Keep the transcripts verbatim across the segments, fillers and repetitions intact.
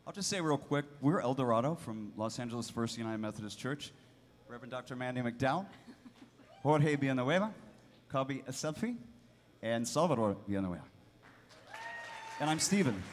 I'll just say real quick, we're El Dorado from Los Angeles First United Methodist Church. Reverend Doctor Mandy McDowell, Jorge Villanueva, Kabi Aselfi, and Salvador Villanueva. And I'm Stephen.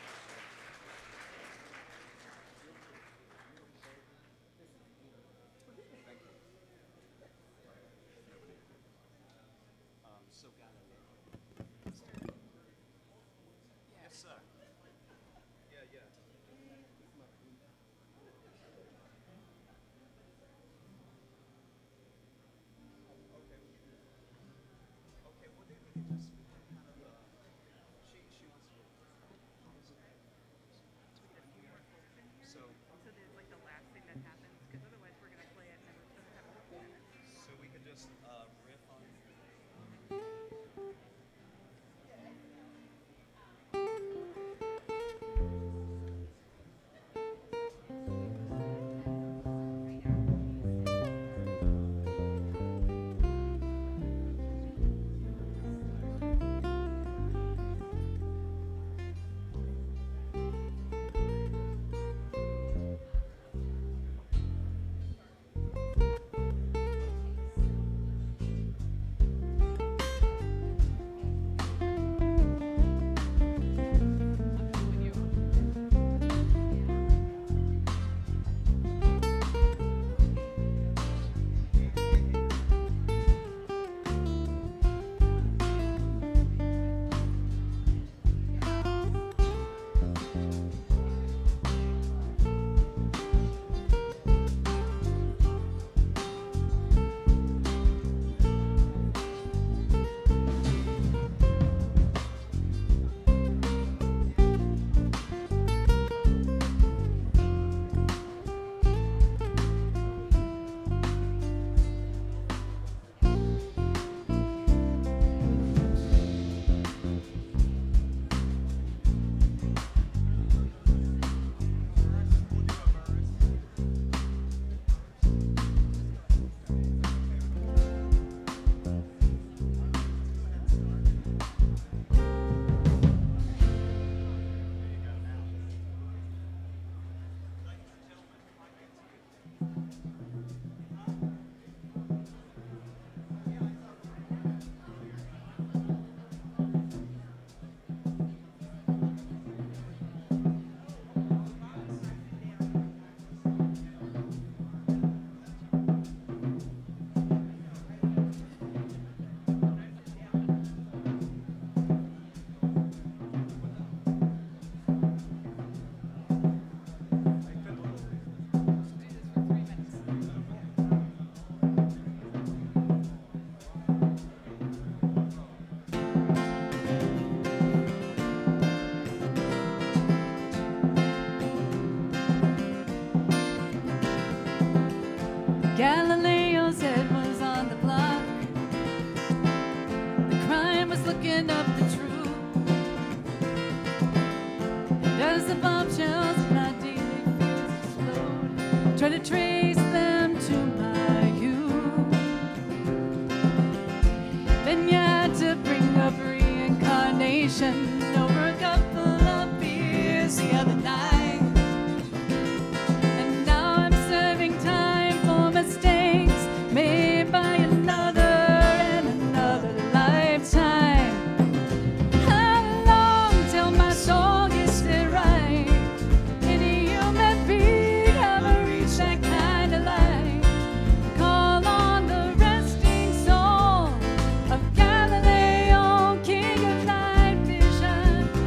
Galileo's head was on the block. The crime was looking up the truth. And as the bombshells in my daily fears explode, try to trace them to my youth. Then you had to bring up reincarnation over a couple of beers the other night. Mistakes made by another and another lifetime. How long till my soul gets it right? Any human being ever reach that kind of light? Call on the resting soul of Galileo, king of night vision.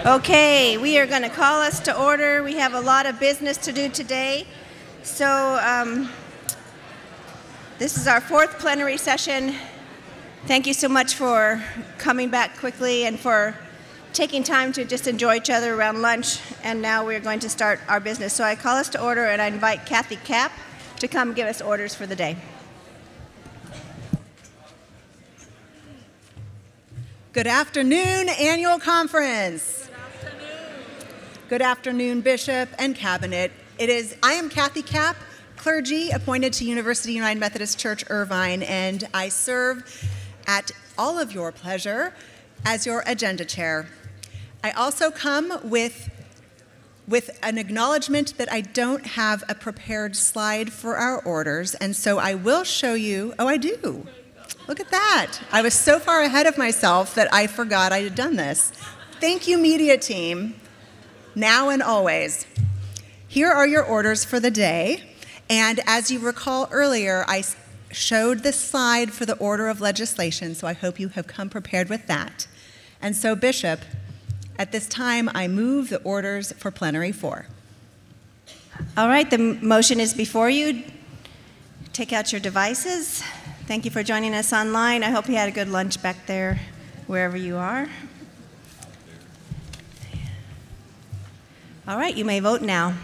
Okay, we are going to call us to order. We have a lot of business to do today. So um, this is our fourth plenary session. Thank you so much for coming back quickly and for taking time to just enjoy each other around lunch. And now we're going to start our business. So I call us to order, and I invite Kathy Kapp to come give us orders for the day. Good afternoon, annual conference. Good afternoon, Bishop and Cabinet. It is, I am Kathy Kapp, clergy appointed to University United Methodist Church, Irvine, and I serve at all of your pleasure as your agenda chair. I also come with, with an acknowledgement that I don't have a prepared slide for our orders, and so I will show you, oh, I do. Look at that. I was so far ahead of myself that I forgot I had done this. Thank you, media team. Now and always. Here are your orders for the day, and as you recall earlier, I showed the slide for the order of legislation, so I hope you have come prepared with that. And so, Bishop, at this time, I move the orders for Plenary four. All right, the motion is before you. Take out your devices. Thank you for joining us online. I hope you had a good lunch back there, wherever you are. All right, you may vote now.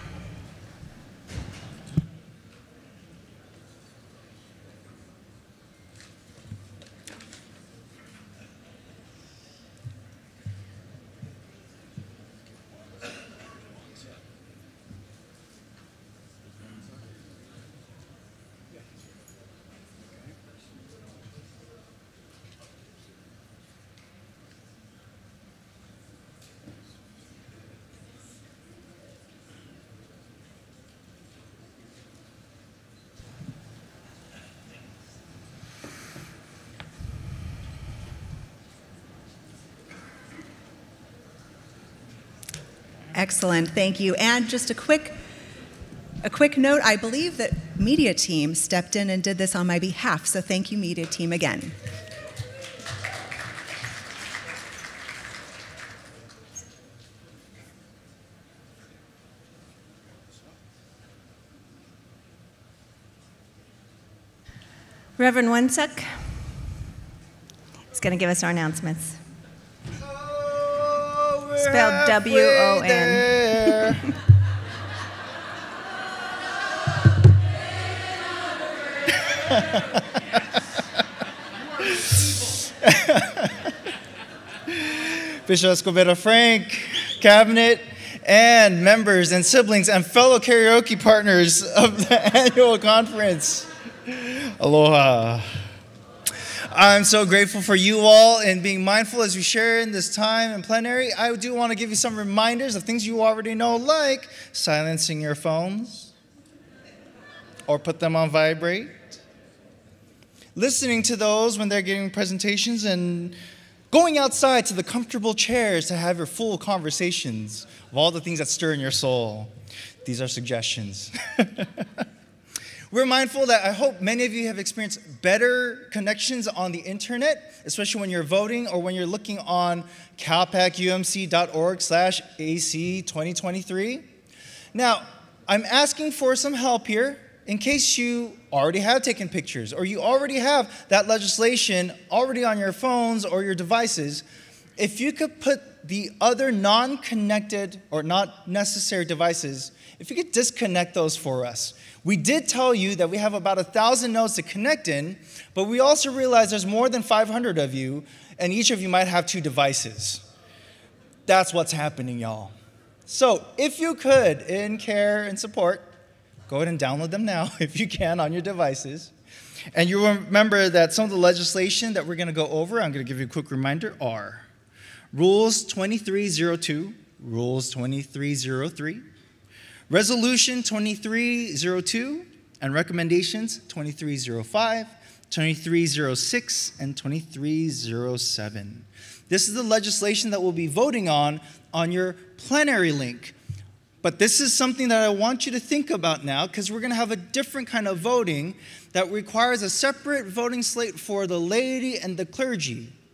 Excellent, thank you. And just a quick, a quick note, I believe that media team stepped in and did this on my behalf, so thank you, media team, again. Reverend Winsuk is going to give us our announcements. Spelled W O N. Bishop Escobedo Frank, Cabinet, and members and siblings and fellow karaoke partners of the annual conference. Aloha. I'm so grateful for you all and being mindful as we share in this time in plenary. I do want to give you some reminders of things you already know, like silencing your phones or put them on vibrate, listening to those when they're giving presentations, and going outside to the comfortable chairs to have your full conversations of all the things that stir in your soul. These are suggestions. We're mindful that I hope many of you have experienced better connections on the internet, especially when you're voting or when you're looking on calpacumc.org slash AC 2023. Now, I'm asking for some help here in case you already have taken pictures or you already have that legislation already on your phones or your devices. If you could put the other non-connected or not necessary devices, if you could disconnect those for us. We did tell you that we have about a thousand nodes to connect in, but we also realize there's more than five hundred of you, and each of you might have two devices. That's what's happening, y'all. So if you could, in care and support, go ahead and download them now, if you can, on your devices. And you remember that some of the legislation that we're going to go over, I'm going to give you a quick reminder, are Rules twenty-three oh two, Rules twenty-three oh three, Resolution twenty-three oh two, and Recommendations twenty-three oh five, twenty-three oh six, and twenty-three oh seven. This is the legislation that we'll be voting on on your plenary link. But this is something that I want you to think about now, because we're going to have a different kind of voting that requires a separate voting slate for the laity and the clergy.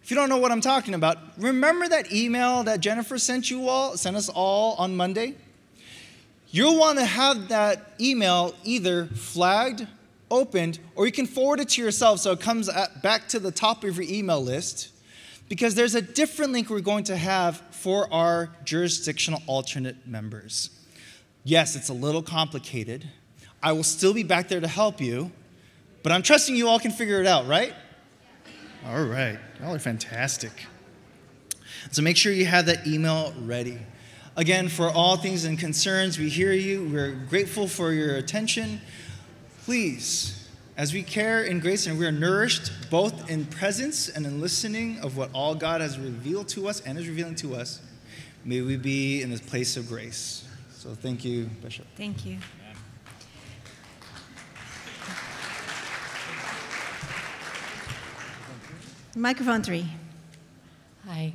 If you don't know what I'm talking about, remember that email that Jennifer sent you all, sent us all on Monday? You'll want to have that email either flagged, opened, or you can forward it to yourself so it comes at, back to the top of your email list, because there's a different link we're going to have for our jurisdictional alternate members. Yes, it's a little complicated. I will still be back there to help you, but I'm trusting you all can figure it out, right? All right, y'all are fantastic. So make sure you have that email ready. Again, for all things and concerns, we hear you. We're grateful for your attention. Please, as we care in grace and we are nourished both in presence and in listening of what all God has revealed to us and is revealing to us, may we be in this place of grace. So thank you, Bishop. Thank you. Microphone three. Hi.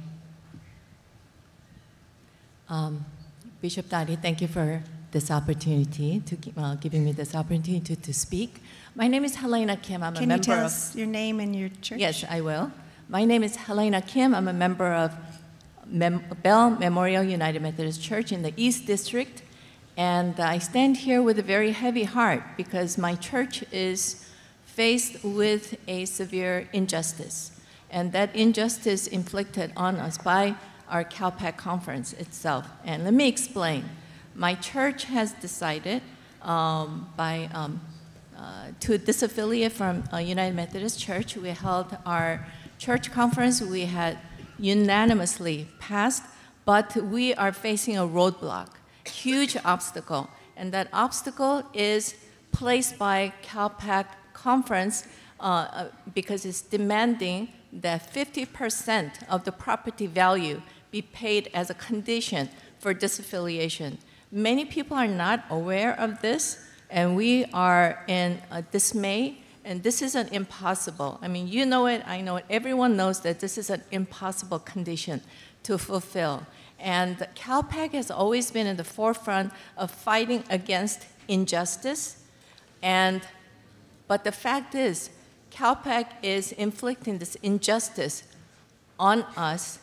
Um, Bishop Dari, thank you for this opportunity, to uh, giving me this opportunity to, to speak. My name is Helena Kim. I'm Can a you member tell of... us your name and your church? Yes, I will. My name is Helena Kim. I'm a member of Mem Bell Memorial United Methodist Church in the East District. And I stand here with a very heavy heart because my church is faced with a severe injustice. And that injustice inflicted on us by our CalPAC conference itself. And let me explain. My church has decided um, by, um, uh, to disaffiliate from uh, United Methodist Church. We held our church conference. We had unanimously passed, but we are facing a roadblock, huge obstacle. And that obstacle is placed by CalPAC conference uh, because it's demanding that fifty percent of the property value be paid as a condition for disaffiliation. Many people are not aware of this, and we are in uh, dismay, and this is an impossible. I mean, you know it, I know it, everyone knows that this is an impossible condition to fulfill. And CalPAC has always been in the forefront of fighting against injustice, and, but the fact is, CalPAC is inflicting this injustice on us.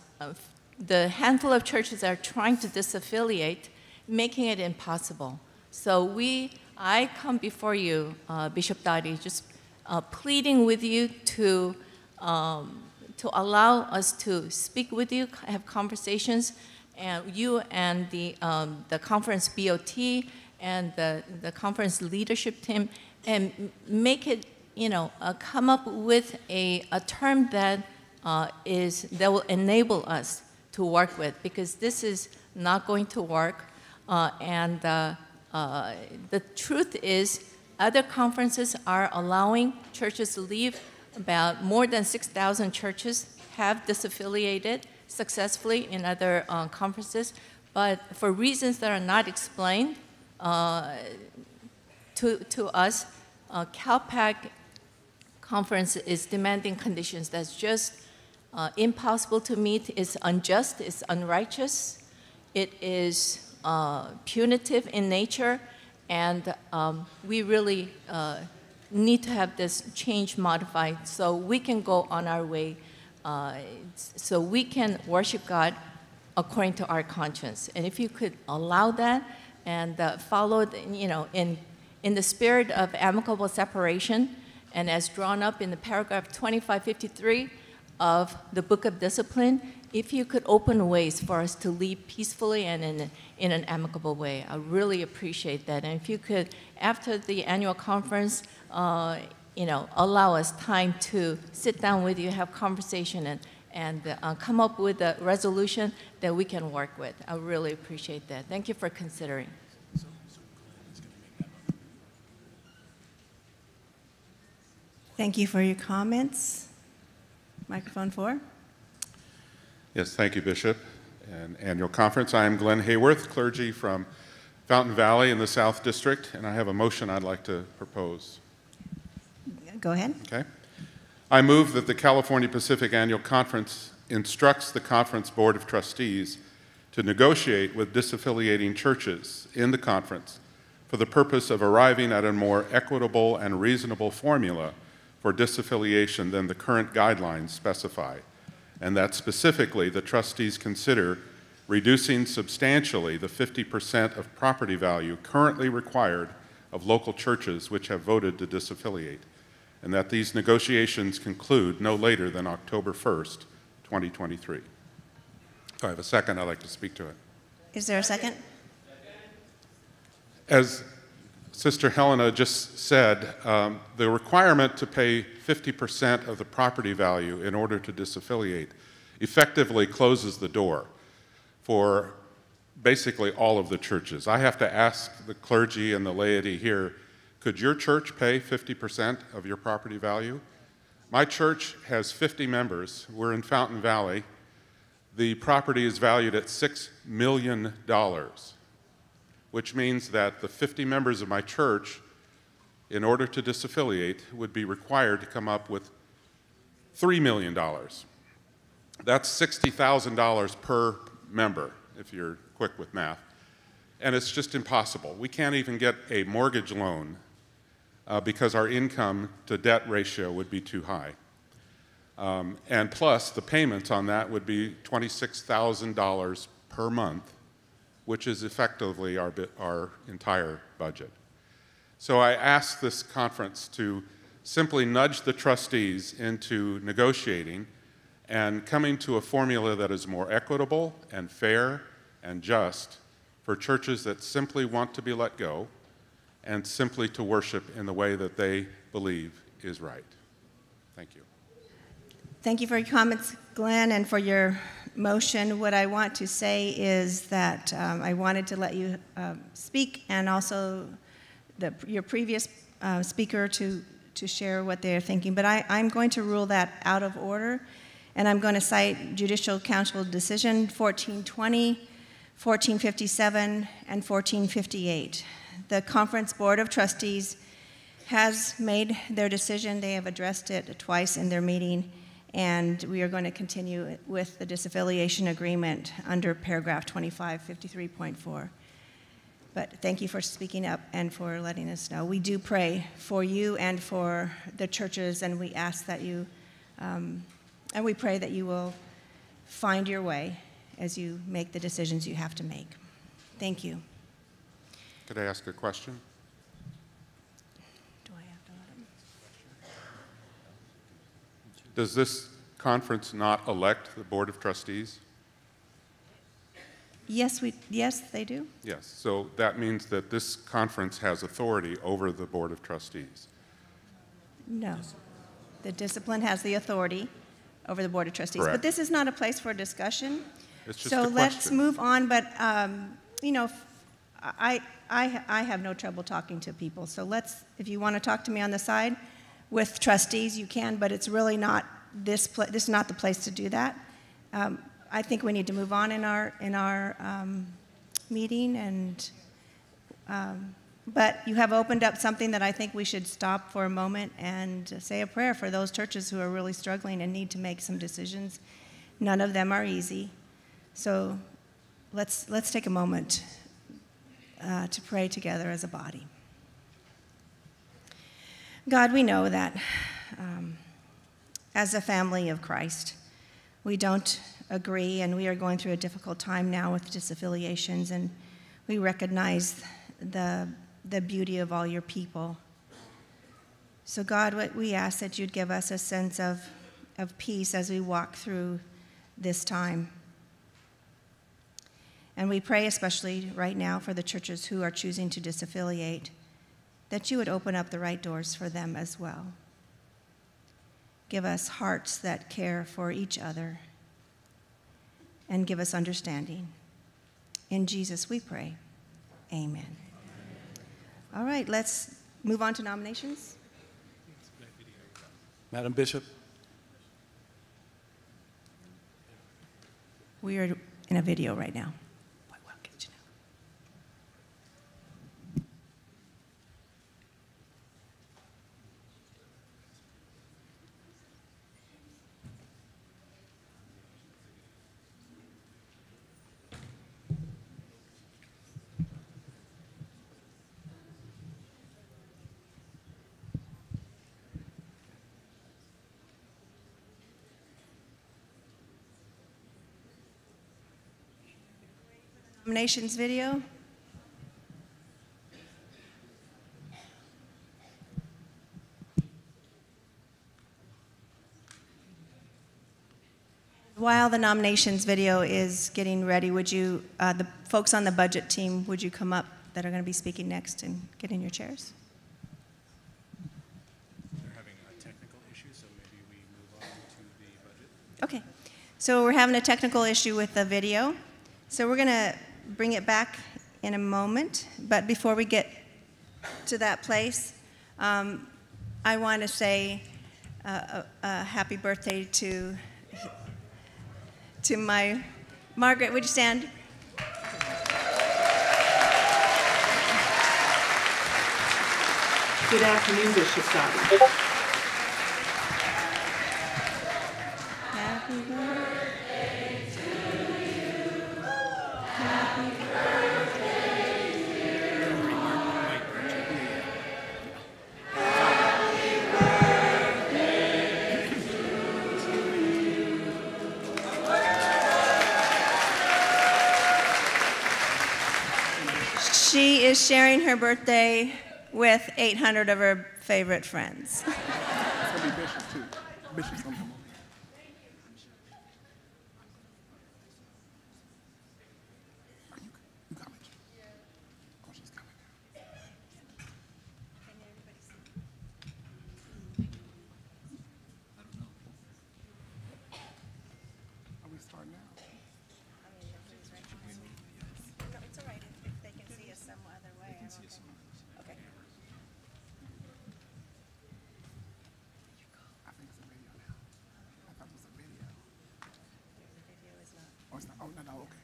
The handful of churches that are trying to disaffiliate, making it impossible. So we, I come before you, uh, Bishop Dari, just uh, pleading with you to, um, to allow us to speak with you, have conversations, and you and the, um, the conference B O T and the, the conference leadership team, and make it, you know, uh, come up with a, a term that uh, is, that will enable us to work with, because this is not going to work. Uh, and uh, uh, the truth is, other conferences are allowing churches to leave. About more than six thousand churches have disaffiliated successfully in other uh, conferences, but for reasons that are not explained uh, to, to us, uh, CalPAC conference is demanding conditions that's just uh, impossible to meet. It's unjust, it's unrighteous, it is uh, punitive in nature, and um, we really uh, need to have this change modified so we can go on our way, uh, so we can worship God according to our conscience. And if you could allow that and uh, follow, the, you know, in, in the spirit of amicable separation, and as drawn up in the paragraph twenty-five fifty-three of the Book of Discipline, if you could open ways for us to leave peacefully and in, in an amicable way, I really appreciate that. And if you could, after the annual conference, uh, you know, allow us time to sit down with you, have conversation, and, and uh, come up with a resolution that we can work with. I really appreciate that. Thank you for considering. Thank you for your comments. Microphone four. Yes, thank you, Bishop. And annual conference, I am Glenn Hayworth, clergy from Fountain Valley in the South District, and I have a motion I'd like to propose. Go ahead. Okay. I move that the California Pacific Annual Conference instructs the Conference Board of Trustees to negotiate with disaffiliating churches in the conference for the purpose of arriving at a more equitable and reasonable formula for disaffiliation than the current guidelines specify, and that specifically the trustees consider reducing substantially the fifty percent of property value currently required of local churches which have voted to disaffiliate, and that these negotiations conclude no later than October first, twenty twenty-three. If I have a second, I'd like to speak to it. Is there a second? As Sister Helena just said, um, the requirement to pay fifty percent of the property value in order to disaffiliate effectively closes the door for basically all of the churches. I have to ask the clergy and the laity here, could your church pay fifty percent of your property value? My church has fifty members. We're in Fountain Valley. The property is valued at six million dollars, which means that the fifty members of my church, in order to disaffiliate, would be required to come up with three million dollars. That's sixty thousand dollars per member, if you're quick with math. And it's just impossible. We can't even get a mortgage loan uh, because our income to debt ratio would be too high. Um, and plus, the payments on that would be twenty-six thousand dollars per month, which is effectively our, our entire budget. So I asked this conference to simply nudge the trustees into negotiating and coming to a formula that is more equitable and fair and just for churches that simply want to be let go and simply to worship in the way that they believe is right. Thank you. Thank you for your comments, Glenn, and for your motion. What I want to say is that um, I wanted to let you uh, speak, and also the, your previous uh, speaker to, to share what they're thinking. But I, I'm going to rule that out of order, and I'm going to cite Judicial Council Decision fourteen twenty, fourteen fifty-seven, and fourteen fifty-eight. The Conference Board of Trustees has made their decision. They have addressed it twice in their meeting, and we are going to continue with the disaffiliation agreement under paragraph twenty-five fifty-three point four. But thank you for speaking up and for letting us know. We do pray for you and for the churches, and we ask that you, um, and we pray that you will find your way as you make the decisions you have to make. Thank you. Could I ask a question? Do I have to let him? Does this conference not elect the Board of Trustees? Yes, we, yes, they do. Yes, so that means that this conference has authority over the Board of Trustees. No. The discipline has the authority over the Board of Trustees. Correct. But this is not a place for discussion. It's just so a let's question. move on. But, um, you know, I, I, I have no trouble talking to people. So let's, if you want to talk to me on the side with trustees, you can, but it's really not this, pla- this is not the place to do that. Um, I think we need to move on in our, in our um, meeting. And, um, but you have opened up something that I think we should stop for a moment and say a prayer for those churches who are really struggling and need to make some decisions. None of them are easy. So let's, let's take a moment uh, to pray together as a body. God, we know that um, as a family of Christ, we don't agree, and we are going through a difficult time now with disaffiliations, and we recognize the, the beauty of all your people. So God, what we ask that you'd give us a sense of, of peace as we walk through this time. And we pray especially right now for the churches who are choosing to disaffiliate, that you would open up the right doors for them as well. Give us hearts that care for each other, and give us understanding. In Jesus we pray. Amen. All right, let's move on to nominations. Madam Bishop. We are in a video right now. Nominations video. While the nominations video is getting ready, would you, uh, the folks on the budget team, would you come up that are going to be speaking next and get in your chairs? They're having a technical issue, so maybe we move on to the budget. Okay, so we're having a technical issue with the video. So we're going to bring it back in a moment. But before we get to that place, um, I want to say uh, a, a happy birthday to to my Margaret. Would you stand? Good afternoon, Bishop Dottie. Happy birthday to you. Happy birthday, dear. Happy birthday to you. She is sharing her birthday with eight hundred of her favorite friends. It's going to be Bishop, too. Bishop's going to come over. You coming? Oh, she's coming. Are we starting now? No, it's all right if, if they can see us some other way. They can see us some other way. Okay. I think it's a video now. I thought it was a video. The video is not. Oh, it's not. Oh, no, no, okay.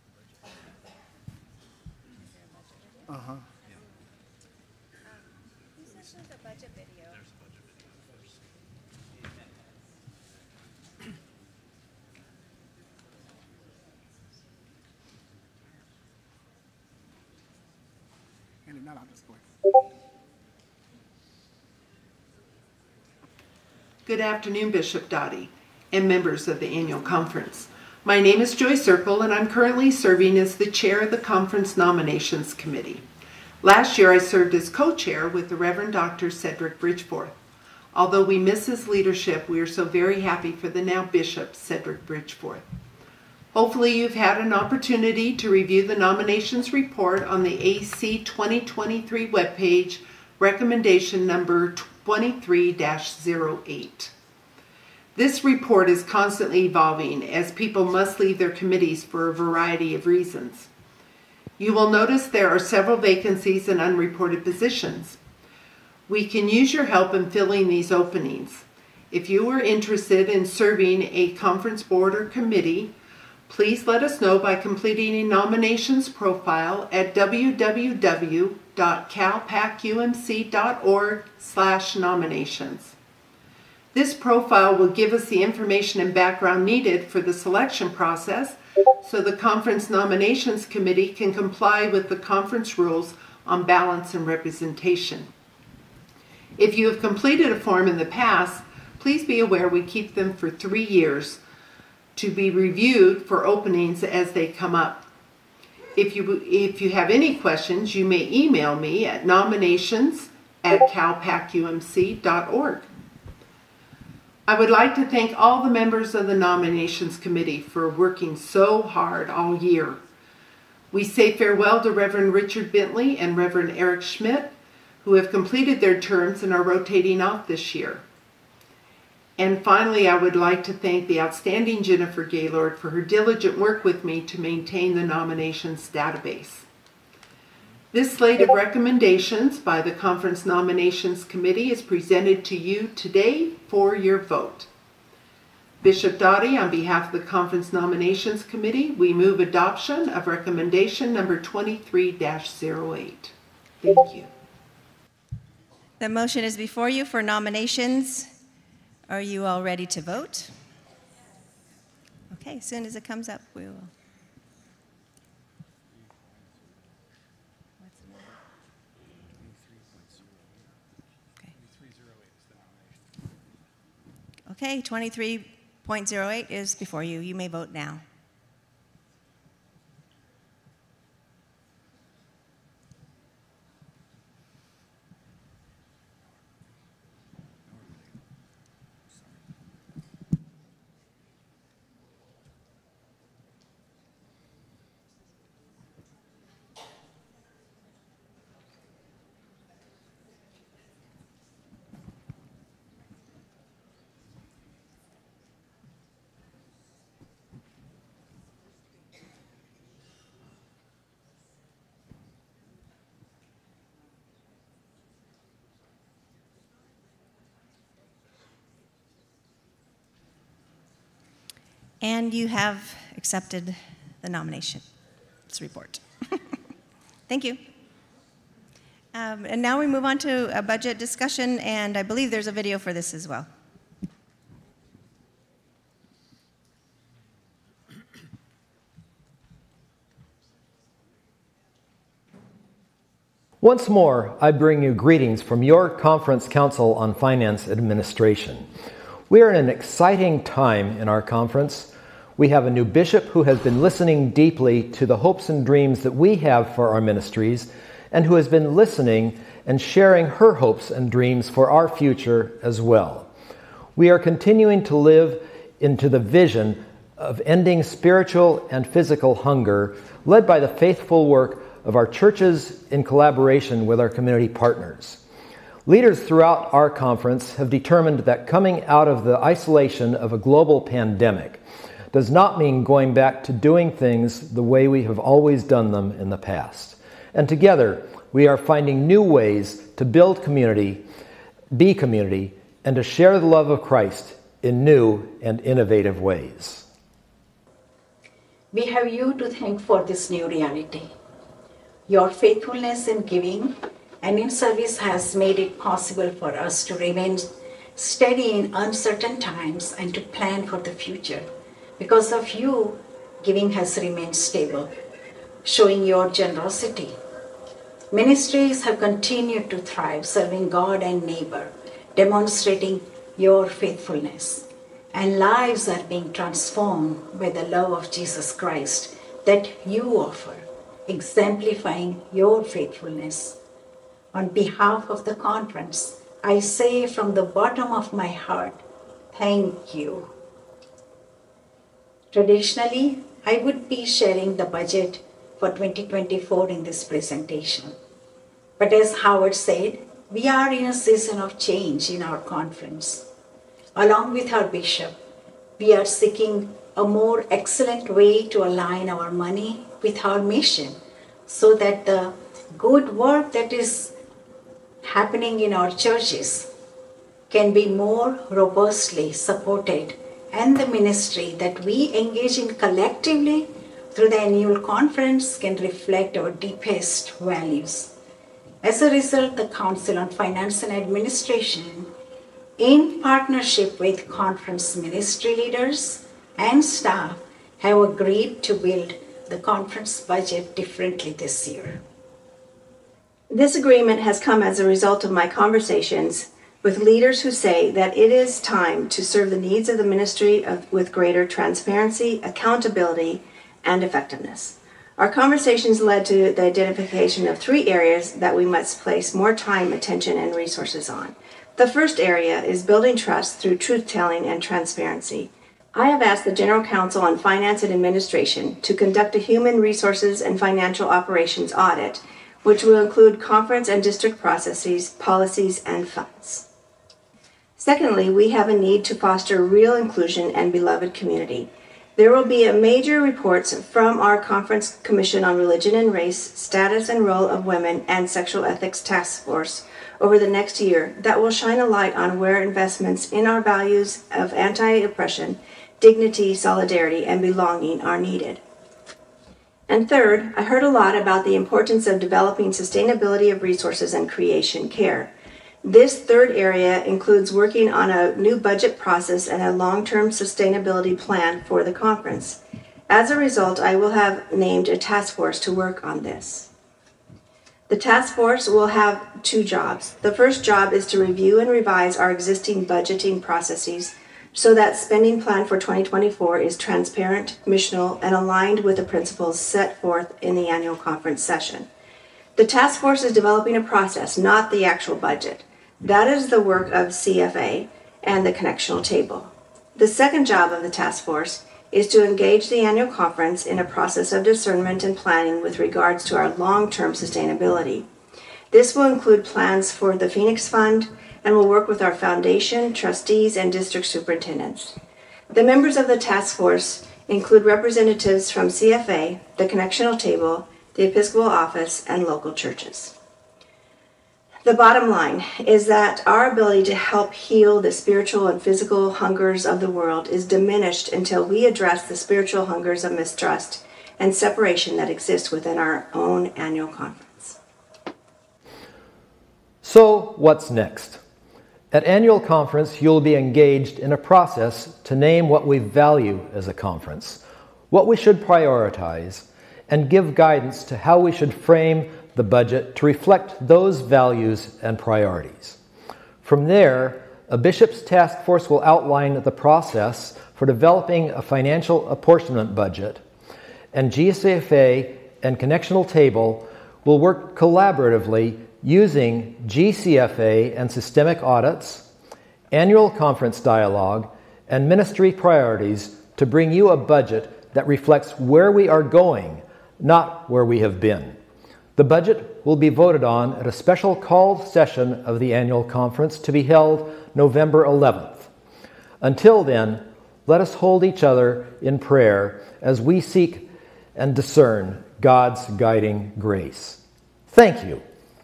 Uh-huh. Who says there's a budget video? And if not, I'll just go ahead. Good afternoon, Bishop Dottie and members of the annual conference. My name is Joy Circle, and I'm currently serving as the chair of the conference nominations committee. Last year, I served as co-chair with the Reverend Doctor Cedric Bridgeforth. Although we miss his leadership, we are so very happy for the now Bishop Cedric Bridgeforth. Hopefully, you've had an opportunity to review the nominations report on the A C twenty twenty-three webpage, recommendation number twenty-three dash zero eight. This report is constantly evolving as people must leave their committees for a variety of reasons. You will notice there are several vacancies and unreported positions. We can use your help in filling these openings. If you are interested in serving a conference board or committee, please let us know by completing a nominations profile at w w w dot cal pac u m c dot org slash nominations. This profile will give us the information and background needed for the selection process so the Conference Nominations Committee can comply with the conference rules on balance and representation. If you have completed a form in the past, please be aware we keep them for three years to be reviewed for openings as they come up. If you, if you have any questions, you may email me at nominations at cal pac u m c dot org. I would like to thank all the members of the Nominations Committee for working so hard all year. We say farewell to Reverend Richard Bentley and Reverend Eric Schmidt, who have completed their terms and are rotating off this year. And finally, I would like to thank the outstanding Jennifer Gaylord for her diligent work with me to maintain the nominations database. This slate of recommendations by the Conference Nominations Committee is presented to you today for your vote. Bishop Dottie, on behalf of the Conference Nominations Committee, we move adoption of recommendation number twenty-three dash zero eight. Thank you. The motion is before you for nominations. Are you all ready to vote? Okay, as soon as it comes up, we will. Okay, twenty-three point zero eight is before you. You may vote now. And you have accepted the nomination's report. Thank you. Um, and now we move on to a budget discussion, and I believe there's a video for this as well. Once more, I bring you greetings from your Conference Council on Finance Administration. We are in an exciting time in our conference. We have a new bishop who has been listening deeply to the hopes and dreams that we have for our ministries, and who has been listening and sharing her hopes and dreams for our future as well. We are continuing to live into the vision of ending spiritual and physical hunger, led by the faithful work of our churches in collaboration with our community partners. Leaders throughout our conference have determined that coming out of the isolation of a global pandemic does not mean going back to doing things the way we have always done them in the past. And together, we are finding new ways to build community, be community, and to share the love of Christ in new and innovative ways. We have you to thank for this new reality. Your faithfulness in giving and in service has made it possible for us to remain steady in uncertain times and to plan for the future. Because of you, giving has remained stable, showing your generosity. Ministries have continued to thrive, serving God and neighbor, demonstrating your faithfulness. And lives are being transformed by the love of Jesus Christ that you offer, exemplifying your faithfulness. On behalf of the conference, I say from the bottom of my heart, thank you. Traditionally, I would be sharing the budget for twenty twenty-four in this presentation. But as Howard said, we are in a season of change in our conference. Along with our bishop, we are seeking a more excellent way to align our money with our mission so that the good work that is happening in our churches can be more robustly supported, and the ministry that we engage in collectively through the annual conference can reflect our deepest values. As a result, the Council on Finance and Administration, in partnership with conference ministry leaders and staff, have agreed to build the conference budget differently this year. This agreement has come as a result of my conversations with leaders who say that it is time to serve the needs of the ministry of, with greater transparency, accountability, and effectiveness. Our conversations led to the identification of three areas that we must place more time, attention, and resources on. The first area is building trust through truth-telling and transparency. I have asked the General Counsel on Finance and Administration to conduct a human resources and financial operations audit, which will include conference and district processes, policies, and funds. Secondly, we have a need to foster real inclusion and beloved community. There will be a major reports from our Conference Commission on Religion and Race, Status and Role of Women, and Sexual Ethics Task Force over the next year that will shine a light on where investments in our values of anti-oppression, dignity, solidarity, and belonging are needed. And third, I heard a lot about the importance of developing sustainability of resources and creation care. This third area includes working on a new budget process and a long-term sustainability plan for the conference. As a result, I will have named a task force to work on this. The task force will have two jobs. The first job is to review and revise our existing budgeting processes so that spending plan for twenty twenty-four is transparent, missional, and aligned with the principles set forth in the annual conference session. The task force is developing a process, not the actual budget. That is the work of C F A and the connectional table. The second job of the task force is to engage the annual conference in a process of discernment and planning with regards to our long-term sustainability. This will include plans for the Phoenix Fund and will work with our foundation, trustees, and district superintendents. The members of the task force include representatives from C F A, the connectional table, the Episcopal Office, and local churches. The bottom line is that our ability to help heal the spiritual and physical hungers of the world is diminished until we address the spiritual hungers of mistrust and separation that exist within our own annual conference. So, what's next? At annual conference, you'll be engaged in a process to name what we value as a conference, what we should prioritize, and give guidance to how we should frame the budget to reflect those values and priorities. From there, a bishop's task force will outline the process for developing a financial apportionment budget, and G C F A and Connectional Table will work collaboratively using G C F A and systemic audits, annual conference dialogue, and ministry priorities to bring you a budget that reflects where we are going, not where we have been. The budget will be voted on at a special called session of the annual conference to be held November eleventh. Until then, let us hold each other in prayer as we seek and discern God's guiding grace. Thank you.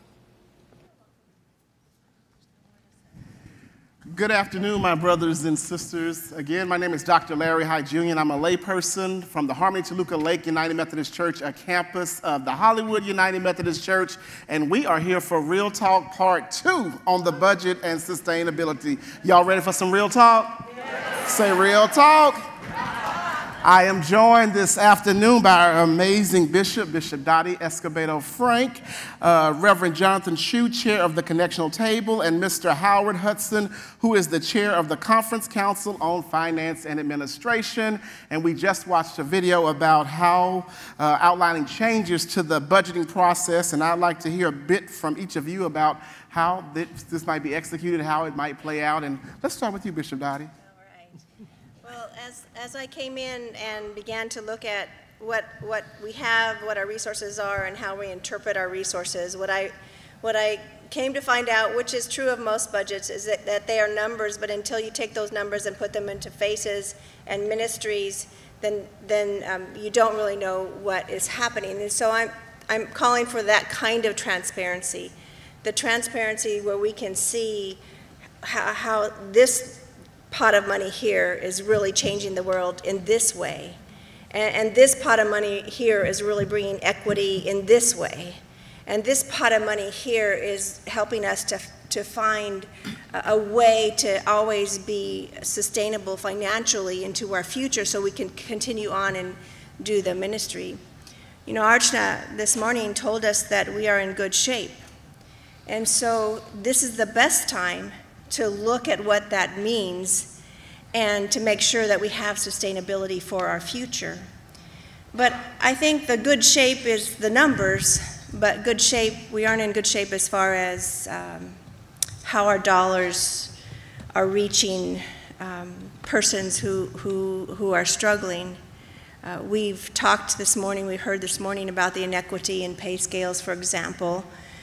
Good afternoon, my brothers and sisters. Again, my name is Doctor Larry Hyde Junior, and I'm a layperson from the Harmony Toluca Lake United Methodist Church, a campus of the Hollywood United Methodist Church, and we are here for Real Talk Part two on the budget and sustainability. Y'all ready for some real talk? Yes. Say real talk. I am joined this afternoon by our amazing bishop, Bishop Dottie Escobedo Frank, uh, Reverend Jonathan Shue, chair of the Connectional Table, and Mister Howard Hudson, who is the chair of the Conference Council on Finance and Administration. And we just watched a video about how uh, outlining changes to the budgeting process, and I'd like to hear a bit from each of you about how this, this might be executed, how it might play out. And let's start with you, Bishop Dottie. Well, as, as I came in and began to look at what, what we have, what our resources are, and how we interpret our resources, what I, what I came to find out, which is true of most budgets, is that, that they are numbers, but until you take those numbers and put them into faces and ministries, then, then um, you don't really know what is happening. And so I'm, I'm calling for that kind of transparency, the transparency where we can see how, how this pot of money here is really changing the world in this way. And, and this pot of money here is really bringing equity in this way. And this pot of money here is helping us to, to find a, a way to always be sustainable financially into our future so we can continue on and do the ministry. You know, Archana this morning told us that we are in good shape. And so this is the best time to look at what that means and to make sure that we have sustainability for our future. But I think the good shape is the numbers, but good shape, we aren't in good shape as far as um, how our dollars are reaching um, persons who, who, who are struggling. Uh, we've talked this morning, we heard this morning about the inequity in pay scales, for example,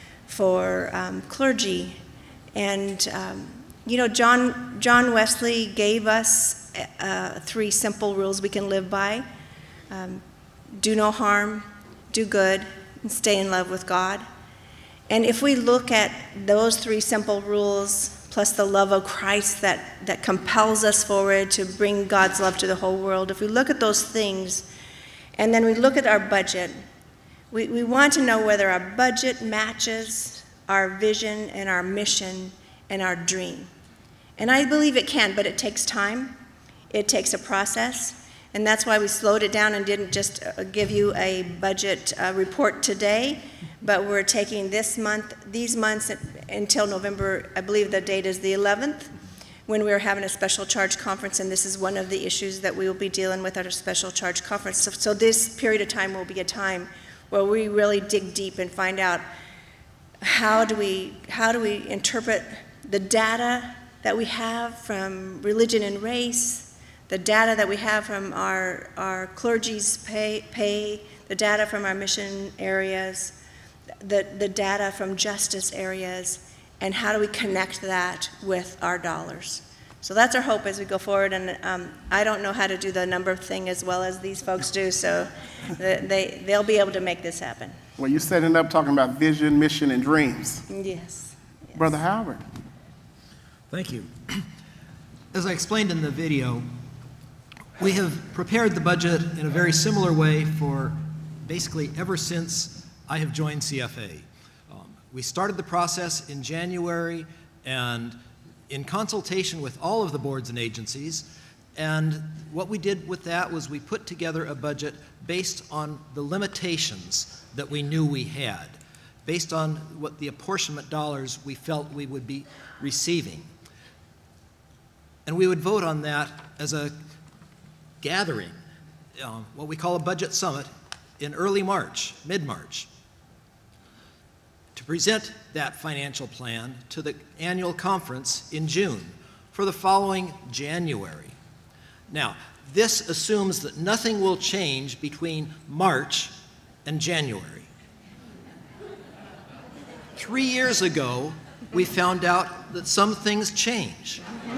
for um, clergy. And, um, you know, John, John Wesley gave us uh, three simple rules we can live by. Um, do no harm, do good, and stay in love with God. And if we look at those three simple rules, plus the love of Christ that, that compels us forward to bring God's love to the whole world, if we look at those things, and then we look at our budget, we, we want to know whether our budget matches our vision and our mission and our dream. And I believe it can, but it takes time. It takes a process. And that's why we slowed it down and didn't just give you a budget uh, report today, but we're taking this month, these months until November, I believe the date is the eleventh, when we're having a special charge conference, and this is one of the issues that we will be dealing with at our special charge conference. So, so this period of time will be a time where we really dig deep and find out How do we, how do we interpret the data that we have from religion and race, the data that we have from our, our clergy's pay, pay, the data from our mission areas, the, the data from justice areas, and how do we connect that with our dollars? So that's our hope as we go forward, and um, I don't know how to do the number thing as well as these folks do, so they, they'll be able to make this happen. Well, you're setting up talking about vision, mission, and dreams. Yes. Brother Howard. Thank you. As I explained in the video, we have prepared the budget in a very similar way for basically ever since I have joined C F A. Um, we started the process in January and in consultation with all of the boards and agencies, and what we did with that was we put together a budget based on the limitations that we knew we had, based on what the apportionment dollars we felt we would be receiving. And we would vote on that as a gathering, um, what we call a budget summit, in early March, mid-March, to present that financial plan to the annual conference in June for the following January. Now, this assumes that nothing will change between March and January. Three years ago, we found out that some things change.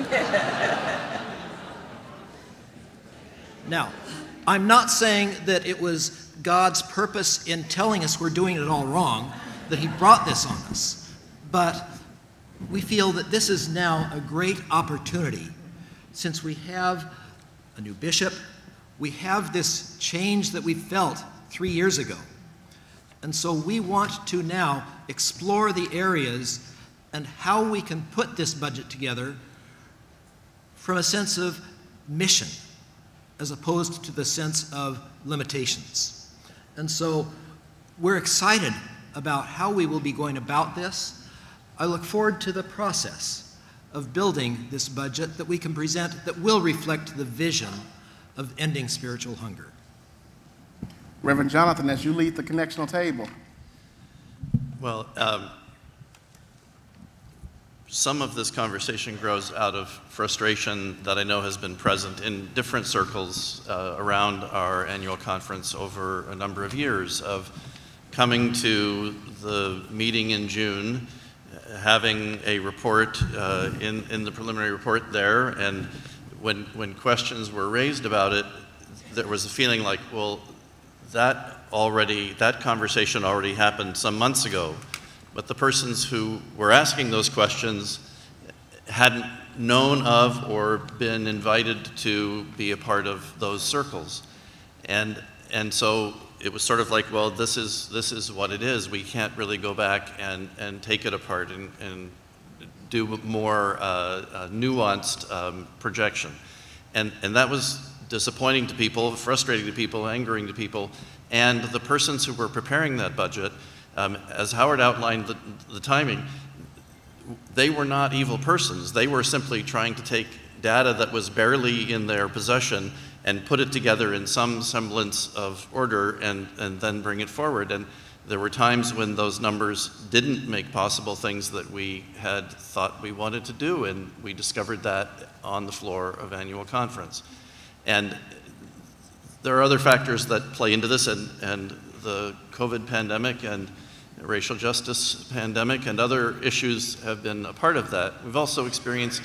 Now, I'm not saying that it was God's purpose in telling us we're doing it all wrong, that He brought this on us, but we feel that this is now a great opportunity since we have a new bishop, we have this change that we felt three years ago. And so we want to now explore the areas and how we can put this budget together from a sense of mission as opposed to the sense of limitations. And so we're excited about how we will be going about this. I look forward to the process of building this budget that we can present that will reflect the vision of ending spiritual hunger. Reverend Jonathan, as you lead the connectional table. Well, um, some of this conversation grows out of frustration that I know has been present in different circles uh, around our annual conference over a number of years, of coming to the meeting in June, having a report uh, in, in the preliminary report there, and when, when questions were raised about it, there was a feeling like, well, that already, that conversation already happened some months ago. But the persons who were asking those questions hadn't known of or been invited to be a part of those circles. And, and so it was sort of like, well, this is, this is what it is. We can't really go back and, and take it apart and, and do more uh, uh, nuanced um, projection. And, and that was disappointing to people, frustrating to people, angering to people. And the persons who were preparing that budget, Um, as Howard outlined the, the timing, they were not evil persons. They were simply trying to take data that was barely in their possession and put it together in some semblance of order and, and then bring it forward. And there were times when those numbers didn't make possible things that we had thought we wanted to do, and we discovered that on the floor of annual conference. And there are other factors that play into this, and, and the COVID pandemic and racial justice pandemic and other issues have been a part of that. We've also experienced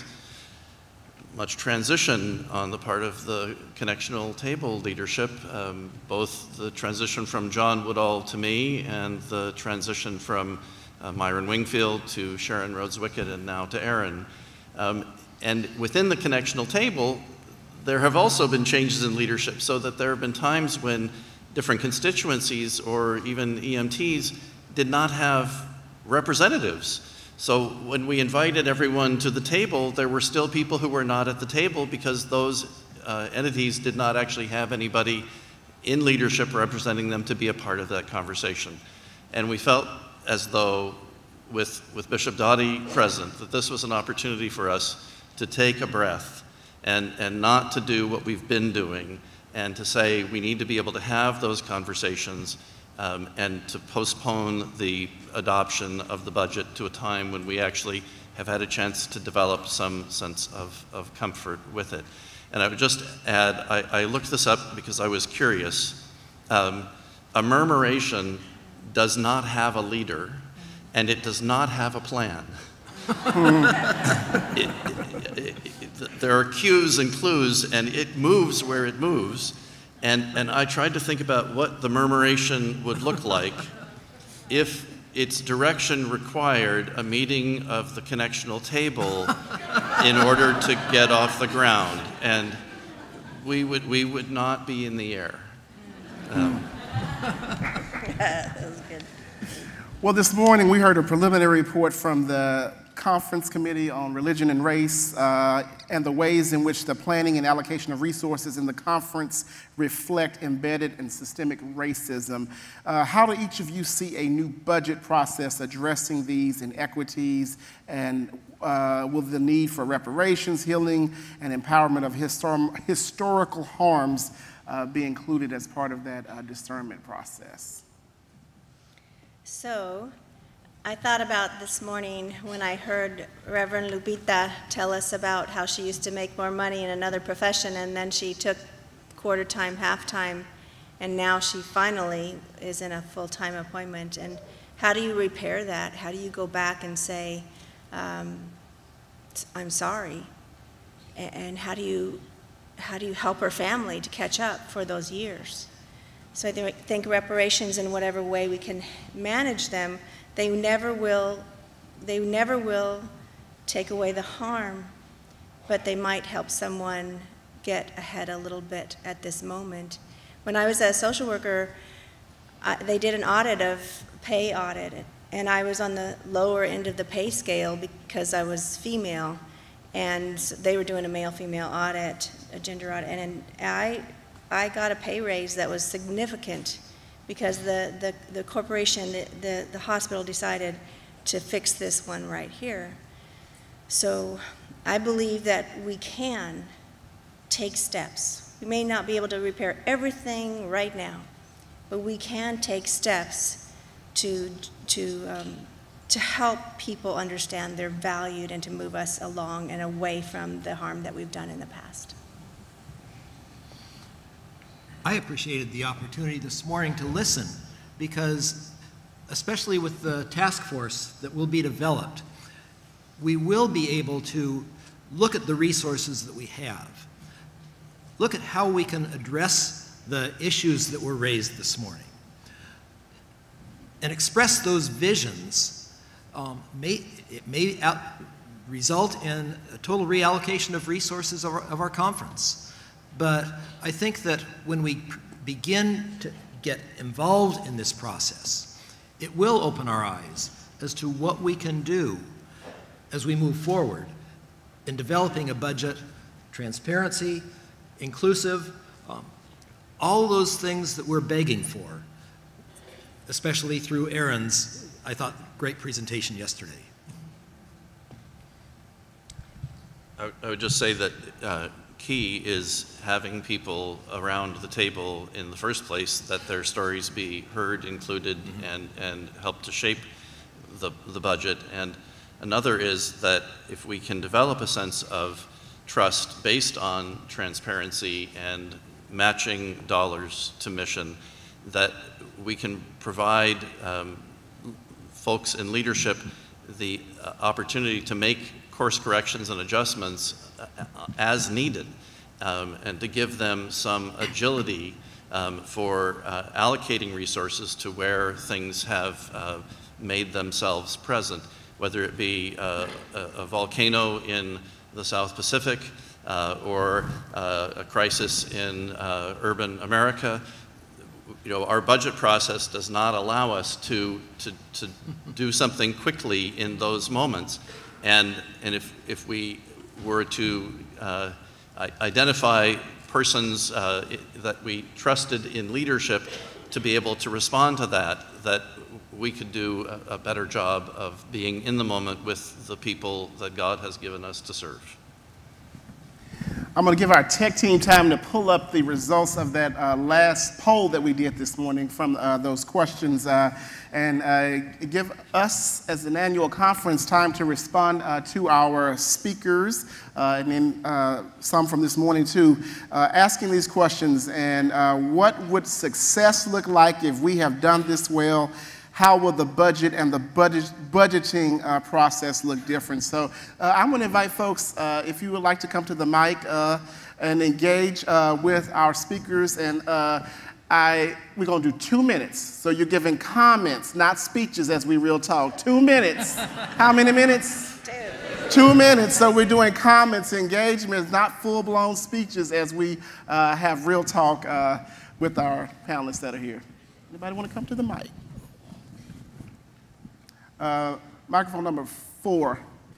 much transition on the part of the connectional table leadership, um, both the transition from John Woodall to me and the transition from uh, Myron Wingfield to Sharon Rhodes-Wickett and now to Aaron. Um, and within the connectional table, there have also been changes in leadership, so that there have been times when different constituencies or even E M Ts did not have representatives. So when we invited everyone to the table, there were still people who were not at the table because those uh, entities did not actually have anybody in leadership representing them to be a part of that conversation. And we felt as though with, with Bishop Dottie present, that this was an opportunity for us to take a breath and, and not to do what we've been doing, and to say we need to be able to have those conversations um, and to postpone the adoption of the budget to a time when we actually have had a chance to develop some sense of, of comfort with it. And I would just add, I, I looked this up because I was curious. Um, a murmuration does not have a leader, and it does not have a plan. it, it, it, it, there are cues and clues, and it moves where it moves. And, and I tried to think about what the murmuration would look like if its direction required a meeting of the connectional table in order to get off the ground, and we would, we would not be in the air. Um, That was good. Well, this morning we heard a preliminary report from the Conference Committee on Religion and Race uh, and the ways in which the planning and allocation of resources in the conference reflect embedded and systemic racism. Uh, how do each of you see a new budget process addressing these inequities, and uh, will the need for reparations, healing, and empowerment of histor- historical harms uh, be included as part of that uh, discernment process? So, I thought about this morning when I heard Reverend Lupita tell us about how she used to make more money in another profession, and then she took quarter time, half time, and now she finally is in a full-time appointment. And how do you repair that? How do you go back and say, um, I'm sorry? And how do you, how do you help her family to catch up for those years? So I think reparations, in whatever way we can manage them, they never will, they never will take away the harm, but they might help someone get ahead a little bit at this moment. When I was a social worker, I, they did an audit of pay audit, and I was on the lower end of the pay scale because I was female, and they were doing a male-female audit, a gender audit, and I, I got a pay raise that was significant because the, the, the corporation, the, the, the hospital decided to fix this one right here. So I believe that we can take steps. We may not be able to repair everything right now, but we can take steps to, to, um, to help people understand they're valued and to move us along and away from the harm that we've done in the past. I appreciated the opportunity this morning to listen because, especially with the task force that will be developed, we will be able to look at the resources that we have, look at how we can address the issues that were raised this morning, and express those visions. Um, may, it may out, result in a total reallocation of resources of our, of our conference. But I think that when we begin to get involved in this process, it will open our eyes as to what we can do as we move forward in developing a budget, transparency, inclusive, um, all those things that we're begging for, especially through Aaron's, I thought, great presentation yesterday. I, I would just say that uh, key is having people around the table in the first place, that their stories be heard, included, mm-hmm. and, and help to shape the, the budget. And another is that if we can develop a sense of trust based on transparency and matching dollars to mission, that we can provide um, folks in leadership the uh, opportunity to make course corrections and adjustments uh, as needed, um, and to give them some agility um, for uh, allocating resources to where things have uh, made themselves present, whether it be uh, a, a volcano in the South Pacific uh, or uh, a crisis in uh, urban America. You know, our budget process does not allow us to, to, to do something quickly in those moments. And, and if, if we were to uh, identify persons uh, that we trusted in leadership to be able to respond to that, that we could do a, a better job of being in the moment with the people that God has given us to serve. I'm going to give our tech team time to pull up the results of that uh, last poll that we did this morning from uh, those questions uh, and uh, give us, as an annual conference, time to respond uh, to our speakers uh, and then uh, some from this morning too, uh, asking these questions. And uh, what would success look like if we have done this well? how will the budget and the budget, budgeting uh, process look different? So uh, I'm going to invite folks, uh, if you would like to come to the mic uh, and engage uh, with our speakers. And uh, I, we're going to do two minutes. So you're giving comments, not speeches as we real talk. Two minutes. How many minutes? Two. Two minutes. So we're doing comments, engagements, not full-blown speeches as we uh, have real talk uh, with our panelists that are here. Anybody want to come to the mic? Uh, microphone number four.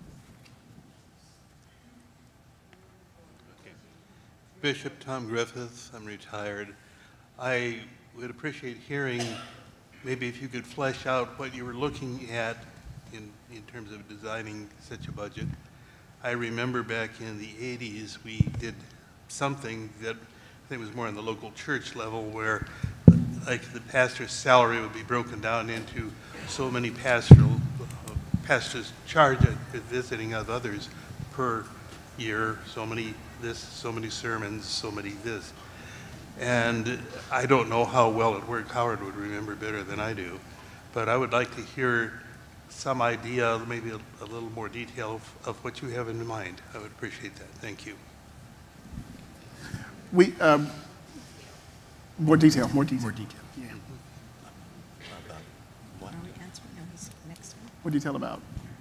Okay. Bishop Tom Griffith, I'm retired. I would appreciate hearing maybe if you could flesh out what you were looking at in, in terms of designing such a budget. I remember back in the eighties we did something that I think was more on the local church level where like the pastor's salary would be broken down into so many pastoral, uh, pastors charge at visiting of others per year, so many this, so many sermons, so many this. And I don't know how well it worked. Howard would remember better than I do. But I would like to hear some idea, maybe a, a little more detail of, of what you have in mind. I would appreciate that. Thank you. We, um, more detail, more detail. More detail. Yeah. What? Are we answering? No, he's next one. What detail about?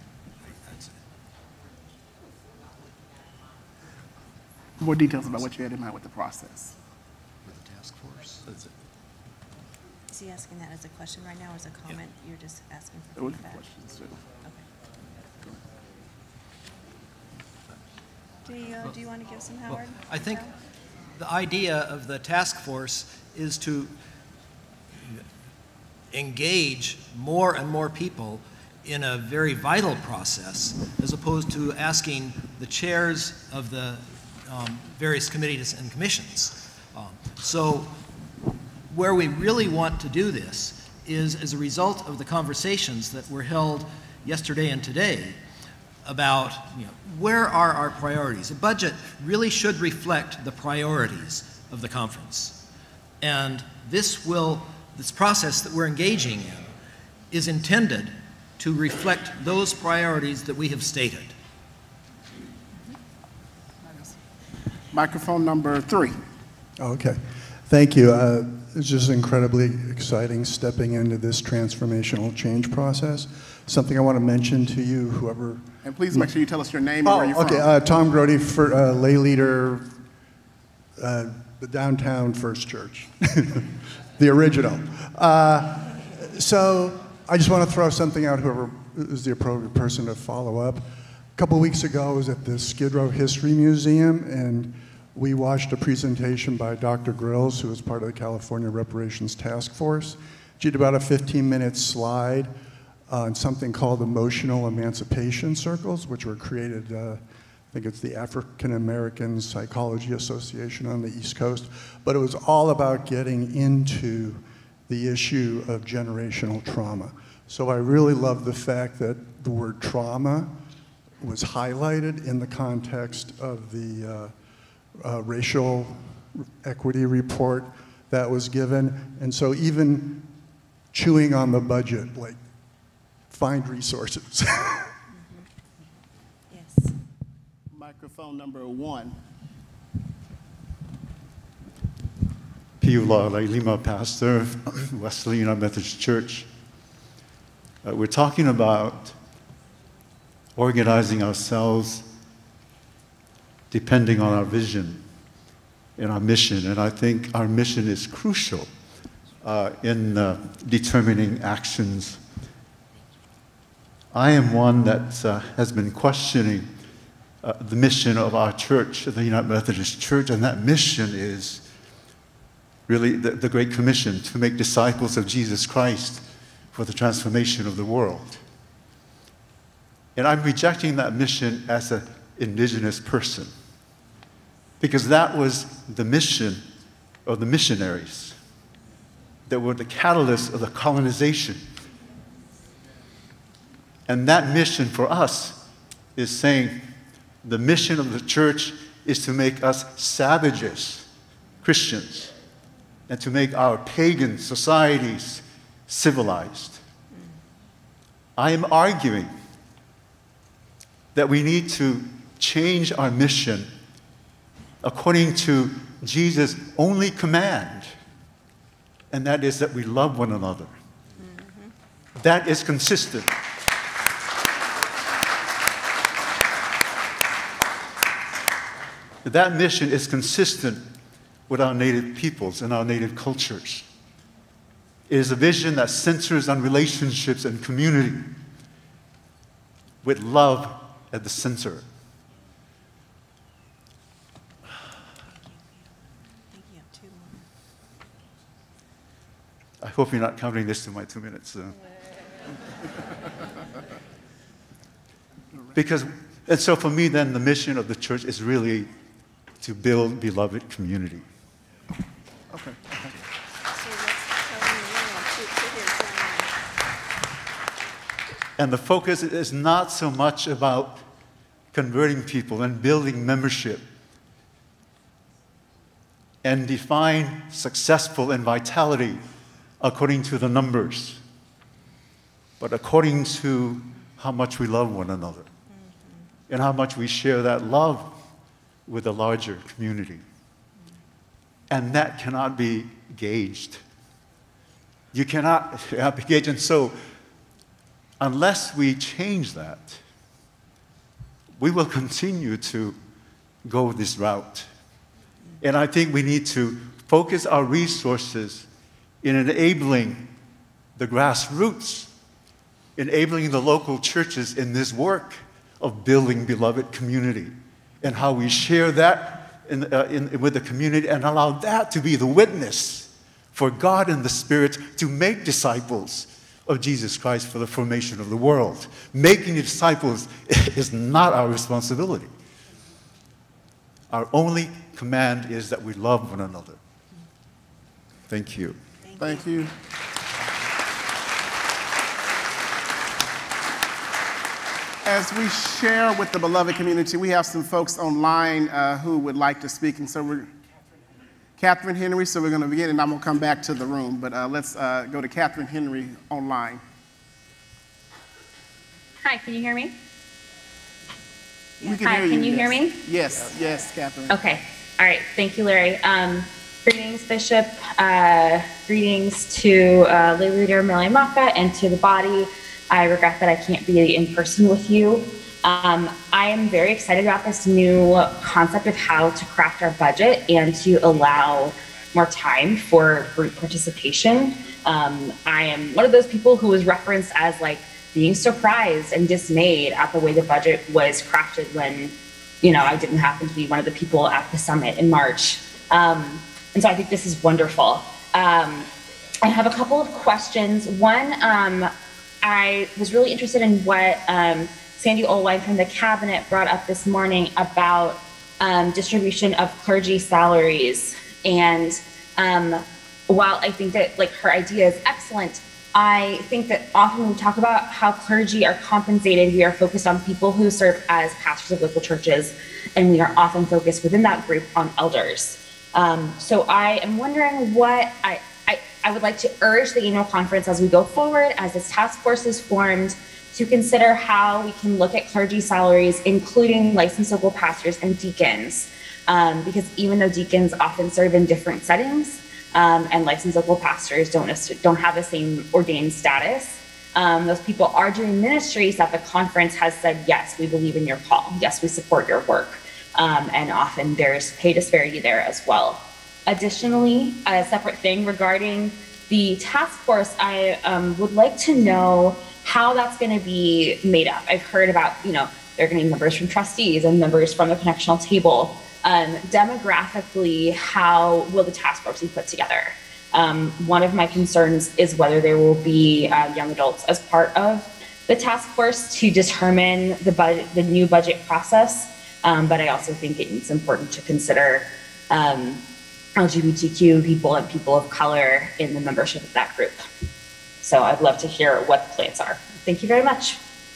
More details about what you had in mind with the process. With the task force. That's it. Is he asking that as a question right now or as a comment? Yeah. You're just asking for it was feedback? Questions too. Okay. Do you, uh, do you want to give some, Howard? Well, I think the idea of the task force is to engage more and more people in a very vital process, as opposed to asking the chairs of the um, various committees and commissions. Um, so where we really want to do this is as a result of the conversations that were held yesterday and today about, you know, where are our priorities. A budget really should reflect the priorities of the conference. And this will, this process that we're engaging in is intended to reflect those priorities that we have stated. Microphone number three. Okay, thank you. Uh, it's just incredibly exciting stepping into this transformational change process. Something I want to mention to you, whoever. And please make sure you tell us your name and oh, where you're okay. from. Uh, Tom Grody, for, uh, lay leader, uh, the downtown First Church, the original. Uh, so I just want to throw something out, whoever is the appropriate person to follow up. A couple weeks ago, I was at the Skid Row History Museum, and we watched a presentation by Doctor Grills, who was part of the California Reparations Task Force. She did about a fifteen minute slide on something called emotional emancipation circles, which were created, uh, I think it's the African American Psychology Association on the East Coast, but it was all about getting into the issue of generational trauma. So I really love the fact that the word trauma was highlighted in the context of the uh, uh, racial equity report that was given. And so even chewing on the budget, like, find resources. Mm-hmm. Yes. Microphone number one. Piula Lima, pastor, Wesley United Methodist Church. Uh, we're talking about organizing ourselves depending on our vision and our mission, and I think our mission is crucial uh, in uh, determining actions. I am one that uh, has been questioning uh, the mission of our church, the United Methodist Church, and that mission is really the, the Great Commission, to make disciples of Jesus Christ for the transformation of the world. And I'm rejecting that mission as an indigenous person, because that was the mission of the missionaries that were the catalyst of the colonization. And that mission for us is saying the mission of the church is to make us savages, Christians, and to make our pagan societies civilized. I am arguing that we need to change our mission according to Jesus' only command, and that is that we love one another. Mm-hmm. That is consistent. That mission is consistent with our native peoples and our native cultures. It is a vision that centers on relationships and community, with love at the center. I hope you're not counting this to my two minutes. So. Because, and so for me then, the mission of the church is really to build beloved community. Okay. And the focus is not so much about converting people and building membership and define successful and vitality according to the numbers, but according to how much we love one another and how much we share that love with a larger community. And that cannot be gauged. You cannot be gauged. And so, unless we change that, we will continue to go this route. And I think we need to focus our resources in enabling the grassroots, enabling the local churches in this work of building beloved community, and how we share that in, uh, in, with the community and allow that to be the witness for God and the Spirit to make disciples of Jesus Christ for the formation of the world. Making disciples is not our responsibility. Our only command is that we love one another. Thank you. Thank you. As we share with the beloved community, we have some folks online uh, who would like to speak, and so we're Catherine Henry, so we're going to begin, and I'm going to come back to the room, but uh, let's uh, go to Catherine Henry online. Hi, can you hear me? We can Hi, hear you, can you yes. hear me? Yes, yes, Catherine. Okay, all right, thank you, Larry. Um, greetings, Bishop. Uh, greetings to uh, lay leader Millie Maka and to the body. I regret that I can't be in person with you. Um, I am very excited about this new concept of how to craft our budget and to allow more time for group participation. Um, I am one of those people who was referenced as like being surprised and dismayed at the way the budget was crafted when, you know, I didn't happen to be one of the people at the summit in March. Um, and so I think this is wonderful. Um, I have a couple of questions. One, um, I was really interested in what um, Sandy Olwine from the cabinet brought up this morning about um, distribution of clergy salaries. And um, while I think that like her idea is excellent, I think that often when we talk about how clergy are compensated, we are focused on people who serve as pastors of local churches, and we are often focused within that group on elders. Um, so I am wondering what I, I, I would like to urge the annual conference as we go forward, as this task force is formed, to consider how we can look at clergy salaries, including licensed local pastors and deacons. Um, because even though deacons often serve in different settings, um, and licensed local pastors don't, don't have the same ordained status, um, those people are doing ministries that the conference has said, yes, we believe in your call. Yes, we support your work. Um, and often there's pay disparity there as well. Additionally, a separate thing regarding the task force, I um, would like to know how that's going to be made up. I've heard about, you know, there are going to be members from trustees and members from the connectional table. Um, demographically, how will the task force be put together? Um, one of my concerns is whether there will be uh, young adults as part of the task force to determine the budget, the new budget process. Um, but I also think it's important to consider um, L G B T Q people and people of color in the membership of that group. So I'd love to hear what the plans are. Thank you very much.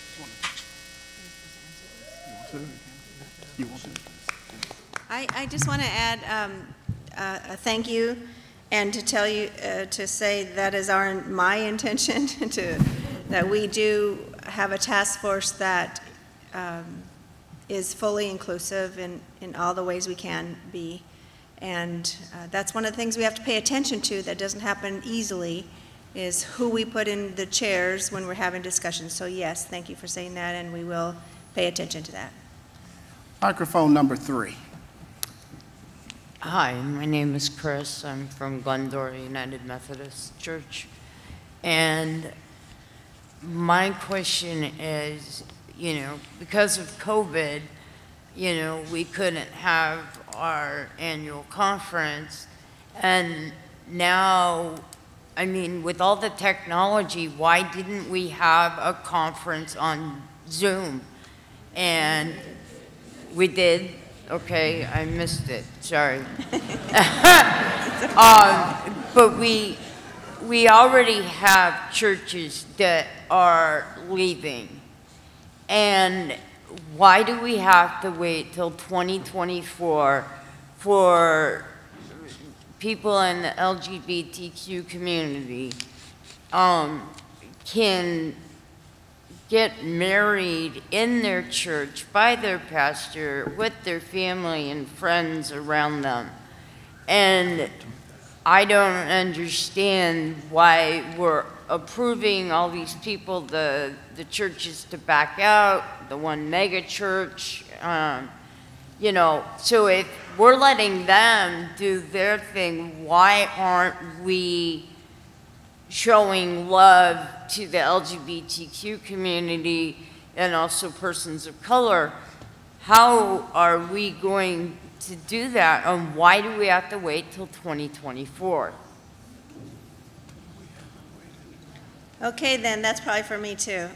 I, I just want to add um, uh, a thank you and to tell you, uh, to say that is our my intention to that we do have a task force that um, is fully inclusive in, in all the ways we can be. And uh, that's one of the things we have to pay attention to that doesn't happen easily, is who we put in the chairs when we're having discussions. So yes, thank you for saying that, and we will pay attention to that. Microphone number three. Hi, my name is Chris. I'm from Glendora United Methodist Church. And my question is, you know, because of COVID, you know, we couldn't have our annual conference. And now, I mean, with all the technology, why didn't we have a conference on Zoom? And we did. Okay, I missed it, sorry. um, but we, we already have churches that are leaving. And why do we have to wait till twenty twenty-four for people in the L G B T Q community um, can get married in their church by their pastor with their family and friends around them? And I don't understand why we're approving all these people, the, the churches to back out, the one mega church, um, you know, so if we're letting them do their thing, why aren't we showing love to the L G B T Q community and also persons of color? How are we going to do that, and why do we have to wait till twenty twenty-four? Okay, then, that's probably for me too.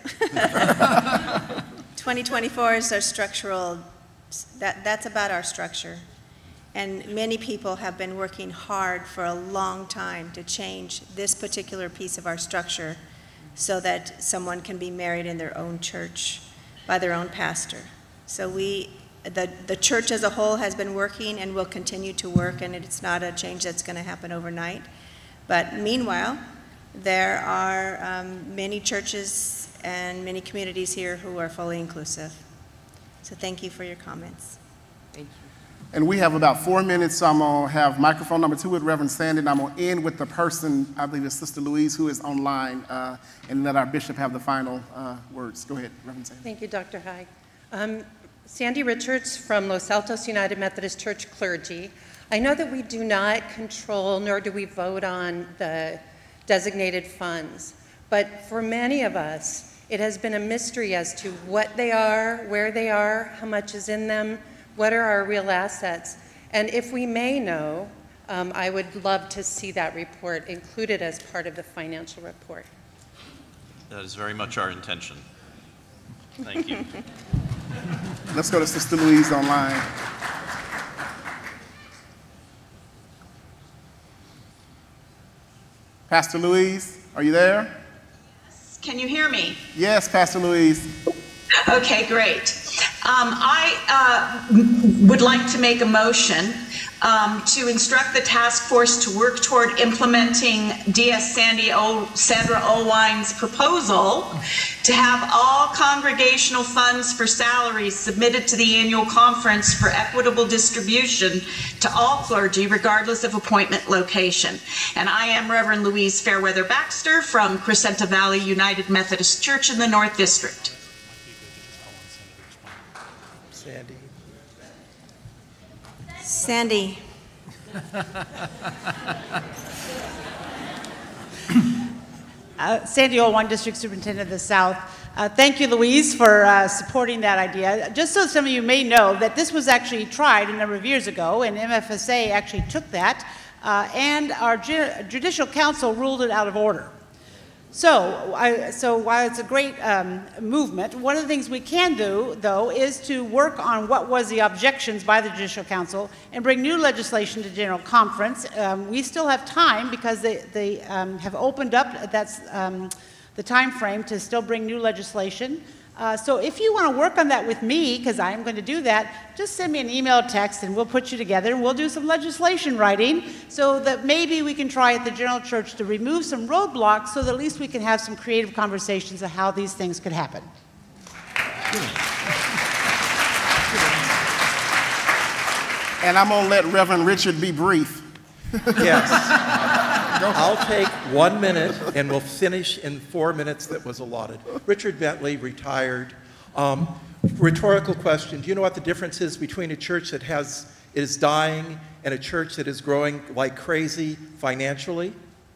twenty twenty-four is our structural, that, that's about our structure. And many people have been working hard for a long time to change this particular piece of our structure so that someone can be married in their own church by their own pastor. So we, the, the church as a whole has been working and will continue to work, and it's not a change that's going to happen overnight. But meanwhile, there are um, many churches and many communities here who are fully inclusive. So thank you for your comments. Thank you. And we have about four minutes, so I'm going to have microphone number two with Reverend Sandy, and I'm going to end with the person, I believe it's Sister Louise, who is online, uh, and let our bishop have the final uh, words. Go ahead, Reverend Sandy. Thank you, Doctor High. Um, Sandy Richards from Los Altos United Methodist Church clergy. I know that we do not control, nor do we vote on the designated funds, but for many of us, it has been a mystery as to what they are, where they are, how much is in them, what are our real assets. And if we may know, um, I would love to see that report included as part of the financial report. That is very much our intention. Thank you. Let's go to Sister Louise online. Pastor Louise, are you there? Can you hear me? Yes, Pastor Louise. Okay, great. Um, I uh, would like to make a motion um, to instruct the task force to work toward implementing D S Sandy o Sandra Olwine's proposal to have all congregational funds for salaries submitted to the annual conference for equitable distribution to all clergy, regardless of appointment location. And I am Reverend Louise Fairweather Baxter from Crescenta Valley United Methodist Church in the North District. Sandy. Sandy. Uh, Sandy Olwine, District Superintendent of the South. Uh, thank you, Louise, for uh, supporting that idea. Just so some of you may know that this was actually tried a number of years ago, and M F S A actually took that, uh, and our ju Judicial Council ruled it out of order. So, I, so while it's a great um, movement, one of the things we can do, though, is to work on what was the objections by the Judicial Council and bring new legislation to General Conference. Um, we still have time because they, they um, have opened up that's, um, the time frame to still bring new legislation. Uh, so if you want to work on that with me, because I am going to do that, just send me an email or text and we'll put you together and we'll do some legislation writing so that maybe we can try at the General Church to remove some roadblocks so that at least we can have some creative conversations of how these things could happen. And I'm going to let Reverend Richard be brief. Yes. I'll take one minute and we'll finish in four minutes that was allotted. Richard Bentley, retired. Um, rhetorical question, do you know what the difference is between a church that has, is dying and a church that is growing like crazy financially?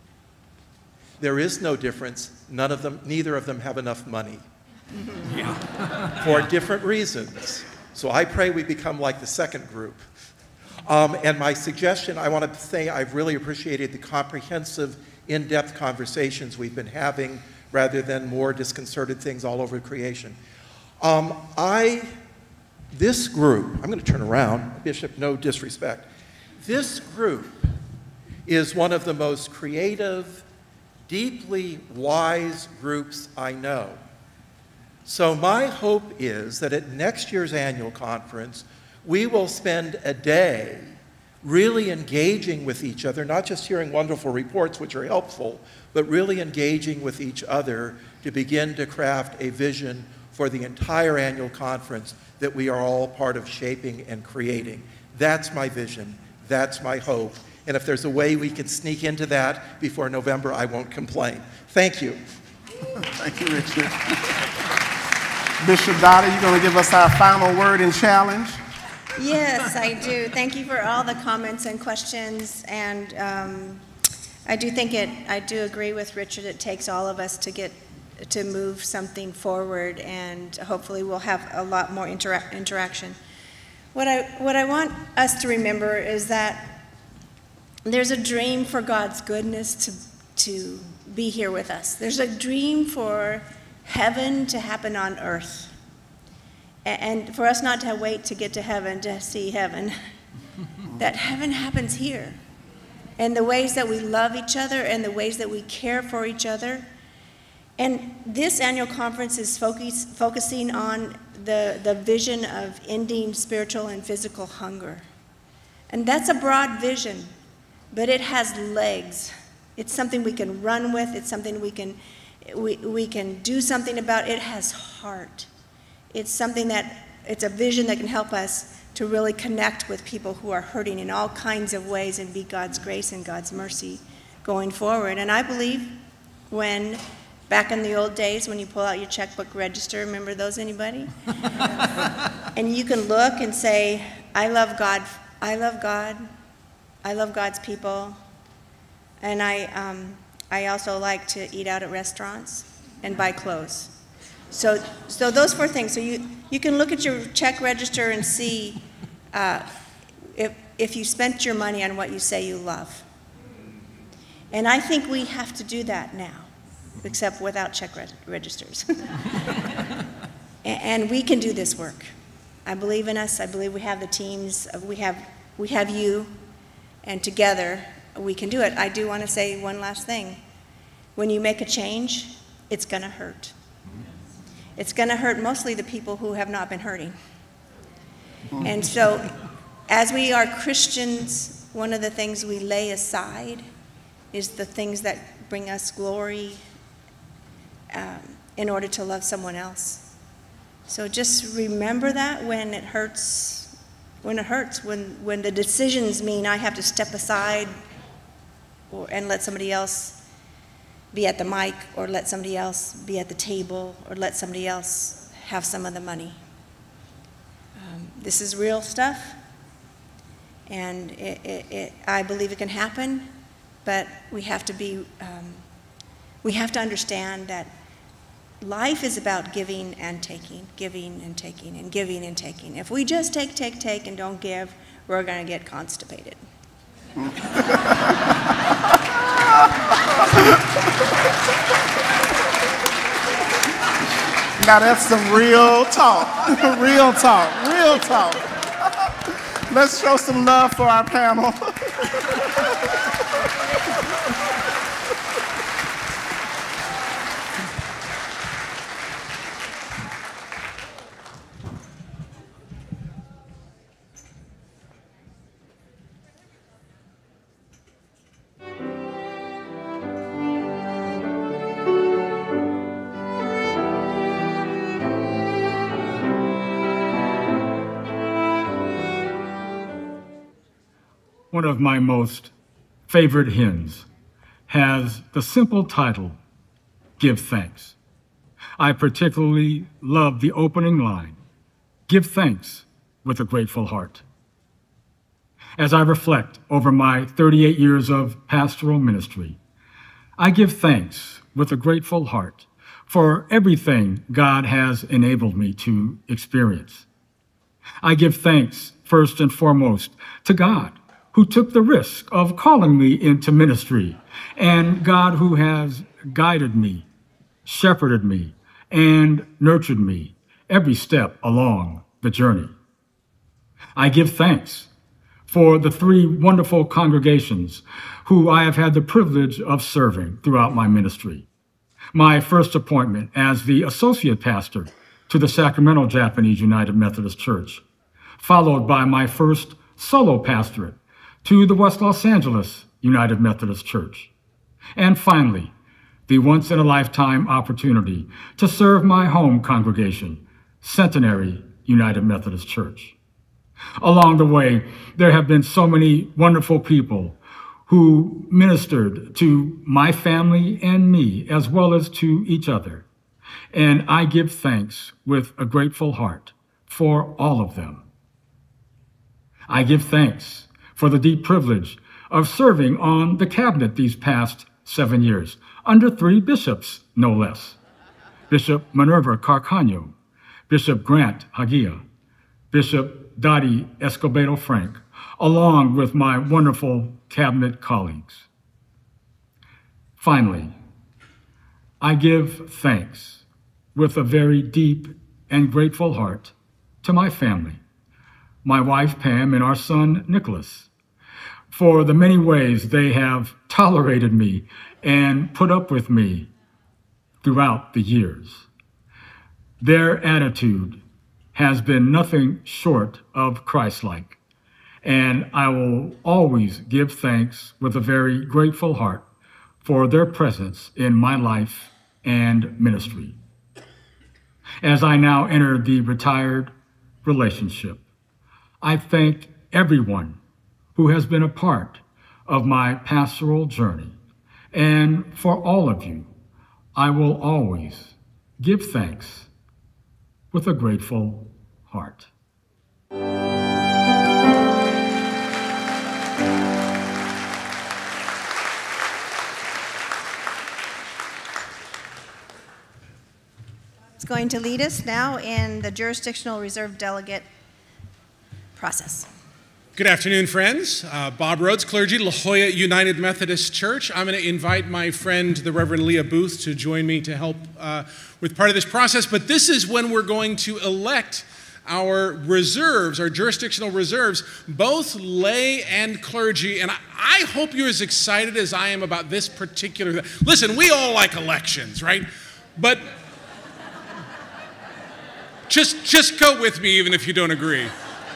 There is no difference. None of them, neither of them have enough money. Yeah. For different reasons. So I pray we become like the second group. Um, and my suggestion, I want to say I've really appreciated the comprehensive, in-depth conversations we've been having rather than more disconcerted things all over creation. Um, I, this group, I'm going to turn around, Bishop, no disrespect. This group is one of the most creative, deeply wise groups I know. So my hope is that at next year's annual conference, we will spend a day really engaging with each other, not just hearing wonderful reports, which are helpful, but really engaging with each other to begin to craft a vision for the entire annual conference that we are all part of shaping and creating. That's my vision. That's my hope. And if there's a way we can sneak into that before November, I won't complain. Thank you. Thank you, Richard. Bishop Dottie, you're going to give us our final word and challenge? Yes, I do. Thank you for all the comments and questions. And um, I do think it, I do agree with Richard, it takes all of us to get, to move something forward, and hopefully we'll have a lot more intera interaction. What I, what I want us to remember is that there's a dream for God's goodness to, to be here with us. There's a dream for heaven to happen on earth. And for us not to wait to get to heaven to see heaven, that heaven happens here. And the ways that we love each other and the ways that we care for each other. And this annual conference is focus, focusing on the, the vision of ending spiritual and physical hunger. And that's a broad vision, but it has legs. It's something we can run with. It's something we can, we, we can do something about. It has heart. It's something that, it's a vision that can help us to really connect with people who are hurting in all kinds of ways and be God's grace and God's mercy going forward. And I believe when, back in the old days, when you pull out your checkbook register, remember those, anybody? And you can look and say, I love God, I love God, I love God's people, and I, um, I also like to eat out at restaurants and buy clothes. So, so those four things. So you, you can look at your check register and see uh, if, if you spent your money on what you say you love. And I think we have to do that now, except without check reg registers. and, and we can do this work. I believe in us. I believe we have the teams. We have, we have you. And together, we can do it. I do want to say one last thing. When you make a change, it's going to hurt. It's going to hurt mostly the people who have not been hurting. And so, as we are Christians, one of the things we lay aside is the things that bring us glory um, in order to love someone else. So just remember that when it hurts, when it hurts, when, when the decisions mean I have to step aside or, and let somebody else be at the mic, or let somebody else be at the table, or let somebody else have some of the money. Um, this is real stuff, and it, it, it, I believe it can happen, but we have to be, um, we have to understand that life is about giving and taking, giving and taking, and giving and taking. If we just take, take, take, and don't give, we're going to get constipated. Now that's some real talk, real talk, real talk. Let's show some love for our panel. one of my most favorite hymns, has the simple title, Give Thanks. I particularly love the opening line, Give thanks with a grateful heart. As I reflect over my thirty-eight years of pastoral ministry, I give thanks with a grateful heart for everything God has enabled me to experience. I give thanks first and foremost to God, who took the risk of calling me into ministry, and God who has guided me, shepherded me, and nurtured me every step along the journey. I give thanks for the three wonderful congregations who I have had the privilege of serving throughout my ministry. My first appointment as the associate pastor to the Sacramento Japanese United Methodist Church, followed by my first solo pastorate to the West Los Angeles United Methodist Church, and finally, the once-in-a-lifetime opportunity to serve my home congregation, Centenary United Methodist Church. Along the way, there have been so many wonderful people who ministered to my family and me, as well as to each other. And I give thanks with a grateful heart for all of them. I give thanks for the deep privilege of serving on the cabinet these past seven years, under three bishops, no less. Bishop Minerva Carcaño, Bishop Grant Hagia, Bishop Dottie Escobedo Frank, along with my wonderful cabinet colleagues. Finally, I give thanks with a very deep and grateful heart to my family, my wife Pam and our son Nicholas, for the many ways they have tolerated me and put up with me throughout the years. Their attitude has been nothing short of Christ-like, and I will always give thanks with a very grateful heart for their presence in my life and ministry. As I now enter the retired relationship, I thank everyone who has been a part of my pastoral journey. And for all of you, I will always give thanks with a grateful heart. It's going to lead us now in the jurisdictional reserve delegate process. Good afternoon, friends. Uh, Bob Rhodes, clergy, La Jolla United Methodist Church. I'm going to invite my friend, the Reverend Leah Booth, to join me to help uh, with part of this process. But this is when we're going to elect our reserves, our jurisdictional reserves, both lay and clergy. And I, I hope you're as excited as I am about this particular. Listen, we all like elections, right? But just, just go with me, even if you don't agree.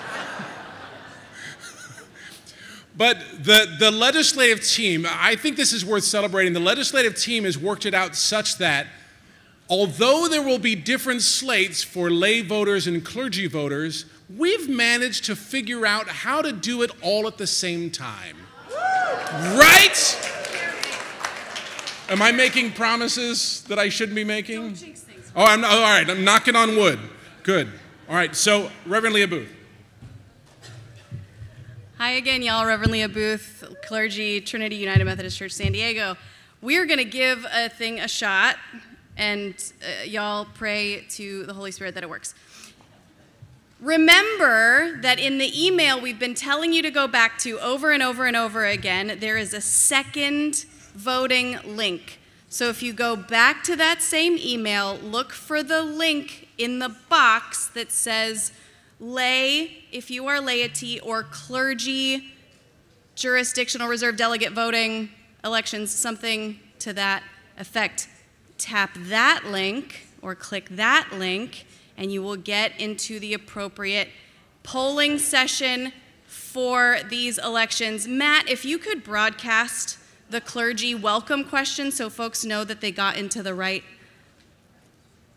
But the, the legislative team, I think this is worth celebrating. The legislative team has worked it out such that although there will be different slates for lay voters and clergy voters, we've managed to figure out how to do it all at the same time. Right? Am I making promises that I shouldn't be making? Oh, I'm not, all right, I'm knocking on wood. Good. All right, so Reverend Leah Booth. Hi again, y'all. Reverend Leah Booth, clergy, Trinity United Methodist Church, San Diego. We're going to give a thing a shot, and uh, y'all pray to the Holy Spirit that it works. Remember that in the email we've been telling you to go back to over and over and over again, there is a second voting link. So if you go back to that same email, look for the link in the box that says lay, if you are laity, or clergy, jurisdictional reserve delegate voting, elections, something to that effect. Tap that link or click that link and you will get into the appropriate polling session for these elections. Matt, if you could broadcast the clergy welcome question so folks know that they got into the right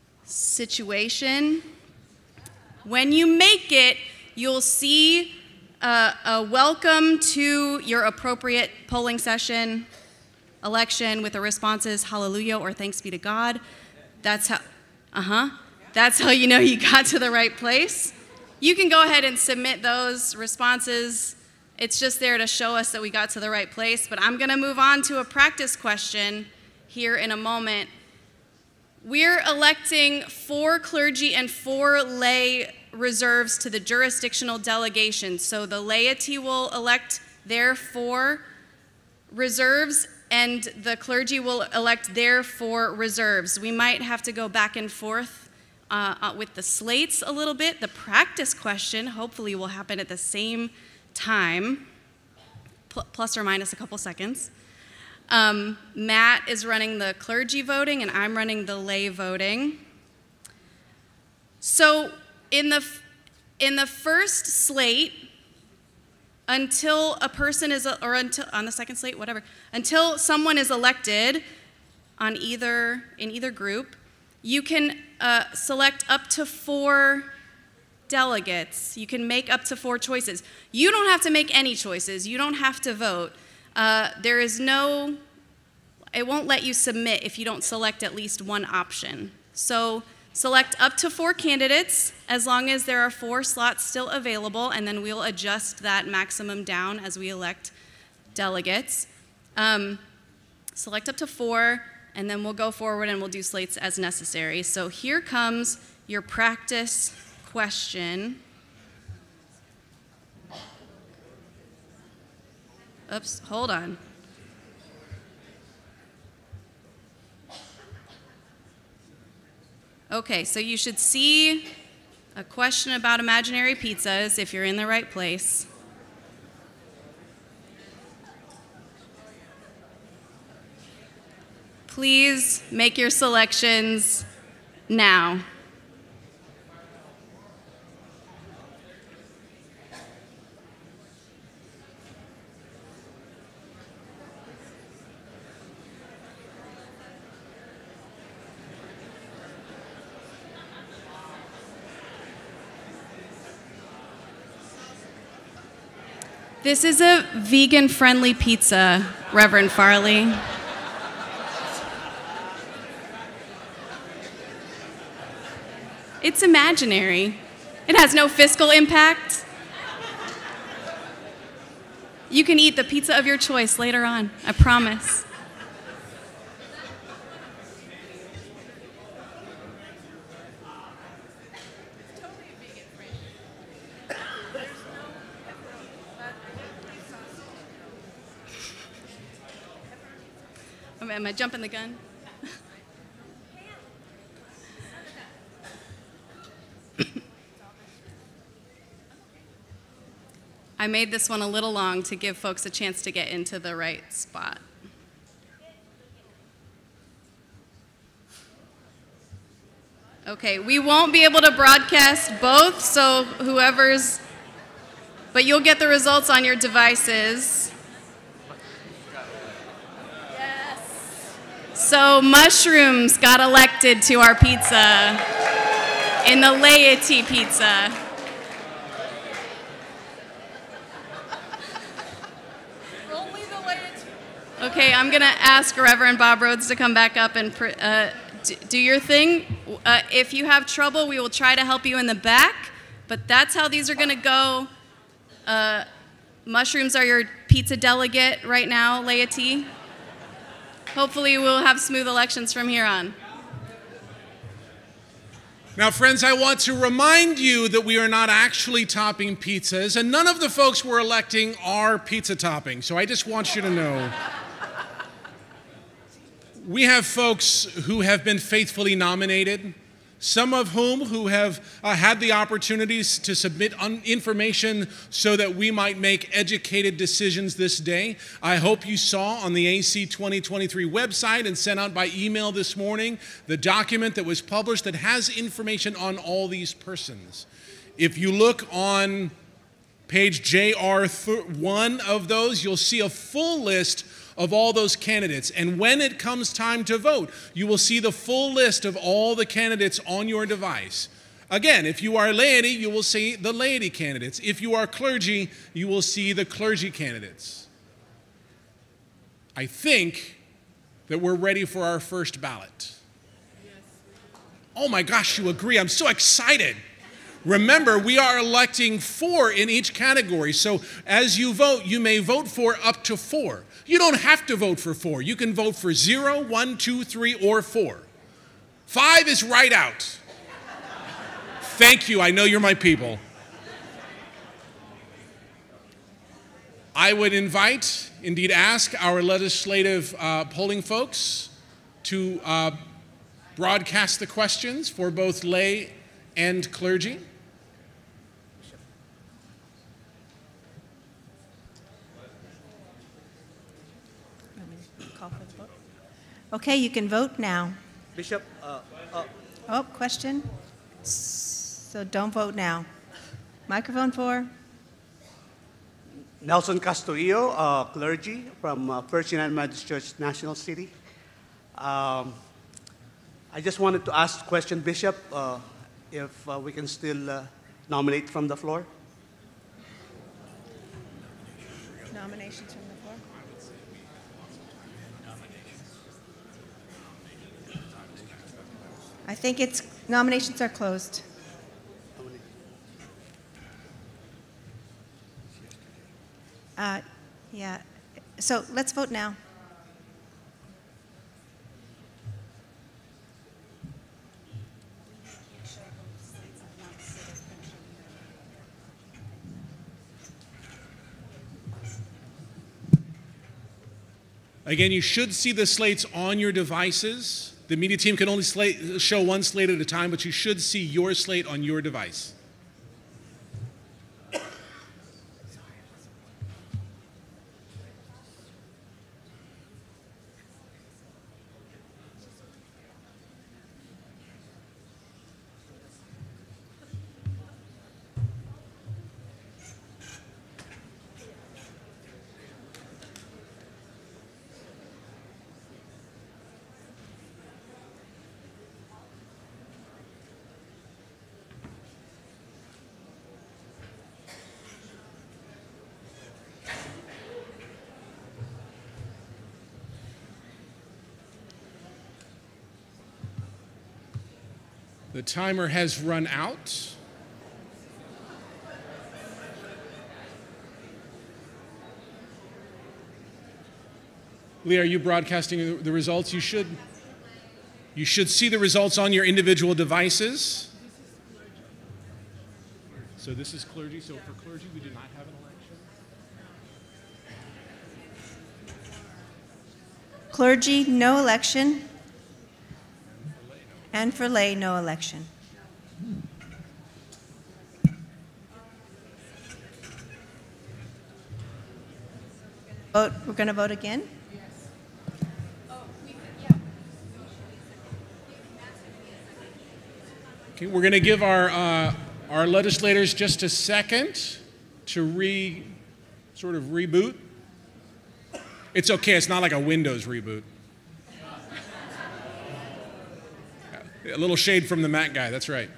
situation. When you make it, you'll see uh, a welcome to your appropriate polling session, election with the responses, hallelujah or thanks be to God. That's how, uh-huh, that's how you know you got to the right place. You can go ahead and submit those responses. It's just there to show us that we got to the right place, but I'm gonna move on to a practice question here in a moment. We're electing four clergy and four lay reserves to the jurisdictional delegation. So the laity will elect their four reserves and the clergy will elect their four reserves. We might have to go back and forth uh, uh, with the slates a little bit. The practice question hopefully will happen at the same time, pl plus or minus a couple seconds. Um, Matt is running the clergy voting and I'm running the lay voting. So in the, in the first slate, until a person is, or until, on the second slate, whatever, until someone is elected on either, in either group, you can uh, select up to four delegates. You can make up to four choices. You don't have to make any choices. You don't have to vote. Uh, there is no, it won't let you submit if you don't select at least one option. So select up to four candidates as long as there are four slots still available, and then we'll adjust that maximum down as we elect delegates. Um, select up to four, and then we'll go forward and we'll do slates as necessary. So here comes your practice question. Oops, hold on. Okay, so you should see a question about imaginary pizzas if you're in the right place. Please make your selections now. This is a vegan-friendly pizza, Reverend Farley. It's imaginary. It has no fiscal impact. You can eat the pizza of your choice later on, I promise. Am I jumping the gun? I made this one a little long to give folks a chance to get into the right spot. Okay, we won't be able to broadcast both, so whoever's, but you'll get the results on your devices. So mushrooms got elected to our pizza in the laity pizza. Okay, I'm going to ask Reverend Bob Rhodes to come back up and uh, do your thing. Uh, if you have trouble, we will try to help you in the back, but that's how these are going to go. Uh, mushrooms are your pizza delegate right now, laity. Hopefully we'll have smooth elections from here on. Now, friends, I want to remind you that we are not actually topping pizzas, and none of the folks we're electing are pizza topping, so I just want you to know. We have folks who have been faithfully nominated, some of whom who have uh, had the opportunities to submit information so that we might make educated decisions this day. I hope you saw on the A C twenty twenty-three website and sent out by email this morning the document that was published that has information on all these persons. If you look on page J R one of those, you'll see a full list of all those candidates. And when it comes time to vote, you will see the full list of all the candidates on your device. Again, if you are laity, you will see the laity candidates. If you are clergy, you will see the clergy candidates. I think that we're ready for our first ballot. Oh my gosh, you agree. I'm so excited. Remember, we are electing four in each category. So as you vote, you may vote for up to four. You don't have to vote for four. You can vote for zero, one, two, three, or four. Five is right out. Thank you. I know you're my people. I would invite, indeed ask, our legislative uh, polling folks to uh, broadcast the questions for both lay and clergy. Call for the vote. Okay, you can vote now. Bishop, uh, uh, Oh, question? So don't vote now. Microphone four. Nelson Castillo, uh, clergy from uh, First United Methodist Church, National City. Um, I just wanted to ask a question, Bishop, uh, if uh, we can still uh, nominate from the floor. Nominations from the floor. I think it's, nominations are closed. Uh, yeah, so let's vote now. Again, you should see the slates on your devices. The media team can only slate, show one slate at a time, but you should see your slate on your device. The timer has run out. Lee, are you broadcasting the results? You should, you should see the results on your individual devices. So this is clergy. So for clergy, we do not have an election. Clergy, no election. And for lay, no election. Vote, we're going to vote again? Okay, we're going to give our, uh, our legislators just a second to re, sort of reboot. It's okay, it's not like a Windows reboot. A little shade from the Mac guy, that's right.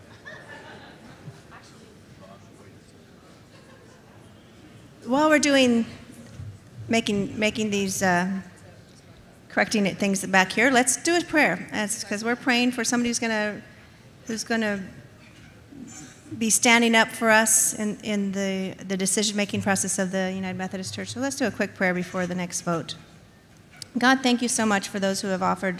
While we're doing, making, making these, uh, correcting it, things back here, let's do a prayer. Because we're praying for somebody who's going to who's going to be standing up for us in, in the, the decision-making process of the United Methodist Church. So let's do a quick prayer before the next vote. God, thank you so much for those who have offered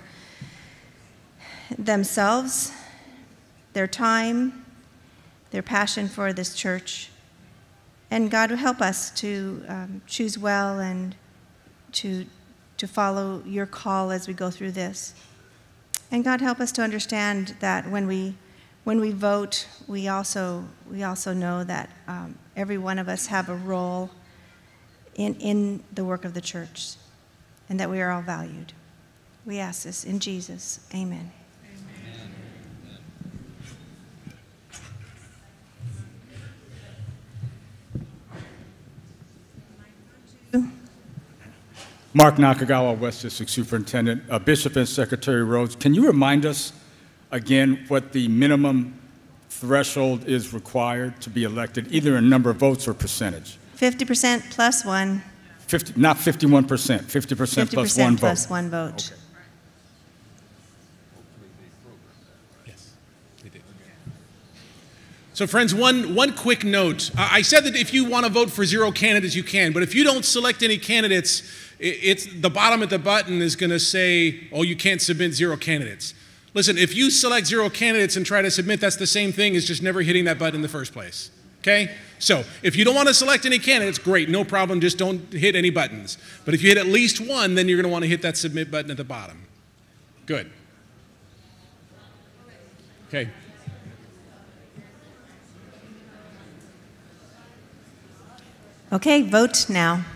themselves, their time, their passion for this church. And God, help us to um, choose well and to, to follow your call as we go through this. And God, help us to understand that when we, when we vote, we also, we also know that um, every one of us have a role in, in the work of the church and that we are all valued. We ask this in Jesus. Amen. Mark Nakagawa, West District Superintendent. Uh, Bishop and Secretary Rhodes, can you remind us again what the minimum threshold is required to be elected, either in number of votes or percentage? fifty percent plus one. fifty, not fifty-one percent, fifty percent plus one vote. plus one vote. Okay. So friends, one, one quick note. Uh, I said that if you want to vote for zero candidates, you can, but if you don't select any candidates, it, it's the bottom of the button is going to say, oh, you can't submit zero candidates. Listen, if you select zero candidates and try to submit, that's the same thing as just never hitting that button in the first place, okay? So if you don't want to select any candidates, great, no problem, just don't hit any buttons. But if you hit at least one, then you're going to want to hit that submit button at the bottom. Good. Okay. Okay, vote now.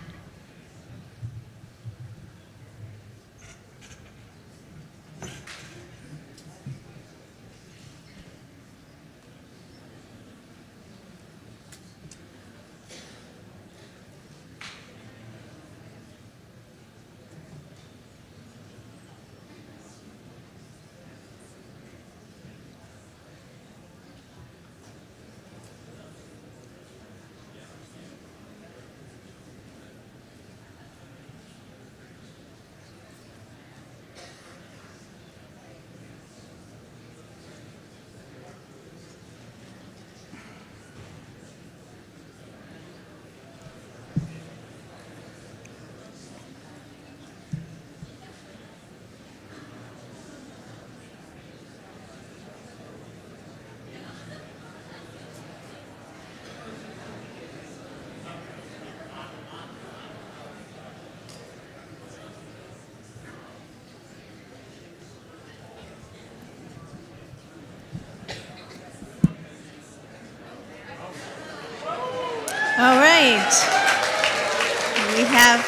All right. We have,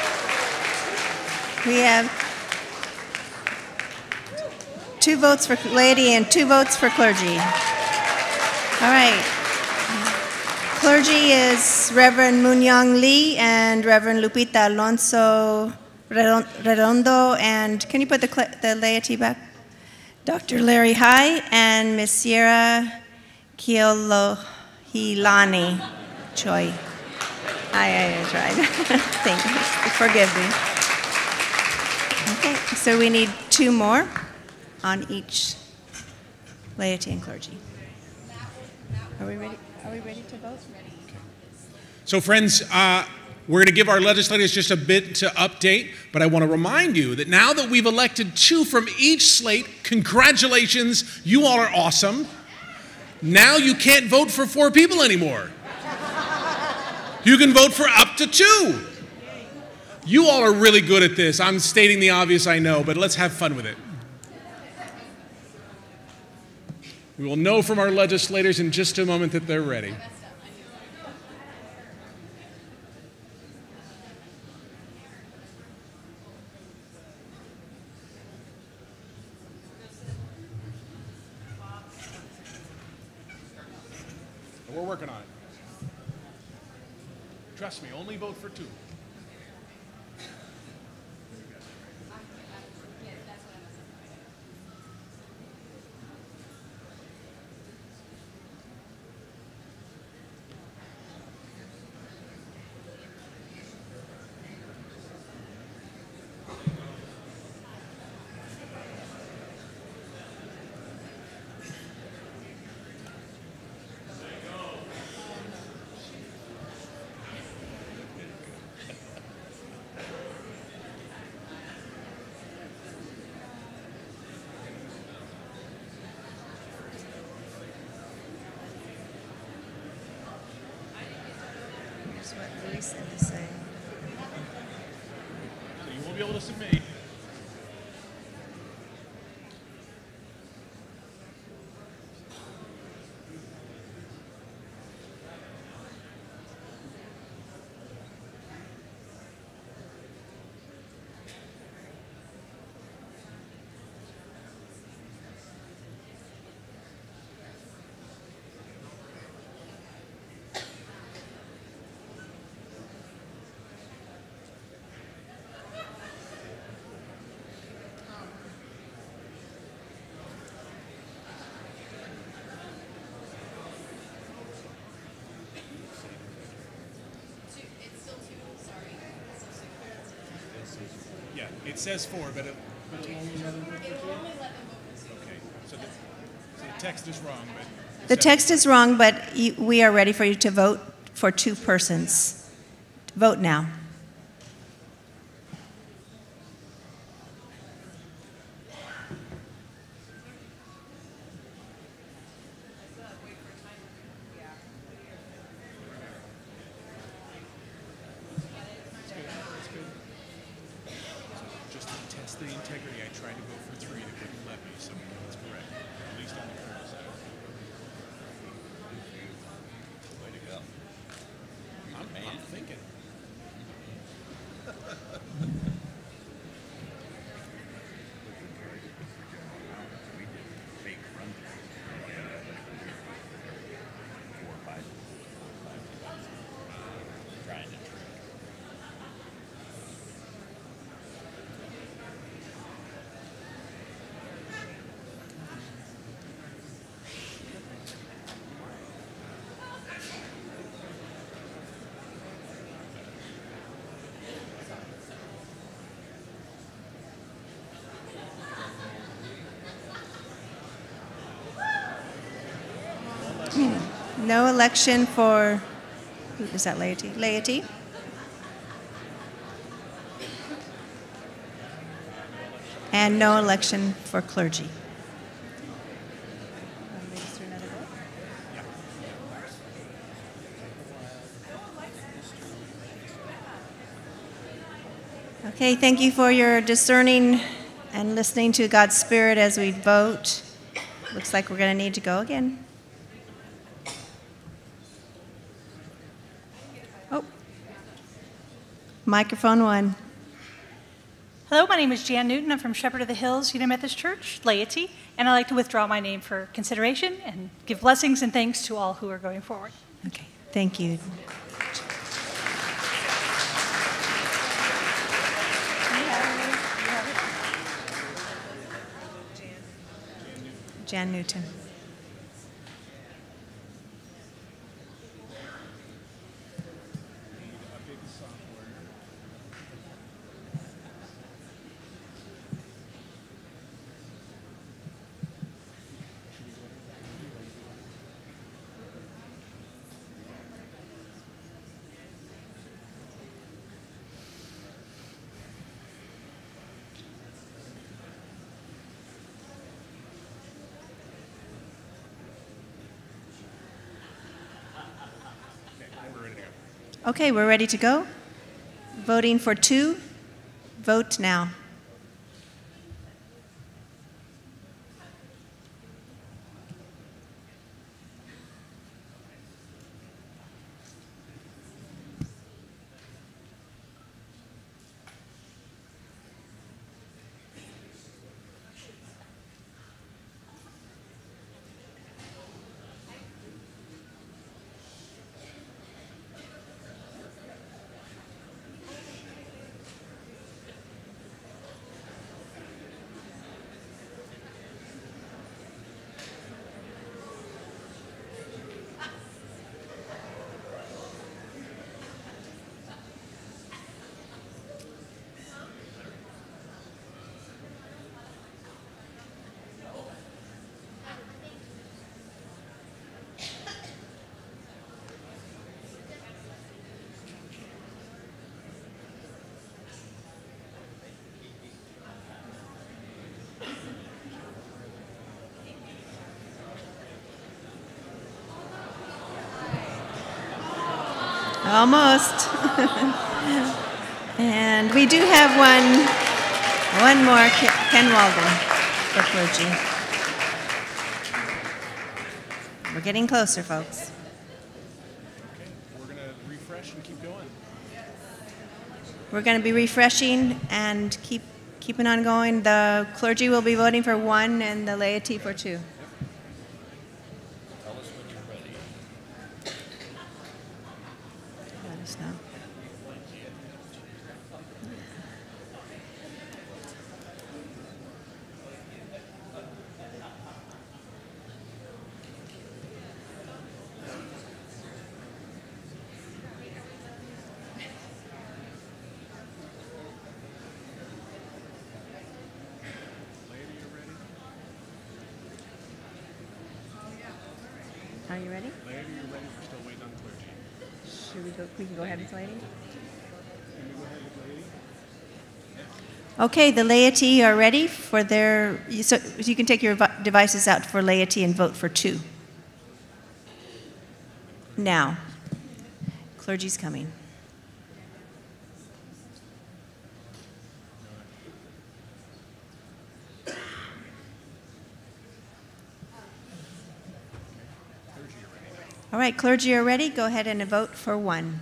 we have two votes for laity and two votes for clergy. All right. Clergy is Reverend Munyang Lee and Reverend Lupita Alonso Redondo. And can you put the, the laity back? Doctor Larry Hai and Miss Sierra Kilohilani Choi. I, I tried. Thank you. Forgive me. Okay, so we need two more on each laity and clergy. Are we ready? Are we ready to vote? Ready. So friends, uh, we're going to give our legislators just a bit to update, but I want to remind you that now that we've elected two from each slate, congratulations, you all are awesome. Now you can't vote for four people anymore. You can vote for up to two. You all are really good at this. I'm stating the obvious, I know, but let's have fun with it. We will know from our legislators in just a moment that they're ready. We're working on it. Trust me, only vote for two. So you won't be able to submit. It says four, but it, but you only let them vote for two? Okay, so the, so the text is wrong, but... The text is wrong, but you, we are ready for you to vote for two persons. Vote now. Just to test the integrity, I tried to vote for three that wouldn't let me, so it's correct, at least on the current side. Way to go. I'm, I'm thinking. No election for, who is that, laity? Laity? And no election for clergy. Okay, thank you for your discerning and listening to God's Spirit as we vote. Looks like we're going to need to go again. Oh, microphone one. Hello, my name is Jan Newton. I'm from Shepherd of the Hills, United Methodist Church, laity, and I'd like to withdraw my name for consideration and give blessings and thanks to all who are going forward. Okay, thank you. Jan Newton. Okay, we're ready to go. Voting for two. Vote now. Almost. And we do have one, one more, Ken Walden for clergy. We're getting closer, folks. Okay, we're going to refresh and keep going. We're going to be refreshing and keep keeping on going. The clergy will be voting for one and the laity for two. Tell us when you're ready. Let us know. Are you ready? Lady, you're ready. We're still waiting on clergy. Should we go? We can go ahead with lady. Can we go ahead with lady? Okay, the laity are ready for their. So you can take your vi- devices out for laity and vote for two. Now, clergy's coming. All right, clergy are ready. Go ahead and vote for one.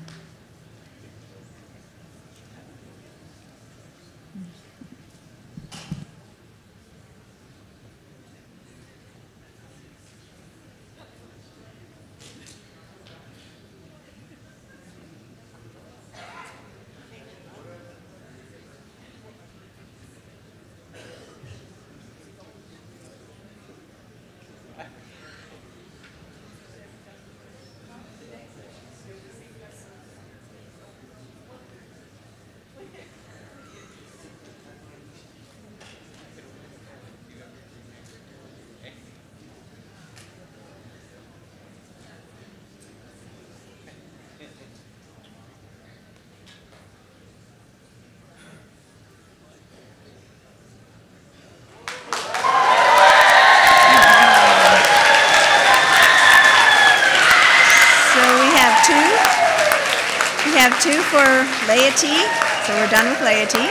Two for laity, so we're done with laity.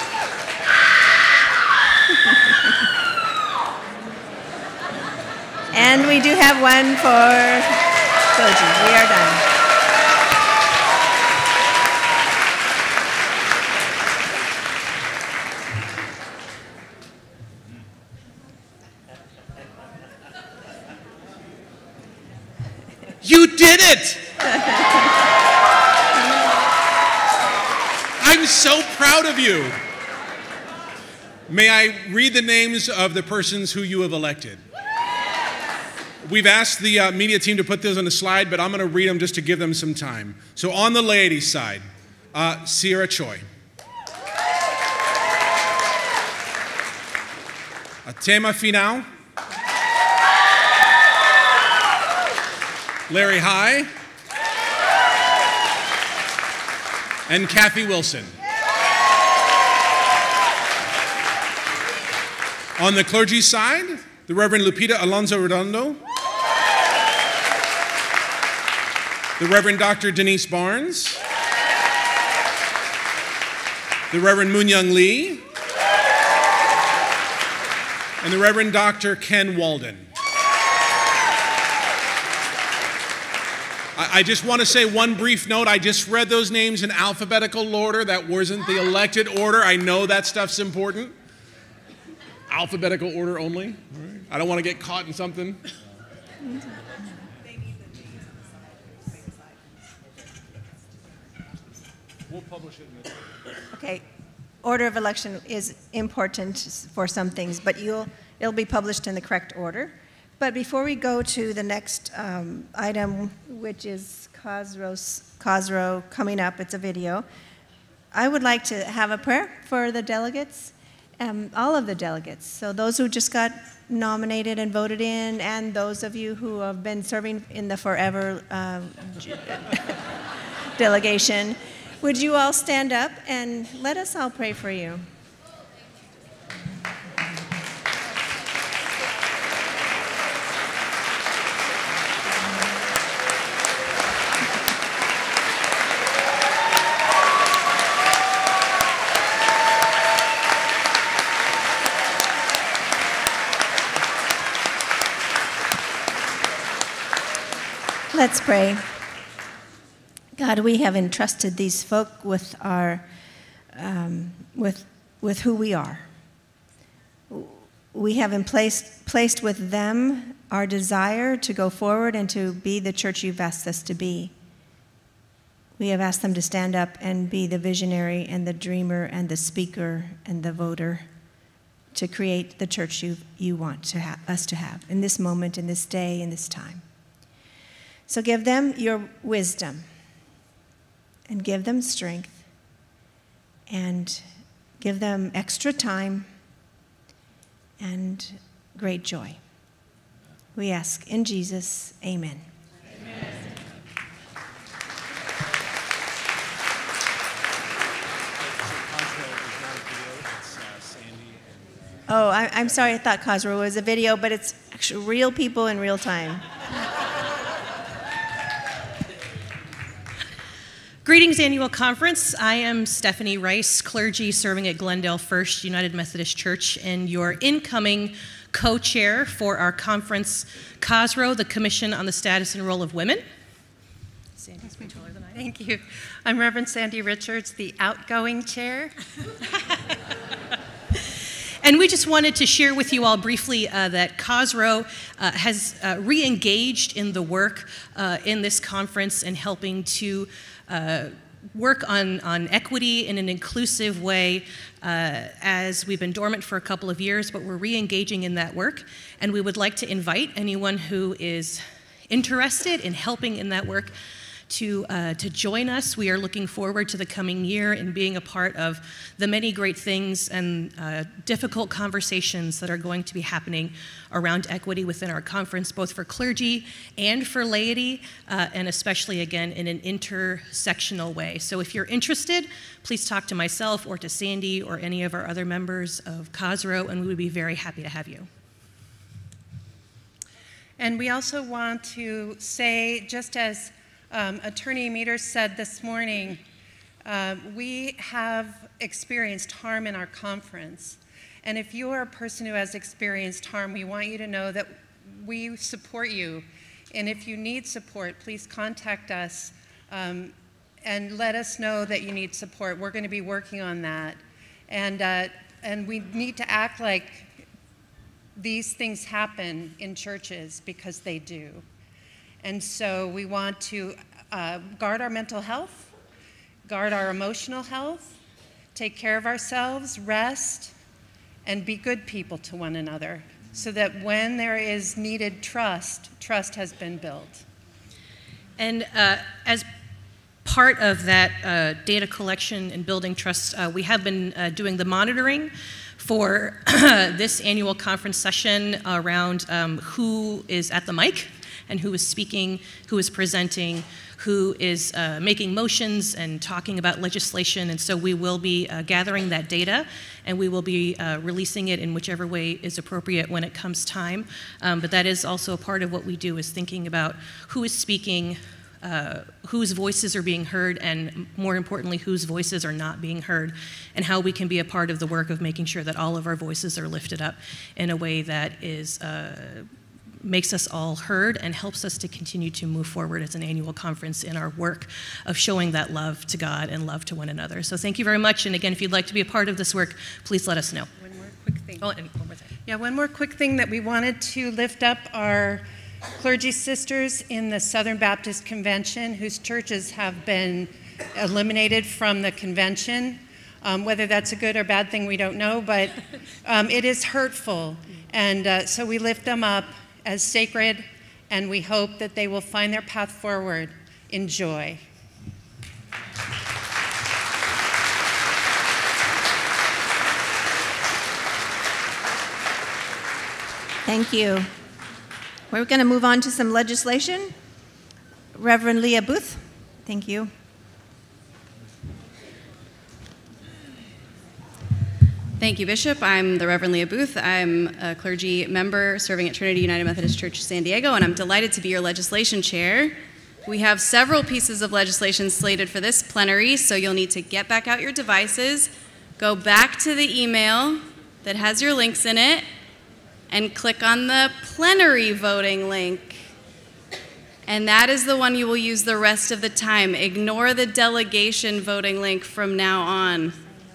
And we do have one for clergy. We are done. You did it! I'm so proud of you. May I read the names of the persons who you have elected? We've asked the uh, media team to put those on the slide, but I'm going to read them just to give them some time. So on the laity side, uh, Sierra Choi. Atema Finau. Larry High. And Kathy Wilson. On the clergy side, the Reverend Lupita Alonso Redondo. The Reverend Doctor Denise Barnes. The Reverend Moon Young Lee. And the Reverend Doctor Ken Walden. I just want to say one brief note. I just read those names in alphabetical order. That wasn't the elected order. I know that stuff's important. Alphabetical order only. All right. I don't want to get caught in something. We'll publish it in the... Okay. Order of election is important for some things, but you'll, it'll be published in the correct order. But before we go to the next um, item, which is Cosro's, Cosro coming up, it's a video, I would like to have a prayer for the delegates, um, all of the delegates. So those who just got nominated and voted in, and those of you who have been serving in the forever uh, delegation, would you all stand up and let us all pray for you? Let's pray. God, we have entrusted these folk with our, um, with, with who we are. We have in place, placed with them our desire to go forward and to be the church you've asked us to be. We have asked them to stand up and be the visionary and the dreamer and the speaker and the voter to create the church you, you want to ha- us to have in this moment, in this day, in this time. So give them your wisdom and give them strength and give them extra time and great joy. We ask in Jesus, amen. Oh, I, I'm sorry, I thought Cosro was a video, but it's actually real people in real time. Greetings, Annual Conference. I am Stephanie Rice, clergy serving at Glendale First United Methodist Church, and your incoming co-chair for our conference, Cosro, the Commission on the Status and Role of Women. Sandy's way taller than I am. Thank you. I'm Reverend Sandy Richards, the outgoing chair. And we just wanted to share with you all briefly uh, that Cosro uh, has uh, re-engaged in the work uh, in this conference and helping to uh, work on, on equity in an inclusive way uh, as we've been dormant for a couple of years, but we're re-engaging in that work. And we would like to invite anyone who is interested in helping in that work to, uh, to join us. We are looking forward to the coming year and being a part of the many great things and uh, difficult conversations that are going to be happening around equity within our conference, both for clergy and for laity, uh, and especially, again, in an intersectional way. So if you're interested, please talk to myself or to Sandy or any of our other members of Cosro, and we would be very happy to have you. And we also want to say, just as Um, Attorney Meters said this morning, uh, we have experienced harm in our conference. And if you are a person who has experienced harm, we want you to know that we support you. And if you need support, please contact us um, and let us know that you need support. We're going to be working on that. And, uh, and we need to act like these things happen in churches because they do. And so we want to uh, guard our mental health, guard our emotional health, take care of ourselves, rest, and be good people to one another so that when there is needed trust, trust has been built. And uh, as part of that uh, data collection and building trust, uh, we have been uh, doing the monitoring for this annual conference session around um, who is at the mic and who is speaking, who is presenting, who is uh, making motions and talking about legislation. And so we will be uh, gathering that data, and we will be uh, releasing it in whichever way is appropriate when it comes time. Um, but that is also a part of what we do, is thinking about who is speaking, uh, whose voices are being heard, and more importantly, whose voices are not being heard, and how we can be a part of the work of making sure that all of our voices are lifted up in a way that is uh, makes us all heard and helps us to continue to move forward as an annual conference in our work of showing that love to God and love to one another. So thank you very much. And again, if you'd like to be a part of this work, please let us know. One more quick thing. Oh, and one more thing. Yeah, one more quick thing that we wanted to lift up our clergy sisters in the Southern Baptist Convention whose churches have been eliminated from the convention. Um, whether that's a good or bad thing, we don't know, but um, it is hurtful. And uh, so we lift them up as sacred, and we hope that they will find their path forward in joy. Thank you. We're going to move on to some legislation. Reverend Leah Booth, thank you. Thank you, Bishop. I'm the Reverend Leah Booth. I'm a clergy member serving at Trinity United Methodist Church, San Diego, and I'm delighted to be your legislation chair. We have several pieces of legislation slated for this plenary, so you'll need to get back out your devices, go back to the email that has your links in it, and click on the plenary voting link. And that is the one you will use the rest of the time. Ignore the delegation voting link from now on.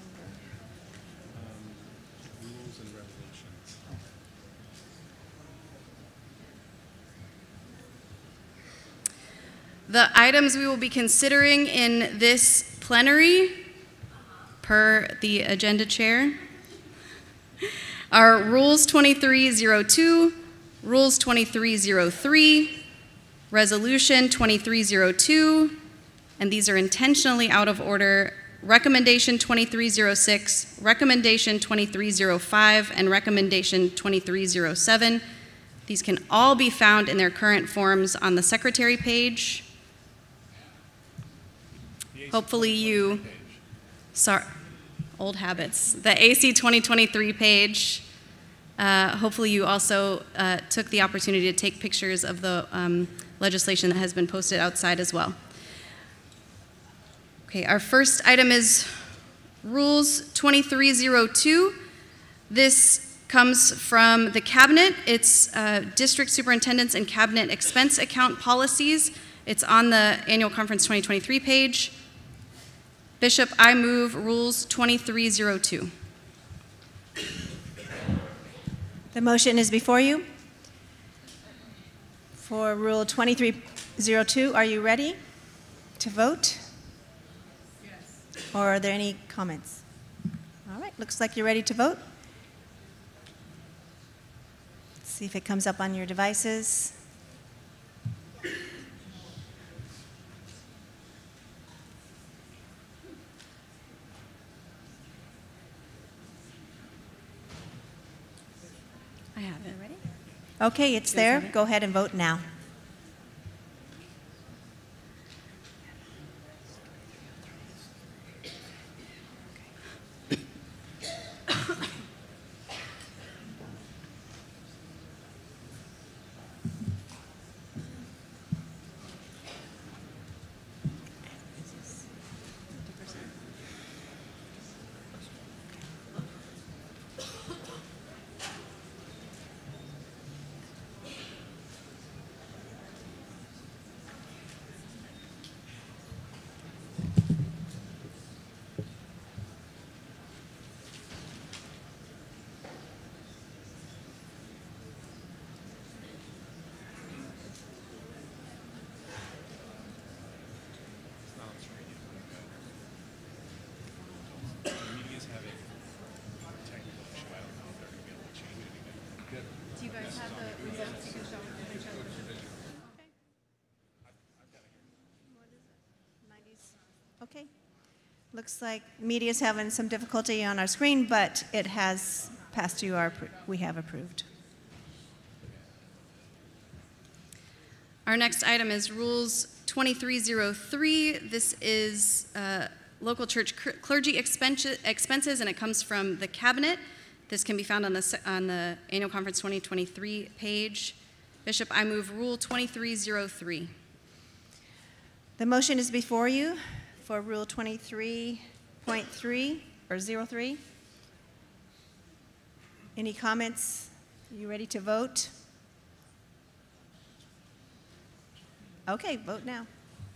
The items we will be considering in this plenary, per the agenda chair, are Rules twenty-three oh two, Rules twenty-three oh three, Resolution twenty-three oh two, and these are intentionally out of order, Recommendation twenty-three oh six, Recommendation twenty-three oh five, and Recommendation twenty-three oh seven. These can all be found in their current forms on the secretary page. Hopefully you, sorry, old habits, the A C twenty twenty-three page. Uh, hopefully you also uh, took the opportunity to take pictures of the um, legislation that has been posted outside as well. Okay, our first item is Rules twenty-three oh two. This comes from the Cabinet. It's uh, District Superintendents and Cabinet Expense Account Policies. It's on the Annual Conference twenty twenty-three page. Bishop, I move Rules twenty-three oh two. The motion is before you. For Rule twenty-three oh two, are you ready to vote? Yes. Or are there any comments? All right, looks like you're ready to vote. Let's see if it comes up on your devices. I have it. Ready? Okay, it's there. Go ahead and vote now. Do you guys have the results? Okay. Looks like media's having some difficulty on our screen, but it has passed you. Our, we have approved. Our next item is Rules twenty-three oh three. This is uh, local church clergy expenses, and it comes from the Cabinet. This can be found on the, on the Annual Conference twenty twenty-three page. Bishop, I move Rule twenty-three oh three. The motion is before you for Rule twenty-three point three or zero three. Any comments? Are you ready to vote? Okay, vote now.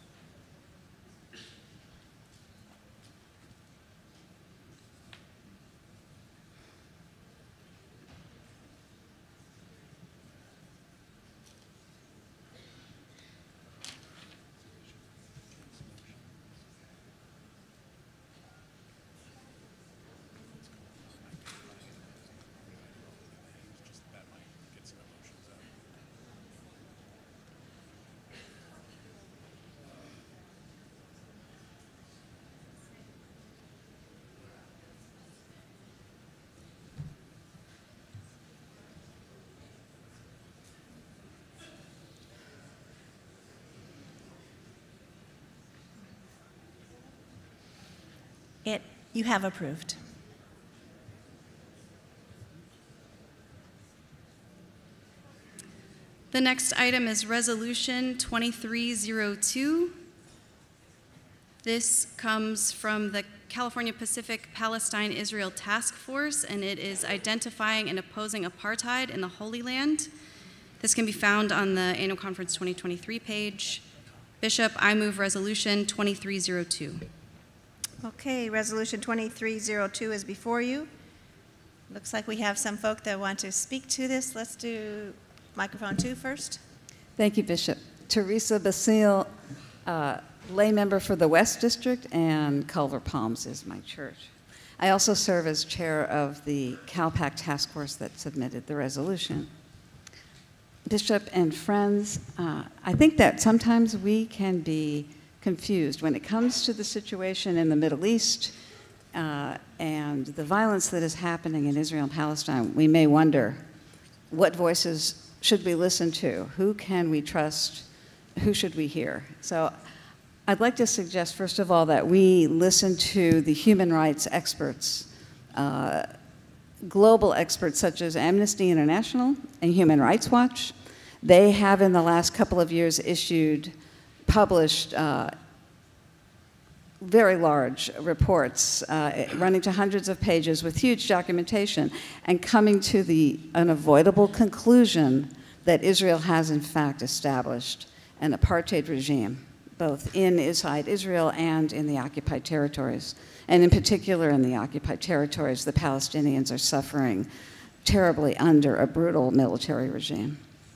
It, you have approved. The next item is Resolution twenty-three oh two. This comes from the California Pacific Palestine Israel Task Force, and it is identifying and opposing apartheid in the Holy Land. This can be found on the Annual Conference twenty twenty-three page. Bishop, I move Resolution twenty-three oh two. Okay, Resolution twenty-three oh two is before you. Looks like we have some folk that want to speak to this. Let's do microphone two first. Thank you, Bishop. Teresa Basile, uh, lay member for the West District, and Culver Palms is my church. I also serve as chair of the CalPAC task force that submitted the resolution. Bishop and friends, uh, I think that sometimes we can be confused when it comes to the situation in the Middle East uh, and the violence that is happening in Israel and Palestine. We may wonder what voices should we listen to? Who can we trust? Who should we hear? So I'd like to suggest, first of all, that we listen to the human rights experts, uh, global experts such as Amnesty International and Human Rights Watch. They have in the last couple of years issued, published uh, very large reports uh, running to hundreds of pages with huge documentation and coming to the unavoidable conclusion that Israel has in fact established an apartheid regime, both in inside Israel and in the occupied territories. And in particular in the occupied territories, the Palestinians are suffering terribly under a brutal military regime.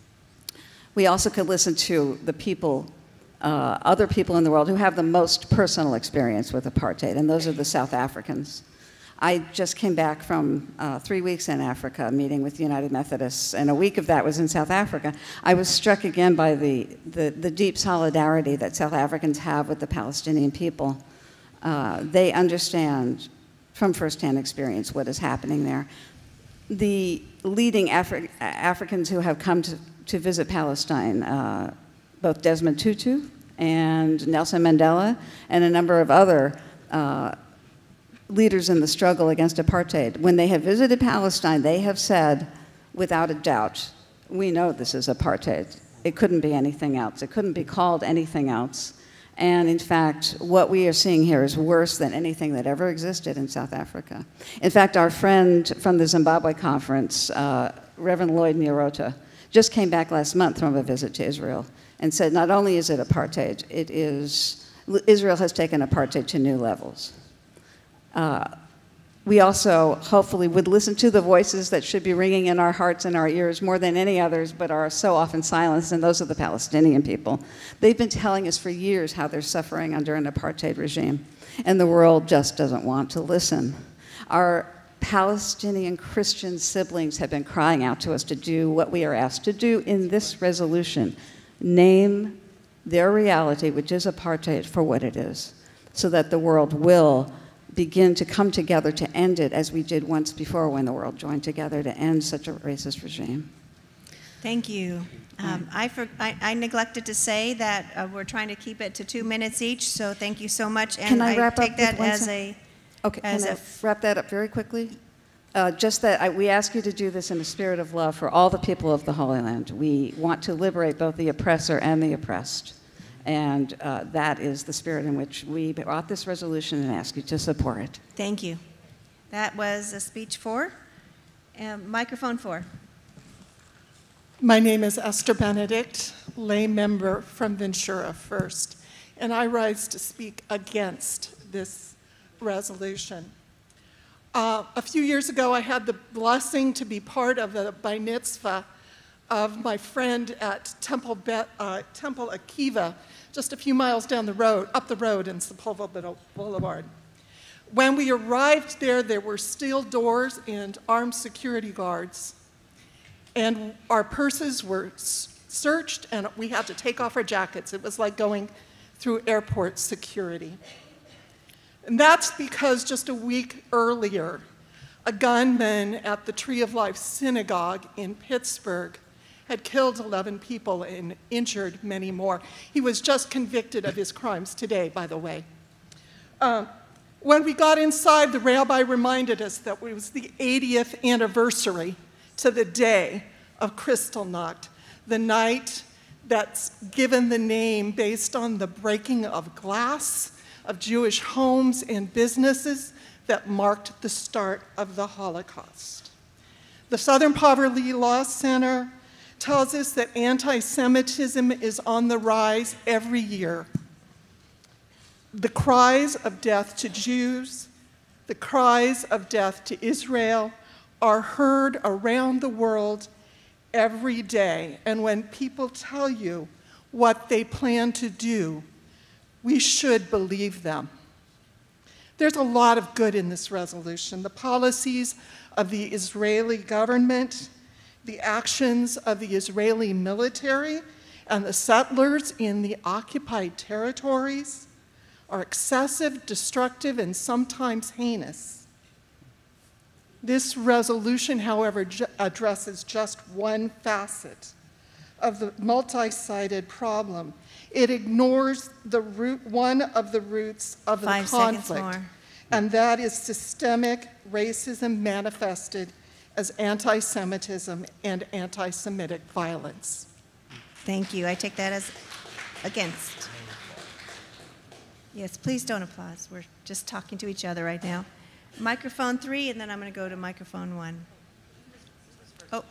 We also could listen to the people Uh, other people in the world who have the most personal experience with apartheid, and those are the South Africans. I just came back from uh, three weeks in Africa, meeting with United Methodists, and a week of that was in South Africa. I was struck again by the, the, the deep solidarity that South Africans have with the Palestinian people. Uh, they understand from firsthand experience what is happening there. The leading Afri Africans who have come to, to visit Palestine, uh, both Desmond Tutu and Nelson Mandela and a number of other uh, leaders in the struggle against apartheid, when they have visited Palestine, they have said, without a doubt, we know this is apartheid. It couldn't be anything else. It couldn't be called anything else. And in fact, what we are seeing here is worse than anything that ever existed in South Africa. In fact, our friend from the Zimbabwe conference, uh, Reverend Lloyd Nyarota, just came back last month from a visit to Israel and said not only is it apartheid, it is, Israel has taken apartheid to new levels. Uh, we also hopefully would listen to the voices that should be ringing in our hearts and our ears more than any others, but are so often silenced, and those are the Palestinian people. They've been telling us for years how they're suffering under an apartheid regime, and the world just doesn't want to listen. Our Palestinian Christian siblings have been crying out to us to do what we are asked to do in this resolution: name their reality, which is apartheid, for what it is, so that the world will begin to come together to end it, as we did once before when the world joined together to end such a racist regime. Thank you. Um, I, for, I, I neglected to say that uh, we're trying to keep it to two minutes each, so thank you so much. And Can I wrap take up that with one as sec- a Okay, as can a I wrap that up very quickly? Uh, just that I, we ask you to do this in a spirit of love for all the people of the Holy Land. We want to liberate both the oppressor and the oppressed. And uh, that is the spirit in which we brought this resolution and ask you to support it. Thank you. That was a speech four. Um, microphone four. My name is Esther Benedict, lay member from Ventura First, and I rise to speak against this resolution. Uh, a few years ago, I had the blessing to be part of the bar mitzvah of my friend at Temple, Be uh, Temple Akiva, just a few miles down the road, up the road in Sepulveda Boulevard. When we arrived there, there were steel doors and armed security guards. And our purses were searched, and we had to take off our jackets. It was like going through airport security. And that's because just a week earlier, a gunman at the Tree of Life Synagogue in Pittsburgh had killed eleven people and injured many more. He was just convicted of his crimes today, by the way. Um, when we got inside, the rabbi reminded us that it was the eightieth anniversary to the day of Kristallnacht, the night that's given the name based on the breaking of glass of Jewish homes and businesses that marked the start of the Holocaust. The Southern Poverty Law Center tells us that anti-Semitism is on the rise every year. The cries of death to Jews, the cries of death to Israel are heard around the world every day. And when people tell you what they plan to do, we should believe them. There's a lot of good in this resolution. The policies of the Israeli government, the actions of the Israeli military and the settlers in the occupied territories are excessive, destructive, and sometimes heinous. This resolution, however, ju- addresses just one facet of the multi-sided problem. It ignores the root, one of the roots of the Five seconds conflict, more. and that is systemic racism manifested as anti-Semitism and anti-Semitic violence. Thank you. I take that as against. Yes, please don't applaud. We're just talking to each other right now. Microphone three, and then I'm going to go to microphone one. Oh.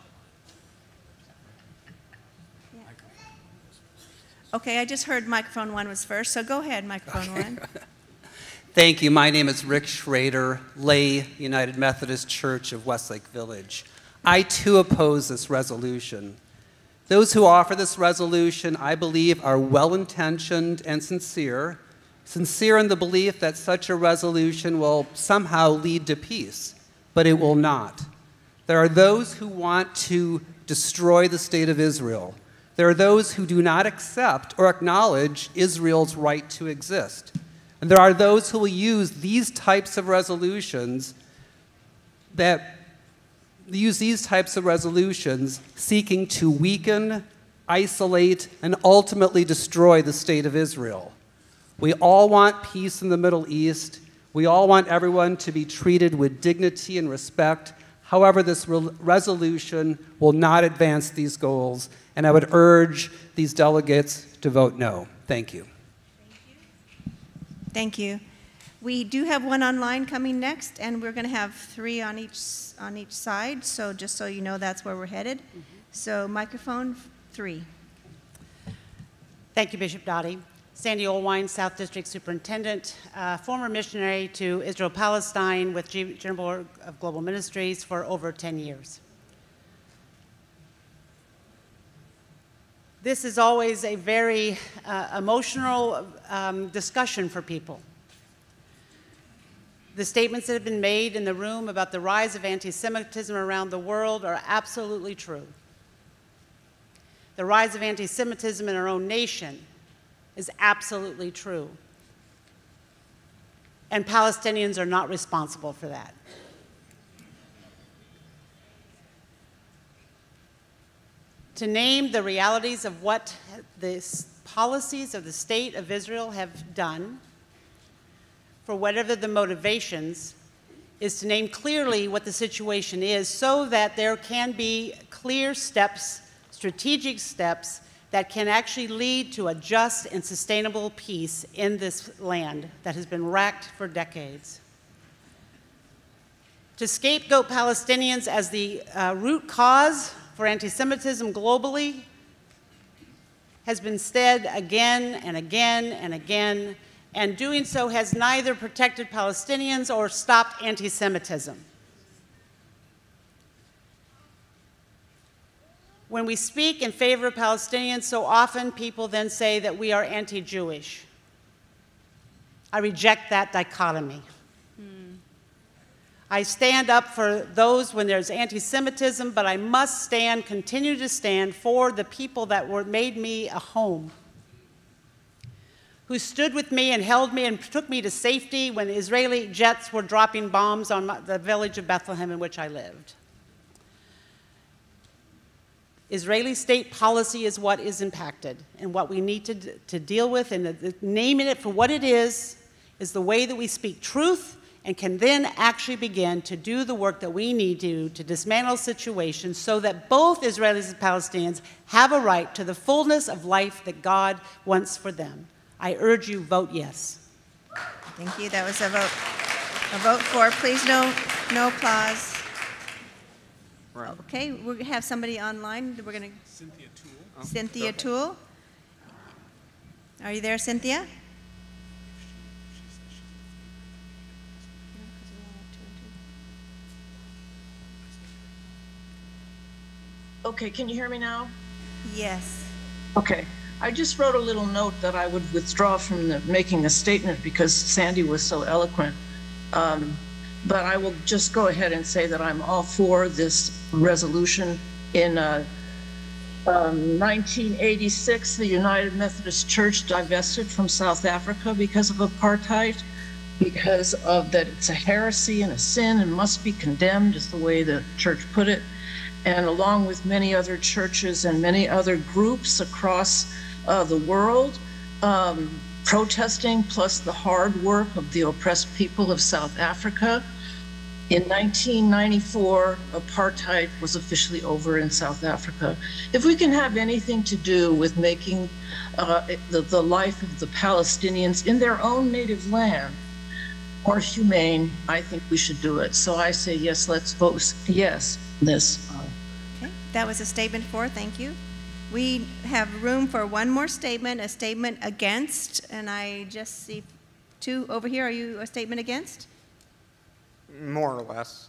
Okay, I just heard microphone one was first, so go ahead, microphone one. Thank you. My name is Rick Schrader, lay United Methodist Church of Westlake Village. I too oppose this resolution. Those who offer this resolution, I believe, are well-intentioned and sincere, sincere in the belief that such a resolution will somehow lead to peace, but it will not. There are those who want to destroy the state of Israel. There are those who do not accept or acknowledge Israel's right to exist. And there are those who will use these types of resolutions that use these types of resolutions seeking to weaken, isolate, and ultimately destroy the state of Israel. We all want peace in the Middle East. We all want everyone to be treated with dignity and respect. However, this re- resolution will not advance these goals, and I would urge these delegates to vote no. Thank you. Thank you. We do have one online coming next, and we're going to have three on each on each side. So just so you know, that's where we're headed. Mm-hmm. So microphone three. Thank you, Bishop Dottie. Sandy Olwine, South District Superintendent, uh, former missionary to Israel-Palestine with G- General Board of Global Ministries for over ten years. This is always a very uh, emotional um, discussion for people. The statements that have been made in the room about the rise of anti-Semitism around the world are absolutely true. The rise of anti-Semitism in our own nation is absolutely true. And Palestinians are not responsible for that. To name the realities of what the policies of the state of Israel have done, for whatever the motivations, is to name clearly what the situation is so that there can be clear steps, strategic steps, that can actually lead to a just and sustainable peace in this land that has been racked for decades. To scapegoat Palestinians as the uh, root cause for anti-Semitism globally has been said again and again and again, and doing so has neither protected Palestinians or stopped anti-Semitism. When we speak in favor of Palestinians, so often people then say that we are anti-Jewish. I reject that dichotomy. Hmm. I stand up for those when there's anti-Semitism, but I must stand, continue to stand for the people that were, made me a home, who stood with me and held me and took me to safety when Israeli jets were dropping bombs on my, the village of Bethlehem in which I lived. Israeli state policy is what is impacted, and what we need to, to deal with, and the, the, naming it for what it is, is the way that we speak truth and can then actually begin to do the work that we need to to dismantle situations so that both Israelis and Palestinians have a right to the fullness of life that God wants for them. I urge you, vote yes. Thank you. That was a vote. A vote for. Please, no, no applause. Right. Okay, we have somebody online. We're going to. Cynthia Toole. Oh, Cynthia okay. Toole. Are you there, Cynthia? Okay, can you hear me now? Yes. Okay. I just wrote a little note that I would withdraw from the, making a statement because Sandy was so eloquent. Um, but I will just go ahead and say that I'm all for this resolution. In uh, um, nineteen eighty-six, the United Methodist Church divested from South Africa because of apartheid. because of that it's a heresy and a sin and must be condemned, is the way the church put it. And along with many other churches and many other groups across uh, the world, um, protesting, plus the hard work of the oppressed people of South Africa. In nineteen ninety-four, apartheid was officially over in South Africa. If we can have anything to do with making uh, the, the life of the Palestinians in their own native land more humane, I think we should do it. So I say yes, let's vote yes this. Okay, that was a statement for, thank you. We have room for one more statement, a statement against, and I just see two over here. Are you a statement against? More or less.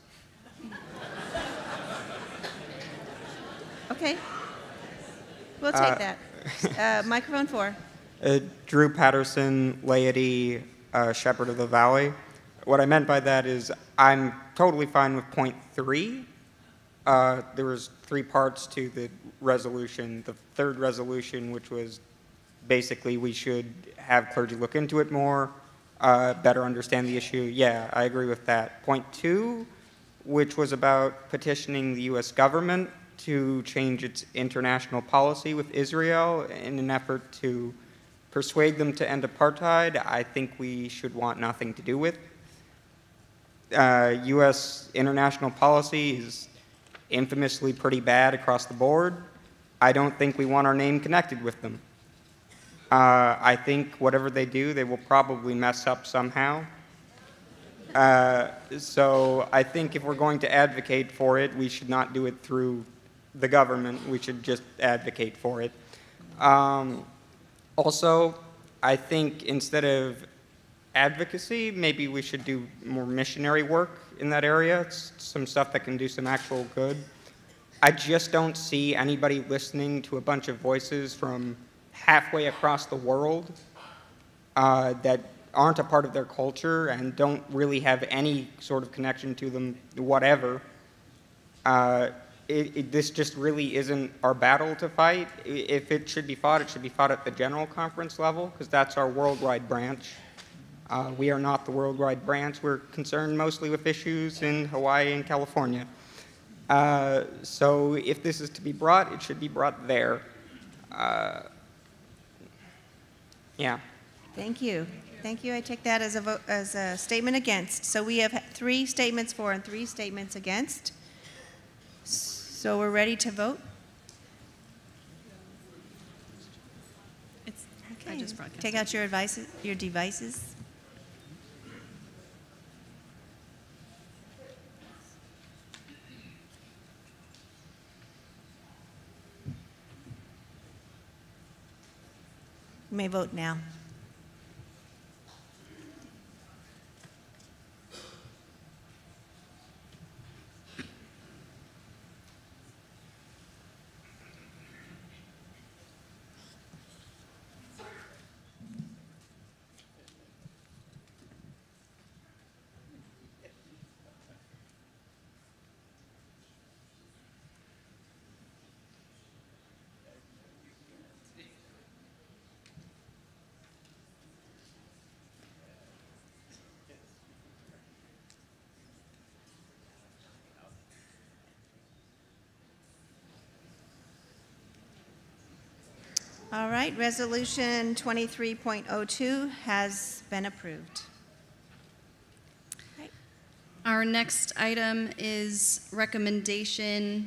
Okay. We'll take Uh, that. Uh, microphone four. Uh, Drew Patterson, laity, uh, Shepherd of the Valley. What I meant by that is I'm totally fine with point three. Uh, there was three parts to the resolution. The third resolution, which was basically we should have clergy look into it more, uh, better understand the issue. Yeah, I agree with that. Point two, which was about petitioning the U S government to change its international policy with Israel in an effort to persuade them to end apartheid, I think we should want nothing to do with. Uh, U S international policy is infamously pretty bad across the board. I don't think we want our name connected with them. Uh, I think whatever they do, they will probably mess up somehow. Uh, so I think if we're going to advocate for it, we should not do it through the government. We should just advocate for it. Um, also, I think instead of advocacy, maybe we should do more missionary work in that area. It's some stuff that can do some actual good. I just don't see anybody listening to a bunch of voices from halfway across the world uh, that aren't a part of their culture and don't really have any sort of connection to them, whatever. Uh, it, it, this just really isn't our battle to fight. If it should be fought, it should be fought at the General Conference level, because that's our worldwide branch. Uh, we are not the worldwide branch. We're concerned mostly with issues in Hawaii and California. Uh, so if this is to be brought, it should be brought there. Uh, yeah. Thank you. Thank you. I take that as a vote, as a statement against. So we have three statements for and three statements against. So we're ready to vote. It's, okay. I just broadcast Take out your devices. Your devices. You may vote now. All right, resolution twenty-three point oh two has been approved. Right. Our next item is recommendation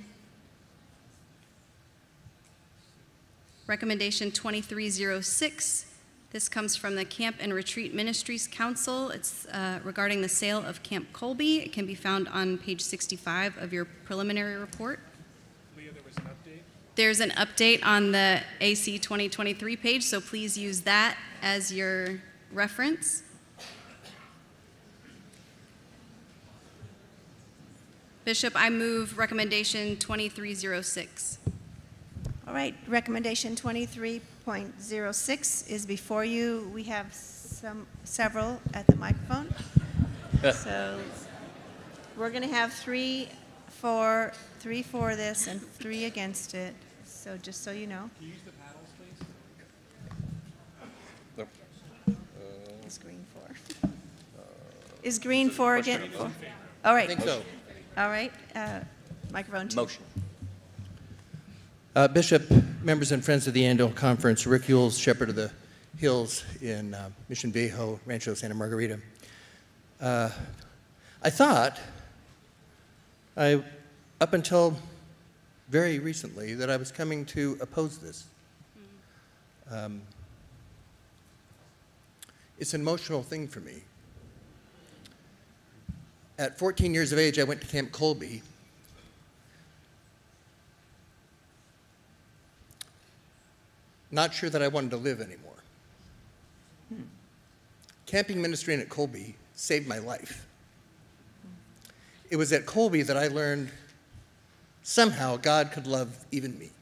recommendation twenty-three oh six. This comes from the Camp and Retreat Ministries Council. It's uh, regarding the sale of Camp Colby. It can be found on page sixty-five of your preliminary report. There's an update on the A C twenty twenty-three page, so please use that as your reference. Bishop, I move recommendation twenty-three oh six. All right, recommendation twenty-three point oh six is before you. We have some several at the microphone. So we're going to have three for three for this and three against it. So just so you know. Can you use the paddles, please? The screen for. Is green for again? For? All right. I think so. All right. Uh, microphone two. Motion. Uh, Bishop, members and friends of the annual conference, Rick Yules, Shepherd of the Hills in uh, Mission Viejo, Rancho Santa Margarita. Uh, I thought, I, up until very recently, that I was coming to oppose this. Um, it's an emotional thing for me. At fourteen years of age, I went to Camp Colby. Not sure that I wanted to live anymore. Hmm. Camping ministry at Colby saved my life. It was at Colby that I learned somehow God could love even me.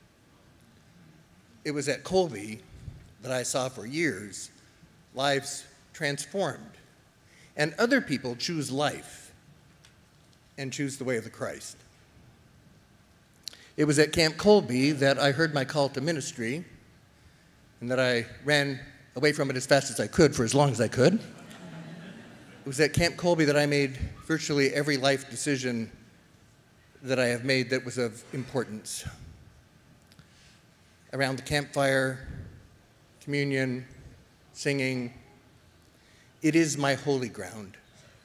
It was at Colby that I saw for years lives transformed, and other people choose life and choose the way of the Christ. It was at Camp Colby that I heard my call to ministry, and that I ran away from it as fast as I could for as long as I could. It was at Camp Colby that I made virtually every life decision that I have made that was of importance. Around the campfire, communion, singing, it is my holy ground.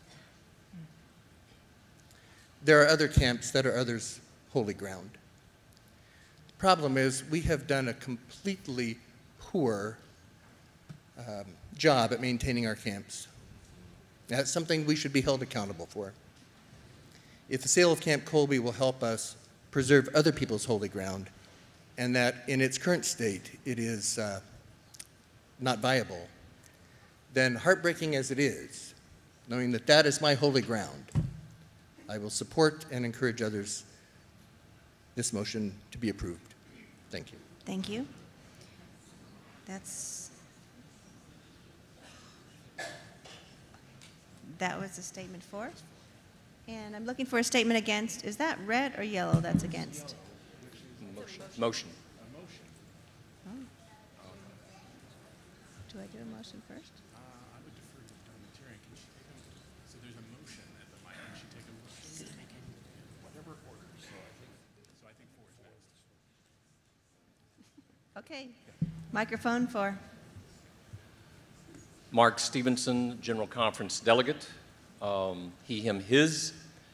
There are other camps that are others' holy ground. The problem is we have done a completely poor um, job at maintaining our camps. That's something we should be held accountable for. If the sale of Camp Colby will help us preserve other people's holy ground, and that in its current state it is uh, not viable, then heartbreaking as it is, knowing that that is my holy ground, I will support and encourage others this motion to be approved. Thank you. Thank you. That's, that was a statement for. And I'm looking for a statement against. Is that red or yellow that's against? Motion. Motion. Oh. Do I do a motion first? Uh, I would defer to the parliamentarian. Can she take a, so there's a motion at the mic. Can she take a motion? Whatever order. So I think, so I think four is next. Okay. Microphone four. Mark Stevenson, General Conference Delegate. Um, he, him, his.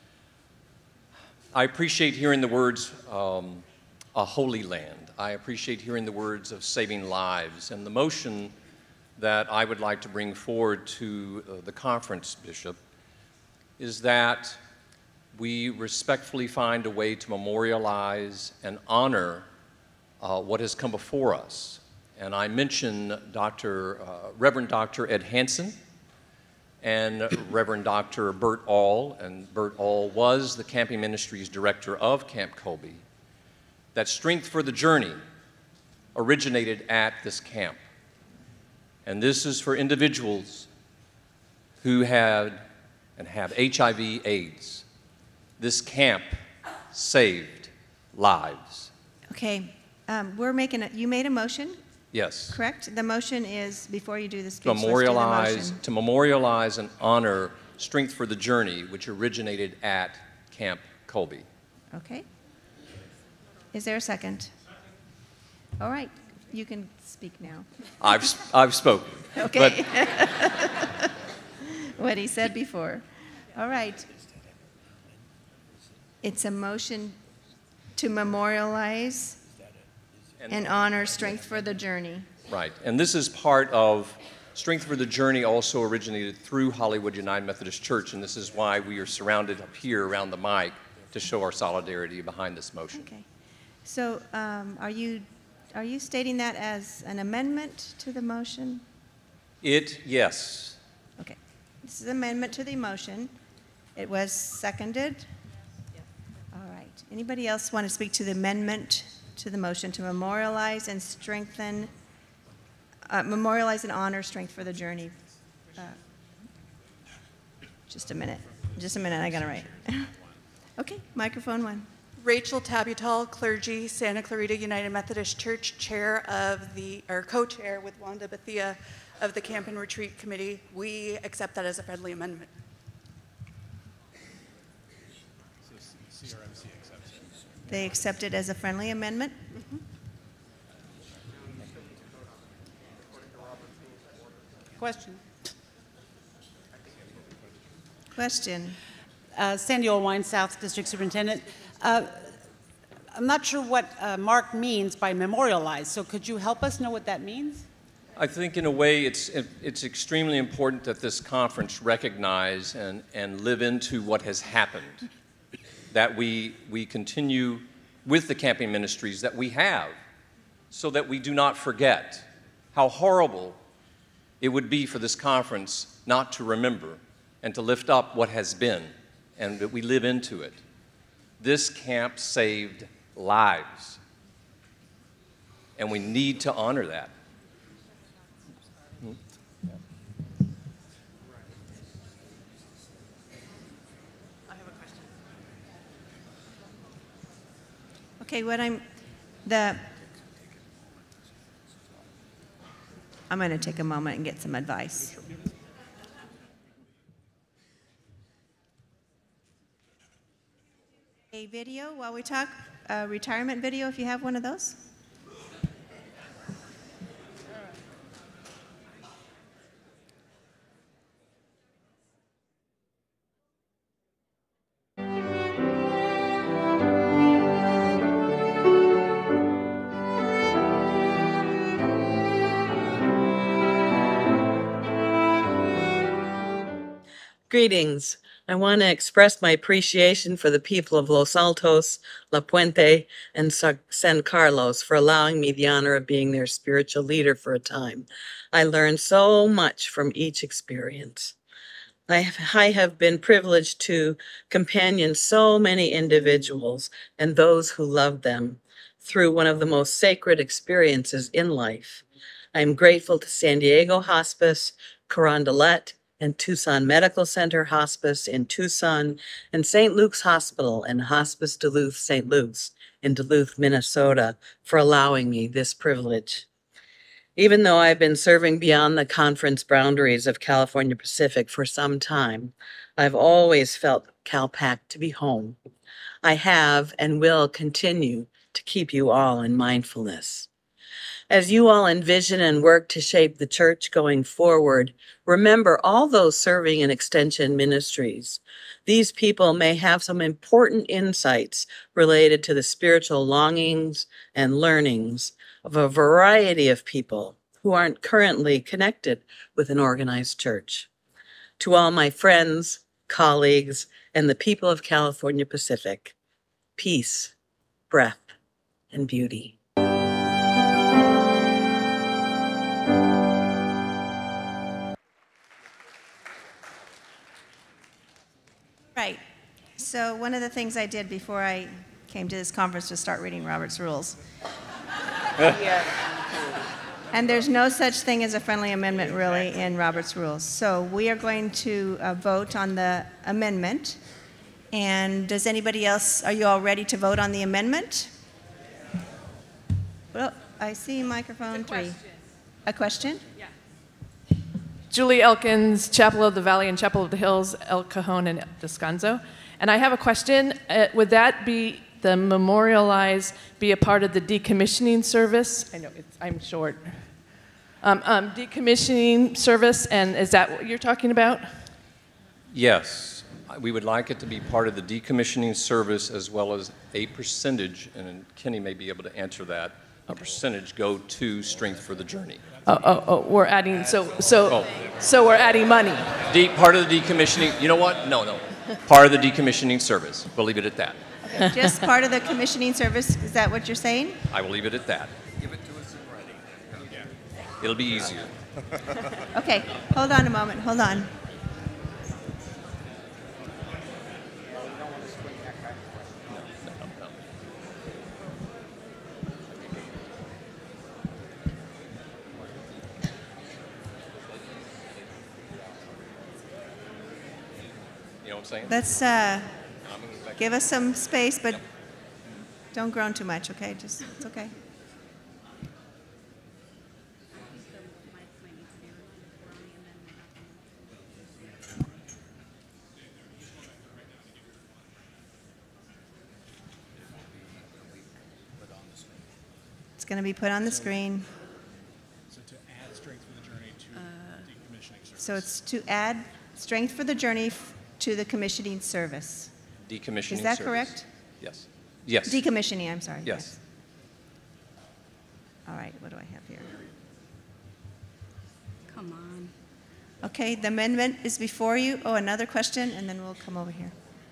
I appreciate hearing the words, um, a holy land. I appreciate hearing the words of saving lives. And the motion that I would like to bring forward to uh, the conference, Bishop, is that we respectfully find a way to memorialize and honor uh, what has come before us. And I mention Doctor Uh, Reverend Doctor Ed Hansen and Reverend Doctor Bert All, and Bert All was the Camping Ministries director of Camp Colby. That Strength for the Journey originated at this camp. And this is for individuals who had and have H I V AIDS. This camp saved lives. Okay. Um, we're making a, you made a motion? Yes. Correct? The motion is, before you do the speech, To memorialize, let's do the motion. to memorialize and honor Strength for the Journey, which originated at Camp Colby. Okay. Is there a second? All right. You can speak now. I've, I've spoken. Okay. But what he said before. All right. It's a motion to memorialize and honor Strength for the Journey. Right, and this is part of Strength for the Journey. Also originated through Hollywood United Methodist Church, and this is why we are surrounded up here around the mic to show our solidarity behind this motion. Okay. So um, are you are you stating that as an amendment to the motion? It, yes. Okay. This is an amendment to the motion. It was seconded. All right. Anybody else want to speak to the amendment to the motion to memorialize and strengthen, uh, memorialize and honor Strength for the Journey? Uh, just a minute. Just a minute. I got it right. Okay. Microphone one. Rachel Tabutal, clergy, Santa Clarita United Methodist Church, chair of the, or co-chair with Wanda Bethia of the Camp and Retreat Committee, we accept that as a friendly amendment. So C R M C accepts it. They accept it as a friendly amendment? Mm-hmm. Question. Question. Uh, Sandy Olwine, South District Superintendent. Uh, I'm not sure what uh, Mark means by memorialize, so could you help us know what that means? I think in a way it's, it's extremely important that this conference recognize and, and live into what has happened, that we, we continue with the camping ministries that we have, so that we do not forget how horrible it would be for this conference not to remember and to lift up what has been, and that we live into it. This camp saved lives, and we need to honor that. Okay, what I'm, the, I'm going to take a moment and get some advice. A video while we talk, a retirement video, if you have one of those. Greetings. I want to express my appreciation for the people of Los Altos, La Puente, and San Carlos for allowing me the honor of being their spiritual leader for a time. I learned so much from each experience. I have, I have been privileged to companion so many individuals and those who love them through one of the most sacred experiences in life. I am grateful to San Diego Hospice, Carondelet, and Tucson Medical Center Hospice in Tucson, and Saint Luke's Hospital and Hospice Duluth Saint Luke's in Duluth, Minnesota, for allowing me this privilege. Even though I've been serving beyond the conference boundaries of California Pacific for some time, I've always felt CalPAC to be home. I have and will continue to keep you all in mindfulness. As you all envision and work to shape the church going forward, remember all those serving in extension ministries. These people may have some important insights related to the spiritual longings and learnings of a variety of people who aren't currently connected with an organized church. To all my friends, colleagues, and the people of California Pacific, peace, breath, and beauty. Right. So one of the things I did before I came to this conference was start reading Robert's Rules. Yeah. And there's no such thing as a friendly amendment really in Robert's Rules. So we are going to uh, vote on the amendment. And does anybody else, are you all ready to vote on the amendment? Well, I see microphone three. A question? Yeah. Julie Elkins, Chapel of the Valley and Chapel of the Hills, El Cajon and Descanso. And I have a question. Uh, would that be, the memorialize, be a part of the decommissioning service? I know, it's, I'm short. Um, um, decommissioning service, and is that what you're talking about? Yes. We would like it to be part of the decommissioning service as well as a percentage, and Kenny may be able to answer that, a percentage go to Strength for the Journey. Oh, oh, oh, we're adding, so, so, oh. so we're adding money. De part of the decommissioning, you know what? No, no. Part of the decommissioning service. We'll leave it at that. Okay, just part of the commissioning service, is that what you're saying? I will leave it at that. Give it to us in writing. Yeah. It'll be easier. Okay, hold on a moment, hold on. Let's uh, give us some space, but don't groan too much, okay? Just, it's okay. It's going to be put on the screen. So to add strength for the journey to decommissioning service. So it's to add strength for the journey f- to the commissioning service. Decommissioning Is that service. correct? Yes. Yes. Decommissioning, I'm sorry. Yes. All right, what do I have here? Come on. Okay, the amendment is before you. Oh, another question, and then we'll come over here.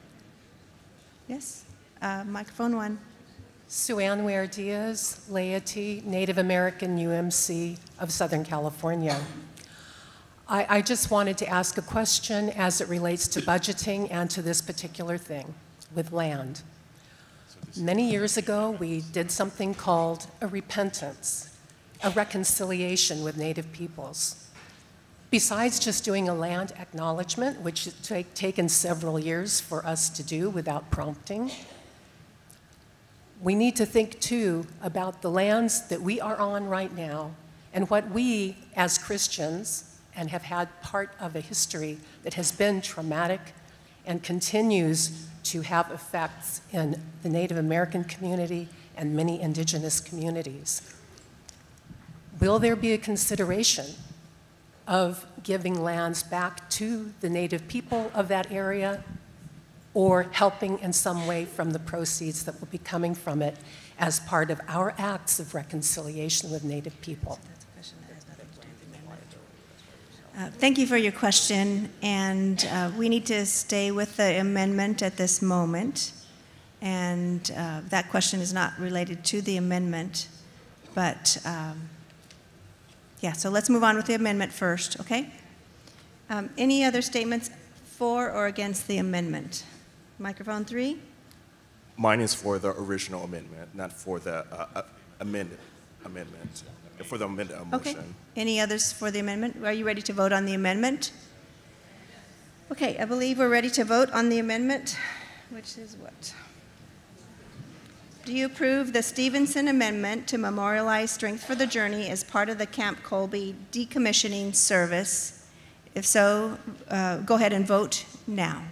Yes, uh, microphone one. Sue Ann Ware Diaz, laity, Native American U M C of Southern California. I, I just wanted to ask a question as it relates to budgeting and to this particular thing with land. Many years ago, we did something called a repentance, a reconciliation with Native peoples. Besides just doing a land acknowledgement, which has take, taken several years for us to do without prompting, we need to think too about the lands that we are on right now and what we as Christians, and have had part of a history that has been traumatic and continues to have effects in the Native American community and many indigenous communities. Will there be a consideration of giving lands back to the Native people of that area, or helping in some way from the proceeds that will be coming from it as part of our acts of reconciliation with Native people? Uh, thank you for your question, and uh, we need to stay with the amendment at this moment. And uh, that question is not related to the amendment, but um, yeah, so let's move on with the amendment first, okay? Um, any other statements for or against the amendment? Microphone three. Mine is for the original amendment, not for the uh, uh, amended amendment, for the amended motion. Okay. Any others for the amendment? Are you ready to vote on the amendment? Okay, I believe we're ready to vote on the amendment, which is what? Do you approve the Stevenson Amendment to memorialize Strength for the Journey as part of the Camp Colby decommissioning service? If so, uh, go ahead and vote now.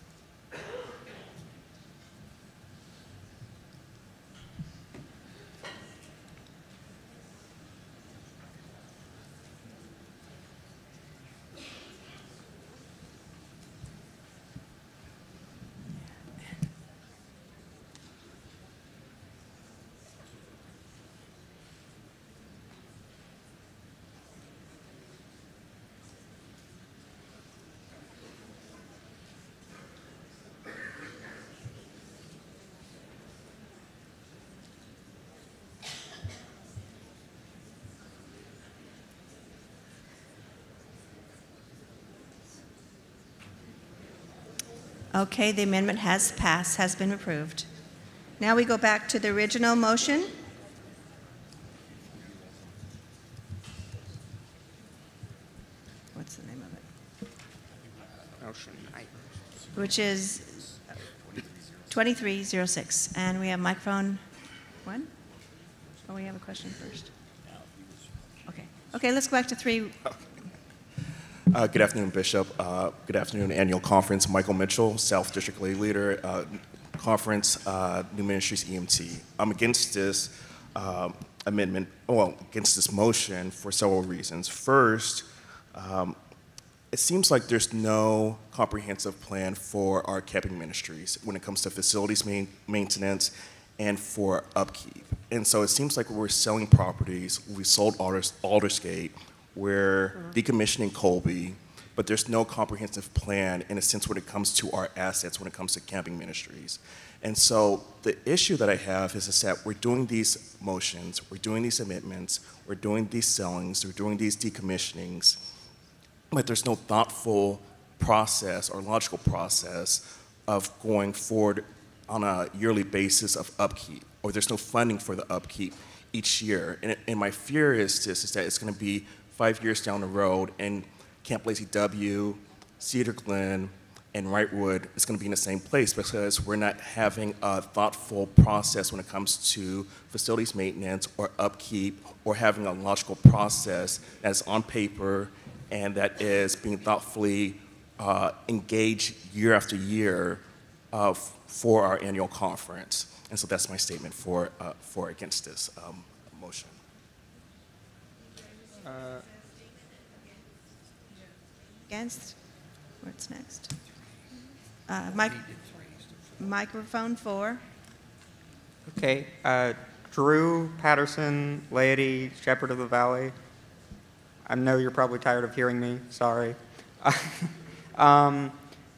Okay, the amendment has passed, has been approved. Now we go back to the original motion. What's the name of it? Motion. Which is twenty-three oh six. And we have microphone one? Oh, we have a question first. Okay. Okay, let's go back to three. Uh, good afternoon, Bishop. Uh, good afternoon, annual conference. Michael Mitchell, South District Lay Leader, uh, conference, uh, New Ministries E M T. I'm against this uh, amendment, well, against this motion for several reasons. First, um, it seems like there's no comprehensive plan for our camping ministries when it comes to facilities main maintenance and for upkeep. And so it seems like we're selling properties. We sold Alders Aldersgate. We're decommissioning Colby, but there's no comprehensive plan in a sense when it comes to our assets, when it comes to camping ministries. And so the issue that I have is, is that we're doing these motions, we're doing these amendments, we're doing these sellings, we're doing these decommissionings, but there's no thoughtful process or logical process of going forward on a yearly basis of upkeep, or there's no funding for the upkeep each year. And, and my fear is this, is that it's gonna be five years down the road, and Camp Lazy W, Cedar Glen, and Wrightwood is going to be in the same place because we're not having a thoughtful process when it comes to facilities maintenance or upkeep, or having a logical process that's on paper and that is being thoughtfully uh, engaged year after year uh, for our annual conference. And so that's my statement for, uh, for against this um, motion. Uh, Against? What's next? Uh, mic microphone four. okay. Uh, Drew Patterson, laity, Shepherd of the Valley. I know you're probably tired of hearing me. Sorry. um,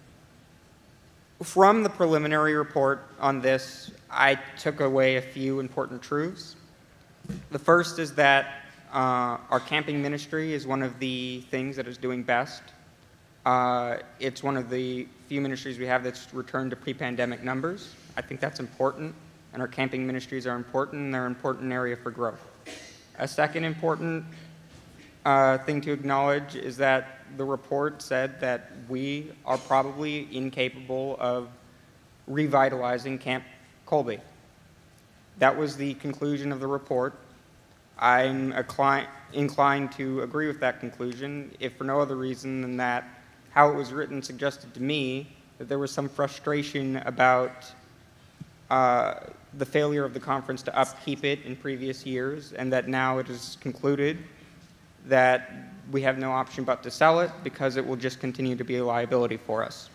from the preliminary report on this, I took away a few important truths. The first is that uh, our camping ministry is one of the things that is doing best. Uh, it's one of the few ministries we have that's returned to pre-pandemic numbers. I think that's important, and our camping ministries are important, and they're an important area for growth. A second important uh, thing to acknowledge is that the report said that we are probably incapable of revitalizing Camp Colby. That was the conclusion of the report. I'm inclined to agree with that conclusion, if for no other reason than that how it was written suggested to me that there was some frustration about uh, the failure of the conference to upkeep it in previous years, and that now it is concluded that we have no option but to sell it because it will just continue to be a liability for us.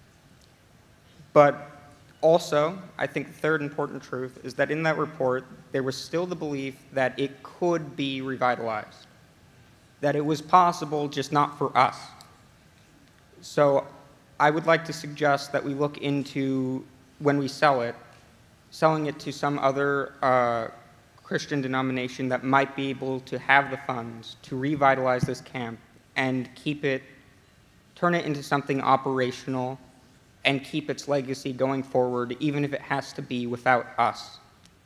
But also, I think the third important truth is that in that report, there was still the belief that it could be revitalized, that it was possible, just not for us. So I would like to suggest that we look into, when we sell it, selling it to some other uh, Christian denomination that might be able to have the funds to revitalize this camp and keep it, turn it into something operational and keep its legacy going forward, even if it has to be without us.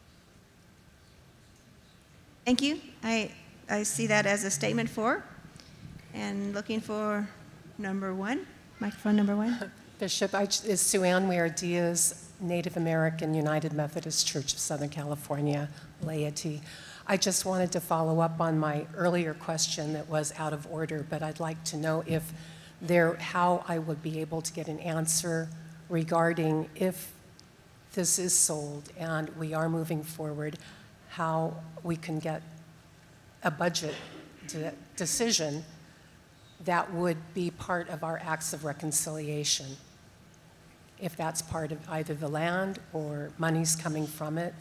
Thank you. I, I see that as a statement four. And looking for number one, microphone number one. Bishop, I, is Sue Ann Ware Diaz, Native American United Methodist Church of Southern California, laity. I just wanted to follow up on my earlier question that was out of order, but I'd like to know if there, how I would be able to get an answer regarding if this is sold and we are moving forward, how we can get a budget de- decision that would be part of our acts of reconciliation, if that's part of either the land or monies coming from it.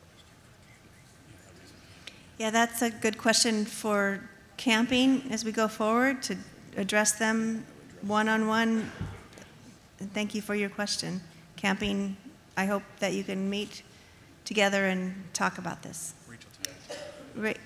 Yeah, that's a good question for camping as we go forward, to address them one-on-one. Thank you for your question. Camping, I hope that you can meet together and talk about this. Right.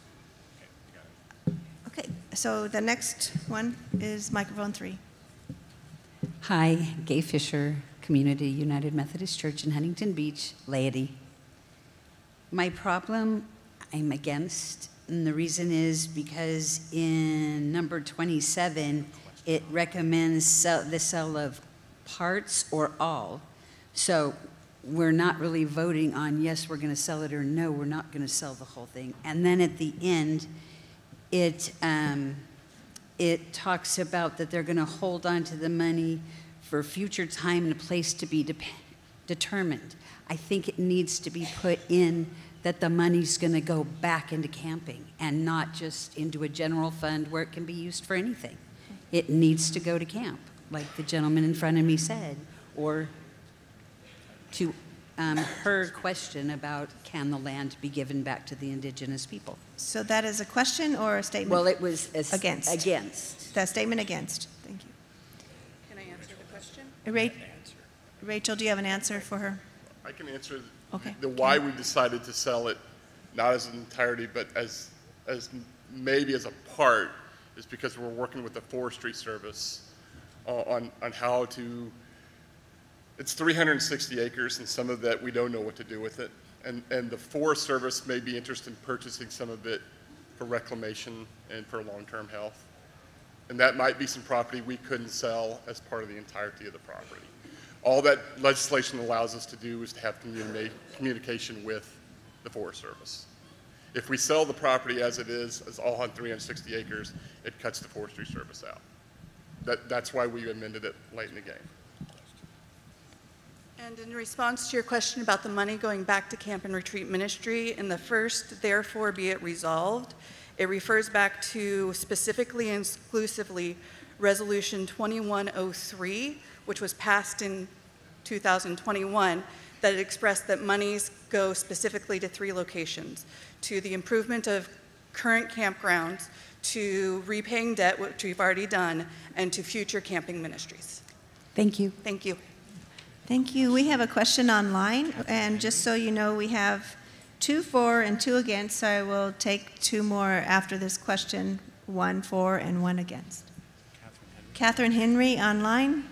Okay, so the next one is microphone three. Hi, Gay Fisher, Community United Methodist Church in Huntington Beach, laity. My problem, I'm against, and the reason is because in number twenty-seven, it recommends sell, the sale of parts or all. So we're not really voting on yes, we're going to sell it, or no, we're not going to sell the whole thing. And then at the end, it, um, it talks about that they're going to hold on to the money for future time and a place to be de- determined. I think it needs to be put in that the money's going to go back into camping and not just into a general fund where it can be used for anything. It needs to go to camp, like the gentleman in front of me said, or to um, her question about can the land be given back to the indigenous people. So that is a question or a statement? Well, it was a against. Against. That statement against. Thank you. Can I answer the question? Ra- Rachel, do you have an answer for her? I can answer Okay. the why we decided to sell it, not as an entirety, but as, as maybe as a part, is because we're working with the Forestry Service uh, on, on how to, it's three hundred sixty acres, and some of that we don't know what to do with it. And, and the Forest Service may be interested in purchasing some of it for reclamation and for long-term health. And that might be some property we couldn't sell as part of the entirety of the property. All that legislation allows us to do is to have communi- communication with the Forest Service. If we sell the property as it is, as all on three hundred sixty acres, it cuts the Forestry Service out. That, that's why we amended it late in the game. And in response to your question about the money going back to Camp and Retreat Ministry, in the first, therefore be it resolved, it refers back to specifically and exclusively Resolution twenty-one oh three, which was passed in two thousand twenty-one, that it expressed that monies go specifically to three locations: to the improvement of current campgrounds, to repaying debt, which we've already done, and to future camping ministries. Thank you. Thank you. Thank you. We have a question online, and just so you know, we have two for and two against, so I will take two more after this question, one for and one against. Catherine Henry online.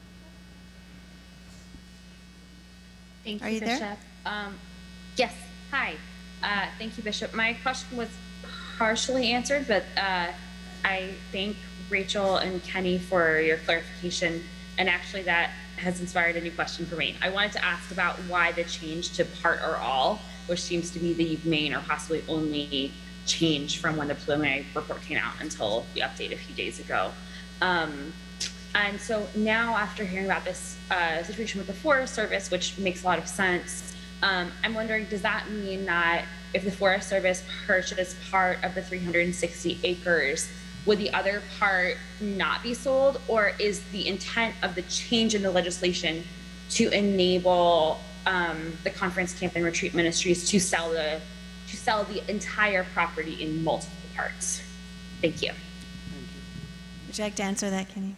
Thank you, Are you Bishop. there? Um, yes. Hi. Uh, thank you, Bishop. My question was partially answered, but uh, I thank Rachel and Kenny for your clarification, and actually that has inspired a new question for me. I wanted to ask about why the change to part or all, which seems to be the main or possibly only change from when the preliminary report came out until the update a few days ago. Um, and so now, after hearing about this uh, situation with the Forest Service, which makes a lot of sense, um, I'm wondering, does that mean that if the Forest Service purchased part of the three hundred sixty acres, would the other part not be sold? Or is the intent of the change in the legislation to enable um, the Conference Camp and Retreat Ministries to sell the to sell the entire property in multiple parts? Thank you. Would you like to answer that, Kenny?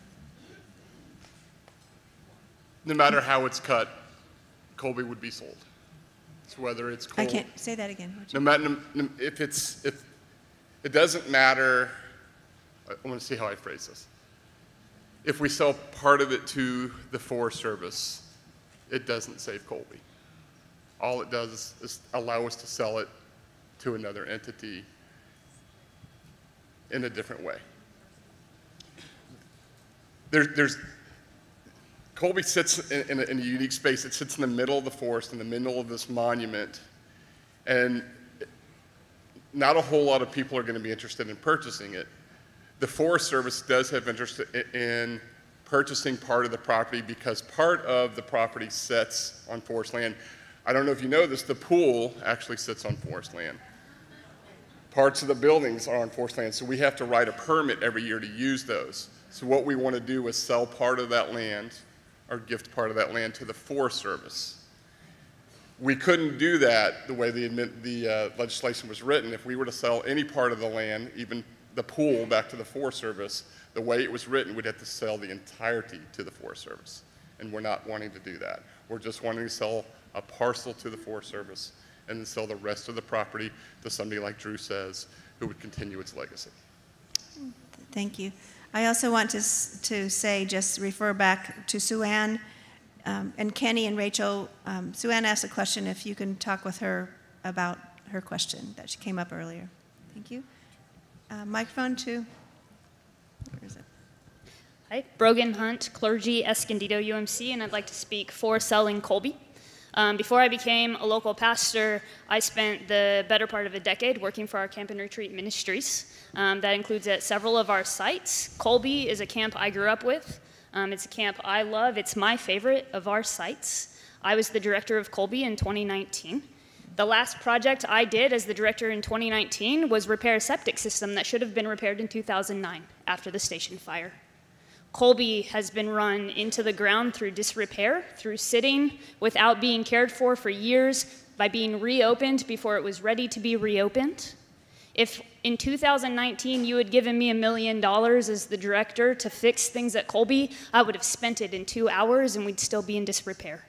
No matter how it's cut, Colby would be sold. So whether it's I Colby, can't say that again. Would you? no matter no, if it's if it doesn't matter. I want to see how I phrase this. If we sell part of it to the Forest Service, it doesn't save Colby. All it does is, is allow us to sell it to another entity in a different way. There, there's, Colby sits in, in, a, in a unique space. It sits in the middle of the forest, in the middle of this monument, and not a whole lot of people are going to be interested in purchasing it. The Forest Service does have interest in purchasing part of the property because part of the property sits on forest land. I don't know if you know this, the pool actually sits on forest land. Parts of the buildings are on forest land, so we have to write a permit every year to use those. So what we want to do is sell part of that land or gift part of that land to the Forest Service. We couldn't do that the way the, the uh, legislation was written. If we were to sell any part of the land, even the pool back to the Forest Service, the way it was written, we'd have to sell the entirety to the Forest Service. And we're not wanting to do that. We're just wanting to sell a parcel to the Forest Service and then sell the rest of the property to somebody like Drew says, who would continue its legacy. Thank you. I also want to, to say, just refer back to Sue Ann um, and Kenny and Rachel. Um, Sue Ann asked a question, if you can talk with her about her question that she came up earlier. Thank you. Uh, microphone two. Where is it? Hi, Brogan Hunt, clergy, Escondido U M C, and I'd like to speak for selling Colby. Um, before I became a local pastor, I spent the better part of a decade working for our Camp and Retreat Ministries. Um, that includes at several of our sites. Colby is a camp I grew up with. Um, it's a camp I love. It's my favorite of our sites. I was the director of Colby in twenty nineteen. The last project I did as the director in twenty nineteen was repair a septic system that should have been repaired in two thousand nine after the station fire. Colby has been run into the ground through disrepair, through sitting without being cared for for years, by being reopened before it was ready to be reopened. If in two thousand nineteen you had given me a million dollars as the director to fix things at Colby, I would have spent it in two hours and we'd still be in disrepair.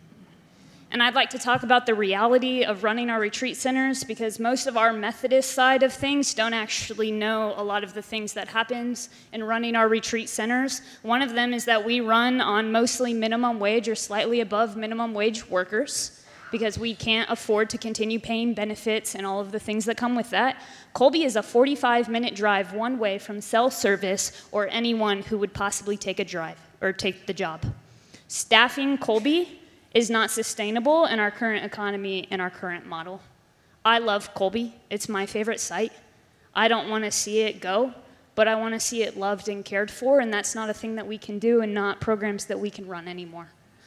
And I'd like to talk about the reality of running our retreat centers, because most of our Methodist side of things don't actually know a lot of the things that happens in running our retreat centers. One of them is that we run on mostly minimum wage or slightly above minimum wage workers, because we can't afford to continue paying benefits and all of the things that come with that. Colby is a forty-five minute drive one way from cell service or anyone who would possibly take a drive or take the job. Staffing Colby is not sustainable in our current economy and our current model. I love Colby. It's my favorite site. I don't want to see it go, but I want to see it loved and cared for, and that's not a thing that we can do and not programs that we can run anymore.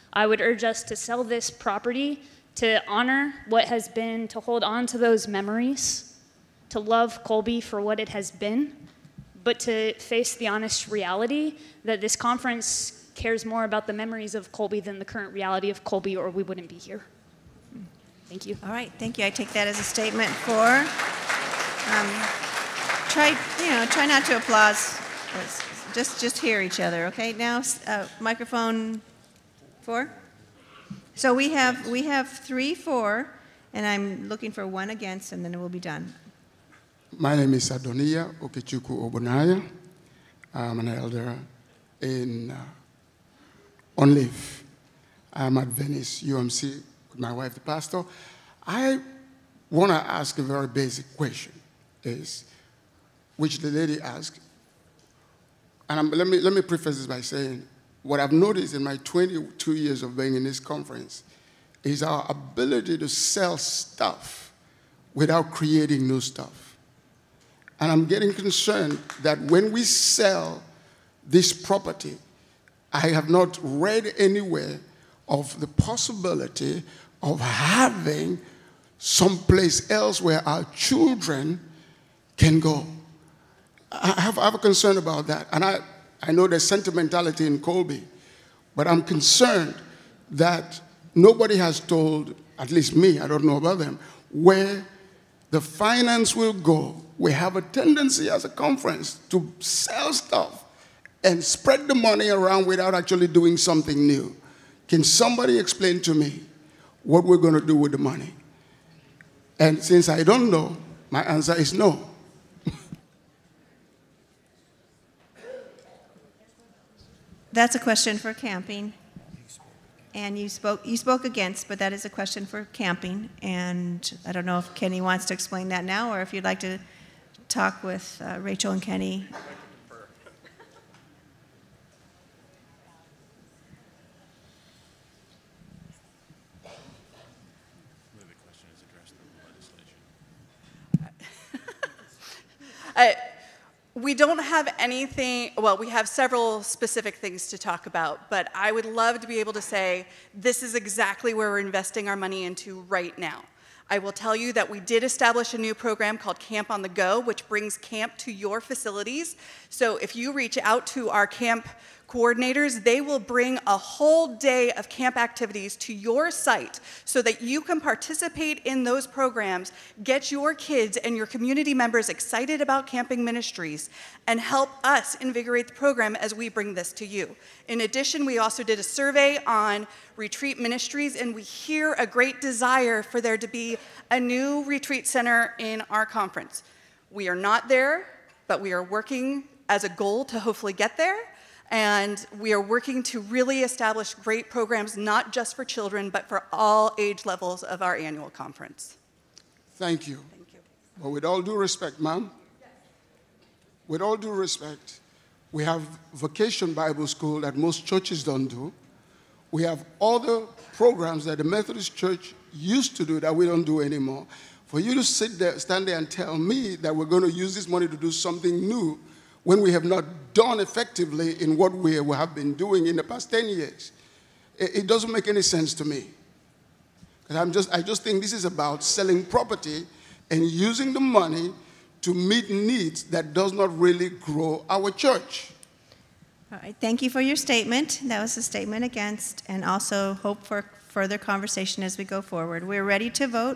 I would urge us to sell this property to honor what has been, to hold on to those memories, to love Colby for what it has been, but to face the honest reality that this conference cares more about the memories of Colby than the current reality of Colby, or we wouldn't be here. Thank you. All right, thank you. I take that as a statement for, um, try, you know, try not to applaud. Just, just hear each other, okay? Now, uh, microphone four. So we have, we have three, four, and I'm looking for one against, and then it will be done. My name is Adonia Okechukwu Obonaya. I'm an elder in uh, on leave. I'm at Venice U M C with my wife, the pastor. I want to ask a very basic question, is, which the lady asked. And I'm, let, me, let me preface this by saying, what I've noticed in my twenty-two years of being in this conference is our ability to sell stuff without creating new stuff. And I'm getting concerned that when we sell this property, I have not read anywhere of the possibility of having someplace else where our children can go. I have, I have a concern about that. And I, I know there's sentimentality in Colby, but I'm concerned that nobody has told, at least me, I don't know about them, where the finance will go. We have a tendency as a conference to sell stuff and spread the money around without actually doing something new. Can somebody explain to me what we're going to do with the money? And since I don't know, my answer is no. That's a question for camping. And you spoke, you spoke against, but that is a question for camping. And I don't know if Kenny wants to explain that now, or if you'd like to talk with uh, Rachel and Kenny. Uh, we don't have anything, well, we have several specific things to talk about, but I would love to be able to say, this is exactly where we're investing our money into right now. I will tell you that we did establish a new program called Camp on the Go, which brings camp to your facilities. So if you reach out to our camp coordinators, they will bring a whole day of camp activities to your site so that you can participate in those programs, get your kids and your community members excited about camping ministries, and help us invigorate the program as we bring this to you. In addition, we also did a survey on retreat ministries, and we hear a great desire for there to be a new retreat center in our conference. We are not there, but we are working as a goal to hopefully get there. And we are working to really establish great programs, not just for children, but for all age levels of our annual conference. Thank you. Thank you. But with all due respect, ma'am, with all due respect, we have vacation Bible school that most churches don't do. We have other programs that the Methodist Church used to do that we don't do anymore. For you to sit there, stand there and tell me that we're going to use this money to do something new when we have not done effectively in what we have been doing in the past ten years. It doesn't make any sense to me. Because I'm just, I just think this is about selling property and using the money to meet needs that does not really grow our church. All right, thank you for your statement. That was a statement against, and also hope for further conversation as we go forward. We're ready to vote.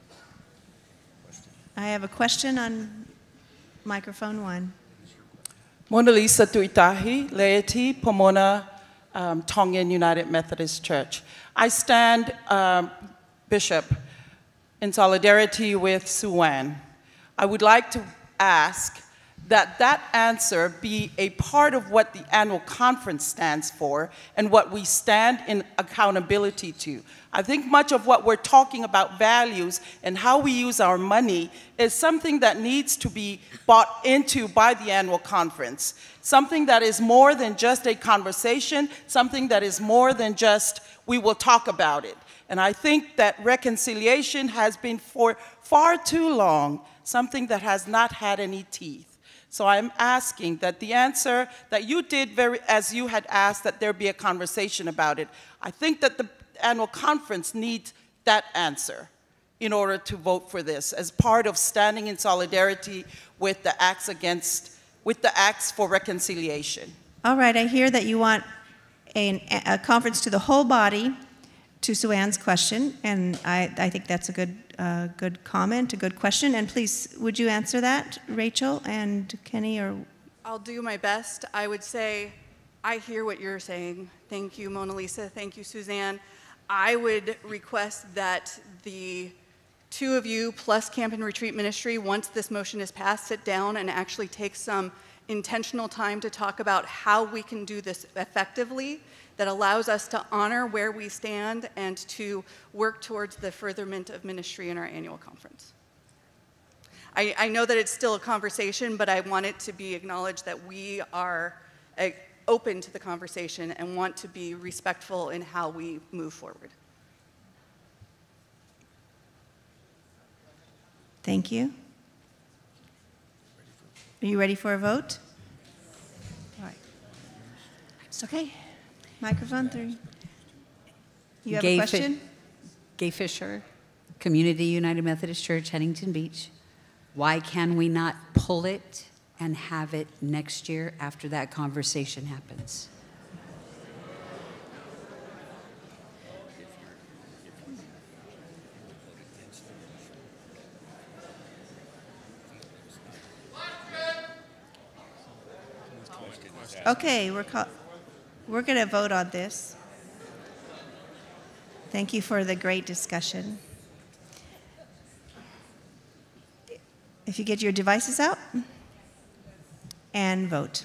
I have a question on microphone one. Mona Lisa Tuitahi, laity, Pomona, um, Tongan United Methodist Church. I stand, um, Bishop, in solidarity with Suwan. I would like to ask that that answer be a part of what the annual conference stands for and what we stand in accountability to. I think much of what we're talking about values and how we use our money is something that needs to be bought into by the annual conference. Something that is more than just a conversation, something that is more than just we will talk about it. And I think that reconciliation has been for far too long something that has not had any teeth. So I'm asking that the answer that you did, very, as you had asked, that there be a conversation about it. I think that the annual conference needs that answer in order to vote for this as part of standing in solidarity with the acts against, with the acts for reconciliation. All right, I hear that you want a, a conference to the whole body to Sue Ann's question, and I, I think that's a good, uh, good comment, a good question. And please, would you answer that, Rachel and Kenny? Or I'll do my best. I would say, I hear what you're saying. Thank you, Mona Lisa. Thank you, Suzanne. I would request that the two of you plus Camp and Retreat Ministry, once this motion is passed, sit down and actually take some intentional time to talk about how we can do this effectively that allows us to honor where we stand and to work towards the furtherment of ministry in our annual conference. I, I know that it's still a conversation, but I want it to be acknowledged that we are uh, open to the conversation and want to be respectful in how we move forward. Thank you. Are you ready for a vote? All right. It's okay. Microphone three. You have Gay a question? Fi- Gay Fisher, Community United Methodist Church, Huntington Beach. Why can we not pull it and have it next year after that conversation happens? Okay, we're, call- we're going to vote on this. Thank you for the great discussion. If you get your devices out and vote.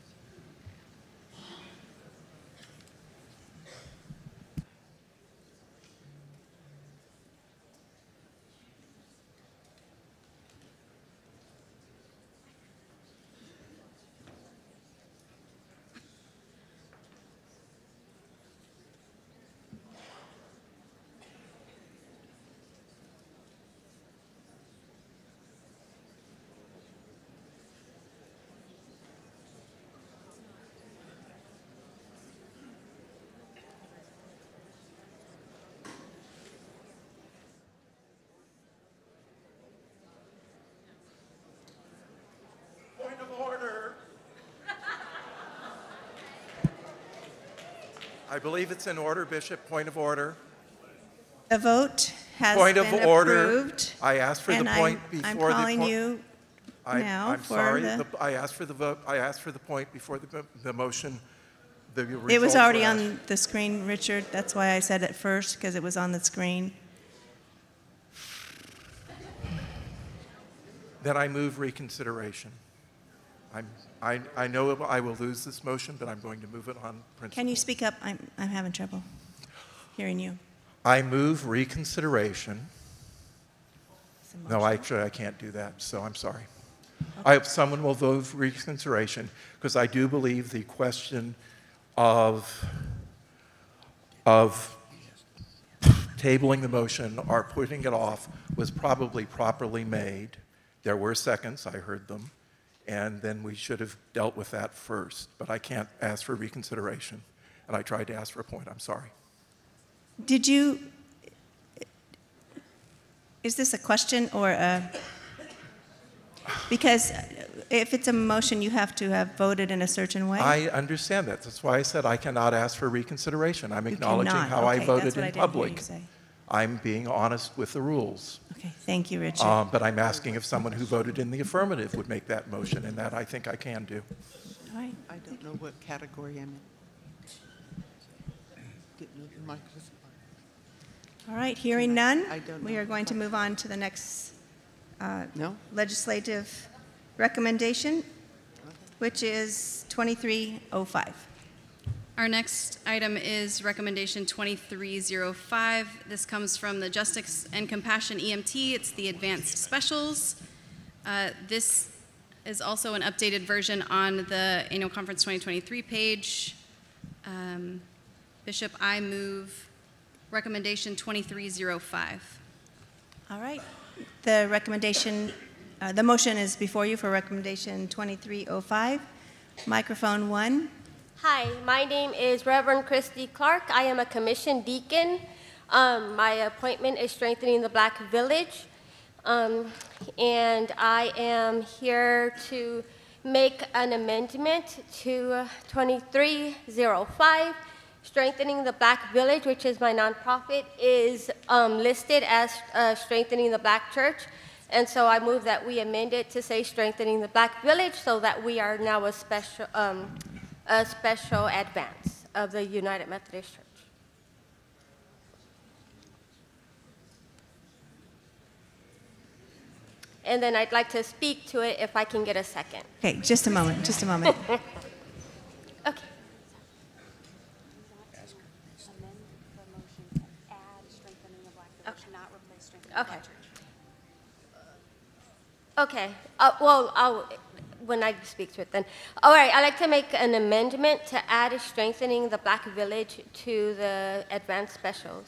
Point of order. I believe it's in order, Bishop. Point of order. The vote has Point been of order. approved. I asked for the and point I'm, before I'm the calling point. you I, now I'm for sorry. the... The, I asked for the vote. I asked for the point before the, the motion. The It was results already were asked. on the screen, Richard. That's why I said it first, because it was on the screen. Then I move reconsideration. I'm, I, I know I will lose this motion, but I'm going to move it on principle. Can you speak up? I'm, I'm having trouble hearing you. I move reconsideration. No, actually, I can't do that, so I'm sorry. Okay. I hope someone will vote for reconsideration, because I do believe the question of, of tabling the motion or putting it off was probably properly made. There were seconds, I heard them, and then we should have dealt with that first. But I can't ask for reconsideration, and I tried to ask for a point. I'm sorry. Did you, is this a question or a, because if it's a motion, you have to have voted in a certain way? I understand that. That's why I said I cannot ask for reconsideration. I'm acknowledging cannot. how Okay, I voted that's what in I didn't hear public. you say. I'm being honest with the rules. Okay, thank you, Richard. Um, but I'm asking if someone who voted in the affirmative would make that motion, and that I think I can do. All right. I don't know what category I'm in. Didn't know the mic was on. All right, hearing none, I don't we know. are going to move on to the next uh, No? legislative recommendation, which is twenty-three oh five. Our next item is recommendation twenty-three oh five. This comes from the Justice and Compassion E M T. It's the advanced specials. Uh, this is also an updated version on the annual conference twenty twenty-three page. Um, Bishop, I move recommendation twenty-three oh five. All right. The recommendation Uh, the motion is before you for recommendation twenty-three oh five. Microphone one. Hi, my name is Reverend Christy Clark. I am a commissioned deacon. Um, my appointment is strengthening the Black Village. Um, and I am here to make an amendment to twenty-three oh five. Strengthening the Black Village, which is my nonprofit, is um, listed as uh, Strengthening the Black Church. And so I move that we amend it to say Strengthening the Black Village so that we are now a special, um, a special advance of the United Methodist Church. And then I'd like to speak to it if I can get a second. Okay, just a moment, just a moment. Okay. Okay. Okay. Uh, well, I'll, when I speak to it then. All right, I'd like to make an amendment to add strengthening the Black Village to the advanced specials.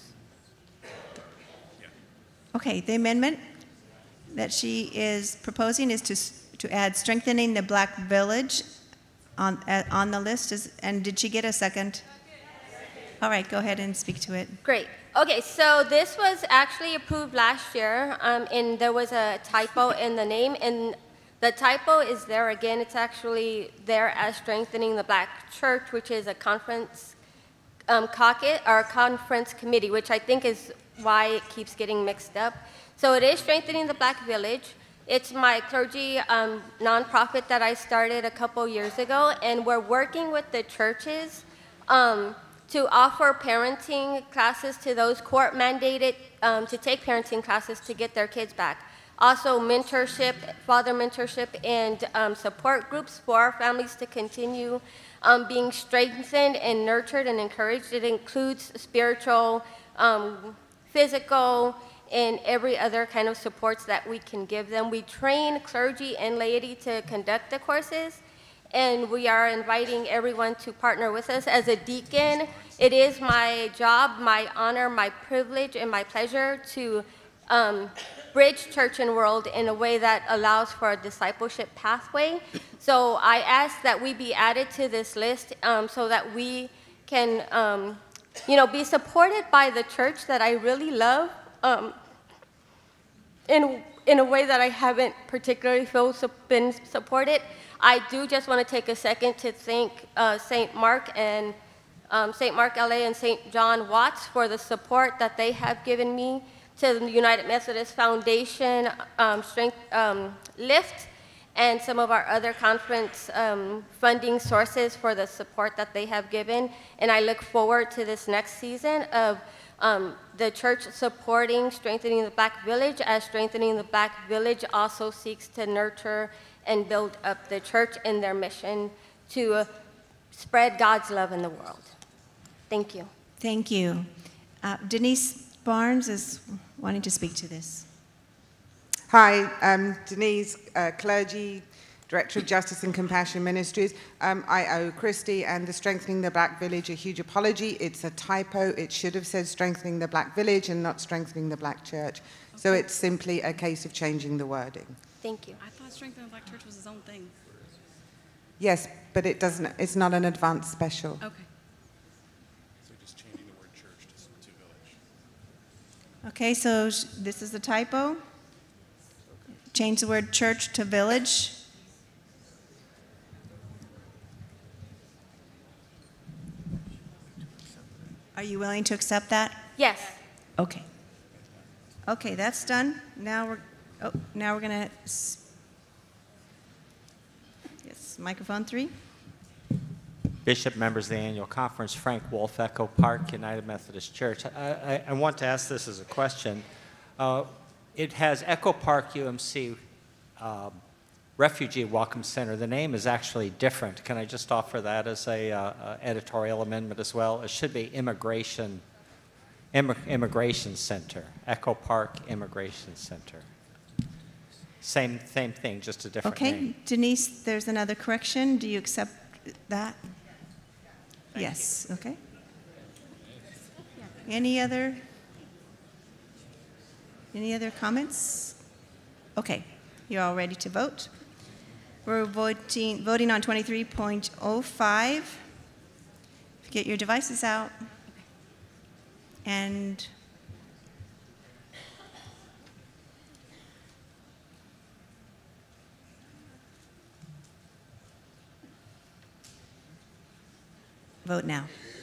Okay, the amendment that she is proposing is to, to add strengthening the Black Village on, uh, on the list. Is, and did she get a second? All right, go ahead and speak to it. Great. Okay, so this was actually approved last year, um, and there was a typo in the name, and the typo is there again. It's actually there as Strengthening the Black Church, which is a conference um, caucus or conference committee, which I think is why it keeps getting mixed up. So it is Strengthening the Black Village. It's my clergy um, nonprofit that I started a couple years ago, and we're working with the churches um, to offer parenting classes to those court mandated um, to take parenting classes to get their kids back. Also mentorship, father mentorship, and um, support groups for our families to continue um, being strengthened and nurtured and encouraged. It includes spiritual, um, physical, and every other kind of supports that we can give them. We train clergy and laity to conduct the courses, and we are inviting everyone to partner with us. As a deacon, it is my job, my honor, my privilege, and my pleasure to um, bridge church and world in a way that allows for a discipleship pathway. So I ask that we be added to this list um, so that we can um, you know, be supported by the church that I really love um, in, in a way that I haven't particularly feel su been supported. I do just want to take a second to thank uh, Saint Mark and um, Saint Mark L A and Saint John Watts for the support that they have given me, to the United Methodist Foundation, um, Strength um, Lift, and some of our other conference um, funding sources for the support that they have given. And I look forward to this next season of um, the church supporting Strengthening the Black Village, as Strengthening the Black Village also seeks to nurture and build up the church in their mission to uh, spread God's love in the world. Thank you. Thank you. Uh, Denise Barnes is wanting to speak to this. Hi, I'm Denise, uh, clergy, Director of Justice and Compassion Ministries. Um, I owe Christy and the Strengthening the Black Village a huge apology. It's a typo. It should have said Strengthening the Black Village and not Strengthening the Black Church. Okay. So it's simply a case of changing the wording. Thank you. I thought Strengthening the Black Church was his own thing. Yes, but it doesn't. It's not an advanced special. Okay. So just changing the word church to, to village. Okay, so sh this is a typo. Change the word church to village. Are you willing to accept that? Yes. Okay. Okay, that's done. Now we're, oh, now we're gonna, yes, microphone three. Bishop, members of the annual conference, Frank Wolf, Echo Park, United Methodist Church. I, I, I want to ask this as a question. Uh, it has Echo Park U M C um, Refugee Welcome Center. The name is actually different. Can I just offer that as a uh, uh, editorial amendment as well? It should be Immigration, Immig Immigration Center, Echo Park Immigration Center. Same, same thing, just a different okay. name. Okay, Denise, there's another correction. Do you accept that? Thank yes, you. Okay. Any other, any other comments? Okay. You're all ready to vote? We're voting, voting on twenty-three point oh five. Get your devices out. And vote now.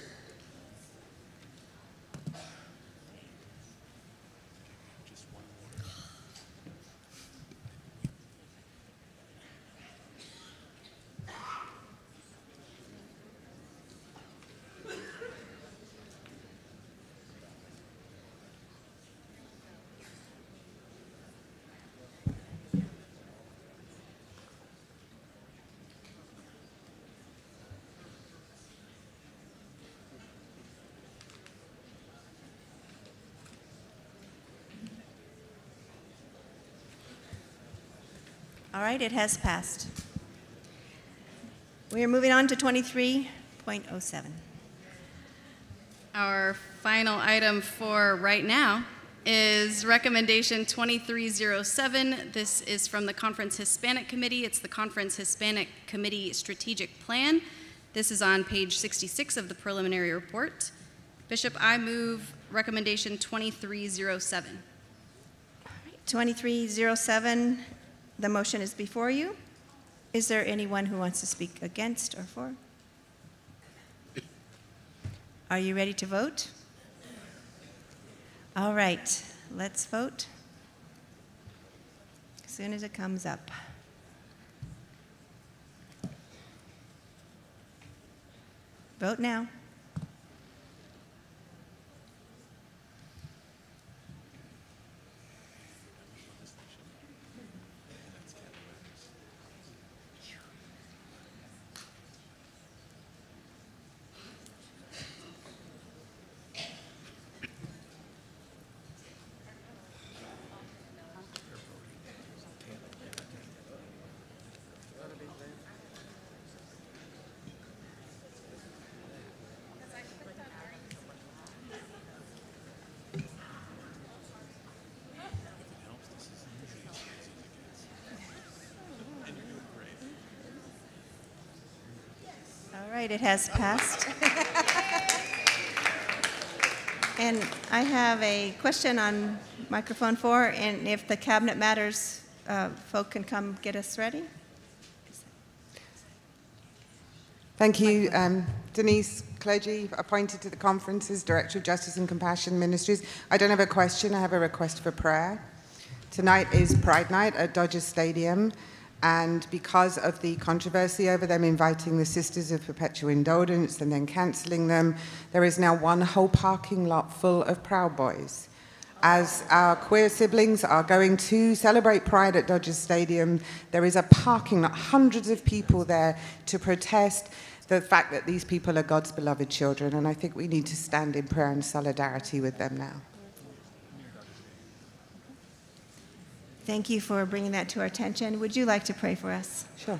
All right, it has passed. We are moving on to twenty-three point oh seven. Our final item for right now is recommendation twenty-three oh seven. This is from the Conference Hispanic Committee. It's the Conference Hispanic Committee Strategic Plan. This is on page sixty-six of the preliminary report. Bishop, I move recommendation twenty-three oh seven. twenty-three oh seven, the motion is before you. Is there anyone who wants to speak against or for? Are you ready to vote? All right, let's vote as soon as it comes up. Vote now. All right, it has passed. And I have a question on microphone four, and if the Cabinet Matters uh, folk can come get us ready. Thank you, um, Denise, clergy appointed to the conference as Director of Justice and Compassion Ministries. I don't have a question, I have a request for prayer. Tonight is Pride Night at Dodger Stadium, and because of the controversy over them inviting the Sisters of Perpetual Indulgence and then cancelling them, there is now one whole parking lot full of Proud Boys. As our queer siblings are going to celebrate Pride at Dodger Stadium, there is a parking lot, hundreds of people there to protest the fact that these people are God's beloved children, and I think we need to stand in prayer and solidarity with them now. Thank you for bringing that to our attention. Would you like to pray for us? Sure.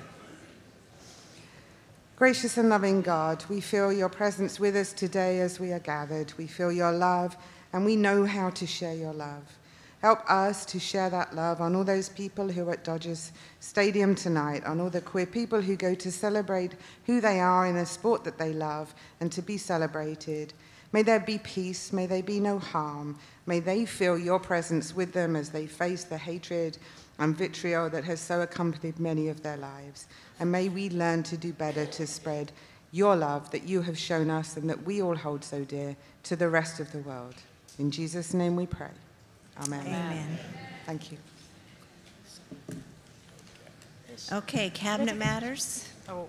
Gracious and loving God, we feel your presence with us today as we are gathered. We feel your love, and we know how to share your love. Help us to share that love on all those people who are at Dodgers Stadium tonight, on all the queer people who go to celebrate who they are in a sport that they love and to be celebrated. May there be peace, may there be no harm. May they feel your presence with them as they face the hatred and vitriol that has so accompanied many of their lives. And may we learn to do better to spread your love that you have shown us and that we all hold so dear to the rest of the world. In Jesus' name we pray. Amen. Amen. Thank you. Okay, Cabinet Matters. Oh.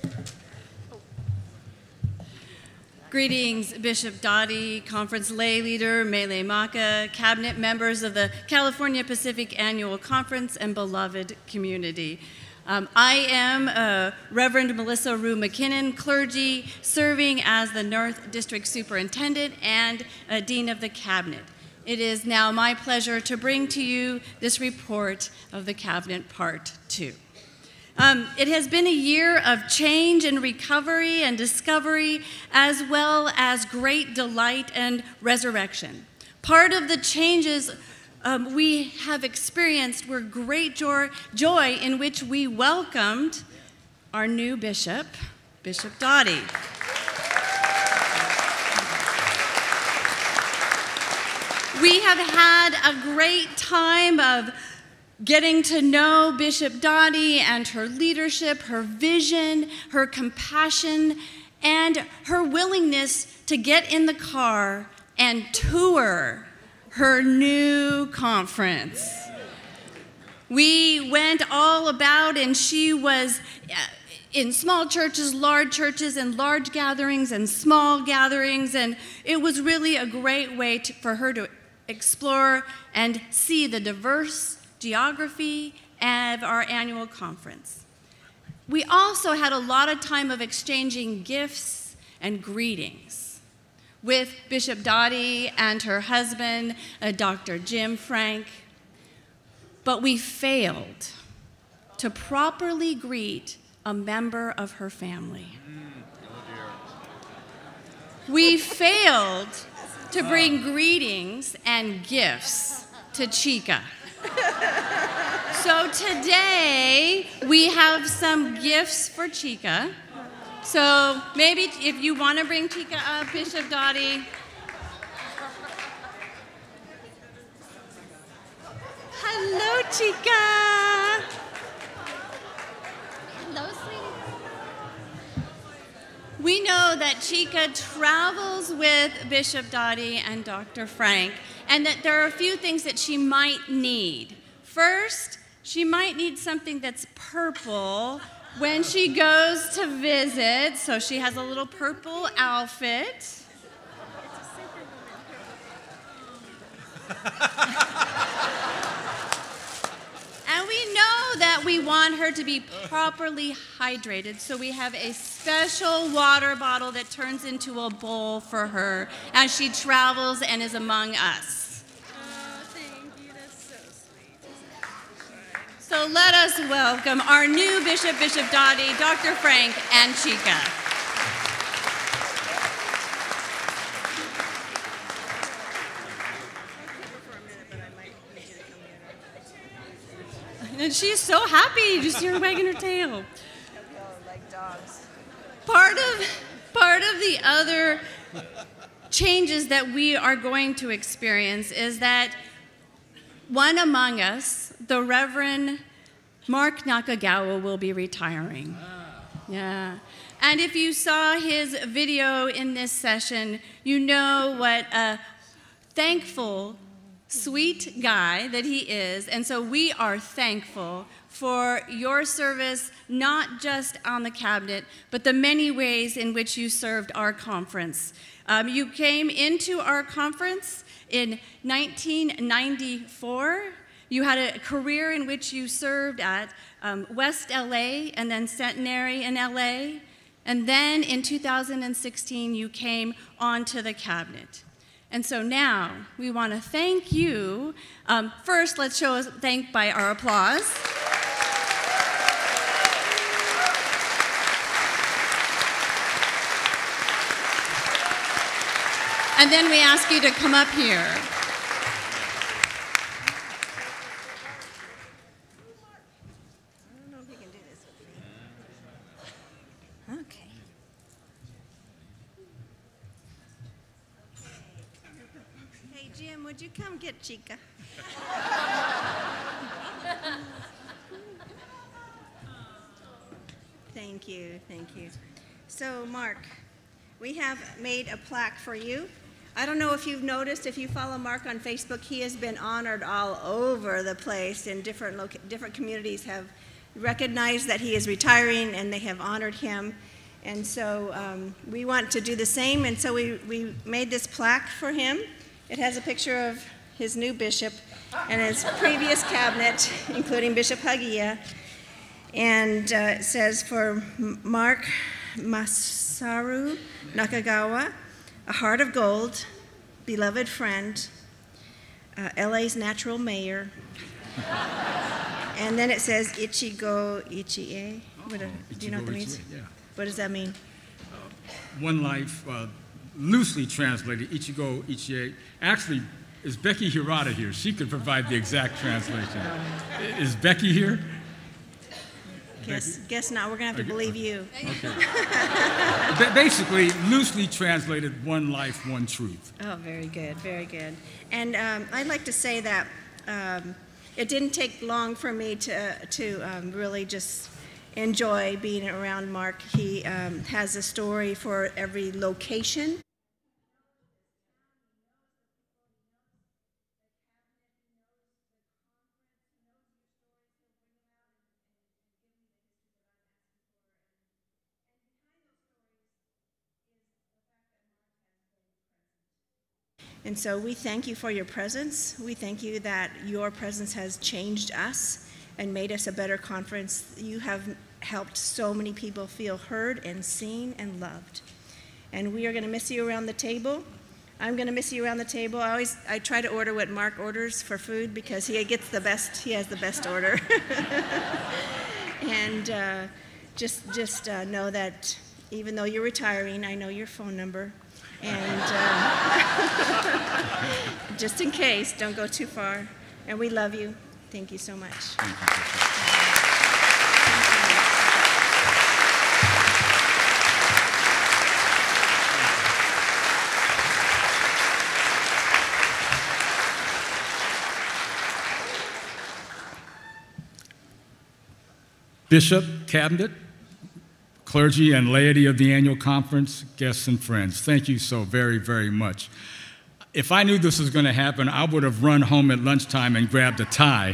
Greetings, Bishop Dottie, Conference Lay Leader, Mele Maka, Cabinet members of the California Pacific Annual Conference, and beloved community. Um, I am uh, Reverend Melissa Rue McKinnon, clergy, serving as the North District Superintendent and uh, Dean of the Cabinet. It is now my pleasure to bring to you this report of the Cabinet Part two. Um, it has been a year of change and recovery and discovery, as well as great delight and resurrection. Part of the changes um, we have experienced were great joy, joy in which we welcomed our new bishop, Bishop Dottie. We have had a great time of getting to know Bishop Dottie and her leadership, her vision, her compassion, and her willingness to get in the car and tour her new conference. We went all about, and she was in small churches, large churches, and large gatherings and small gatherings, and it was really a great way to, for her to explore and see the diverse geography of our annual conference. We also had a lot of time of exchanging gifts and greetings with Bishop Dottie and her husband, uh, Doctor Jim Frank, but we failed to properly greet a member of her family. We failed to bring greetings and gifts to Chica. So today, we have some gifts for Chica. So maybe if you want to bring Chica up, Bishop Dottie. Hello, Chica. Hello, sweetie. We know that Chica travels with Bishop Dottie and Doctor Frank, and that there are a few things that she might need. First, she might need something that's purple when she goes to visit, so she has a little purple outfit. And we know that we want her to be properly hydrated, so we have a special water bottle that turns into a bowl for her as she travels and is among us. Oh, thank you. That's so sweet. So let us welcome our new Bishop, Bishop Dottie, Doctor Frank, and Chica. And she's so happy, you just hear her wagging her tail. Like dogs. Part of, part of the other changes that we are going to experience is that one among us, the Reverend Mark Nakagawa, will be retiring. Yeah. And if you saw his video in this session, you know what a thankful, sweet guy that he is. And so we are thankful for your service, not just on the cabinet, but the many ways in which you served our conference. Um, you came into our conference in nineteen ninety-four. You had a career in which you served at um, West L A and then Centenary in L A. And then in two thousand sixteen, you came onto the cabinet. And so now we want to thank you. Um, first, let's show us thank by our applause. And then we ask you to come up here. I don't know if you can do this with me. Okay. Hey, Jim, would you come get Chica? Thank you, thank you. So, Mark, we have made a plaque for you. I don't know if you've noticed, if you follow Mark on Facebook, he has been honored all over the place, in different, loca different communities have recognized that he is retiring, and they have honored him. And so um, we want to do the same, and so we, we made this plaque for him. It has a picture of his new bishop and his previous cabinet, including Bishop Hagia. And uh, it says, for Mark Masaru Nakagawa, a heart of gold, beloved friend, uh, L A's natural mayor. And then it says, Ichigo Ichie. What, uh, do you know what that means? Yeah. What does that mean? Uh, one life, uh, loosely translated, Ichigo Ichie. Actually, is Becky Hirata here? She could provide the exact translation. Is Becky here? Guess, guess not. We're going to have to believe you. Okay. Ba- Basically, loosely translated, one life, one truth. Oh, very good, very good. And um, I'd like to say that um, it didn't take long for me to, to um, really just enjoy being around Mark. He um, has a story for every location. And so we thank you for your presence. We thank you that your presence has changed us and made us a better conference. You have helped so many people feel heard and seen and loved. And we are going to miss you around the table. I'm going to miss you around the table. I always I try to order what Mark orders for food because he gets the best. He has the best order. And uh, just just uh, know that even though you're retiring, I know your phone number. And uh, just in case, don't go too far. And we love you. Thank you so much. Thank you. Bishop, Cabinet, clergy and laity of the annual conference, guests and friends, thank you so very, very much. If I knew this was going to happen, I would have run home at lunchtime and grabbed a tie.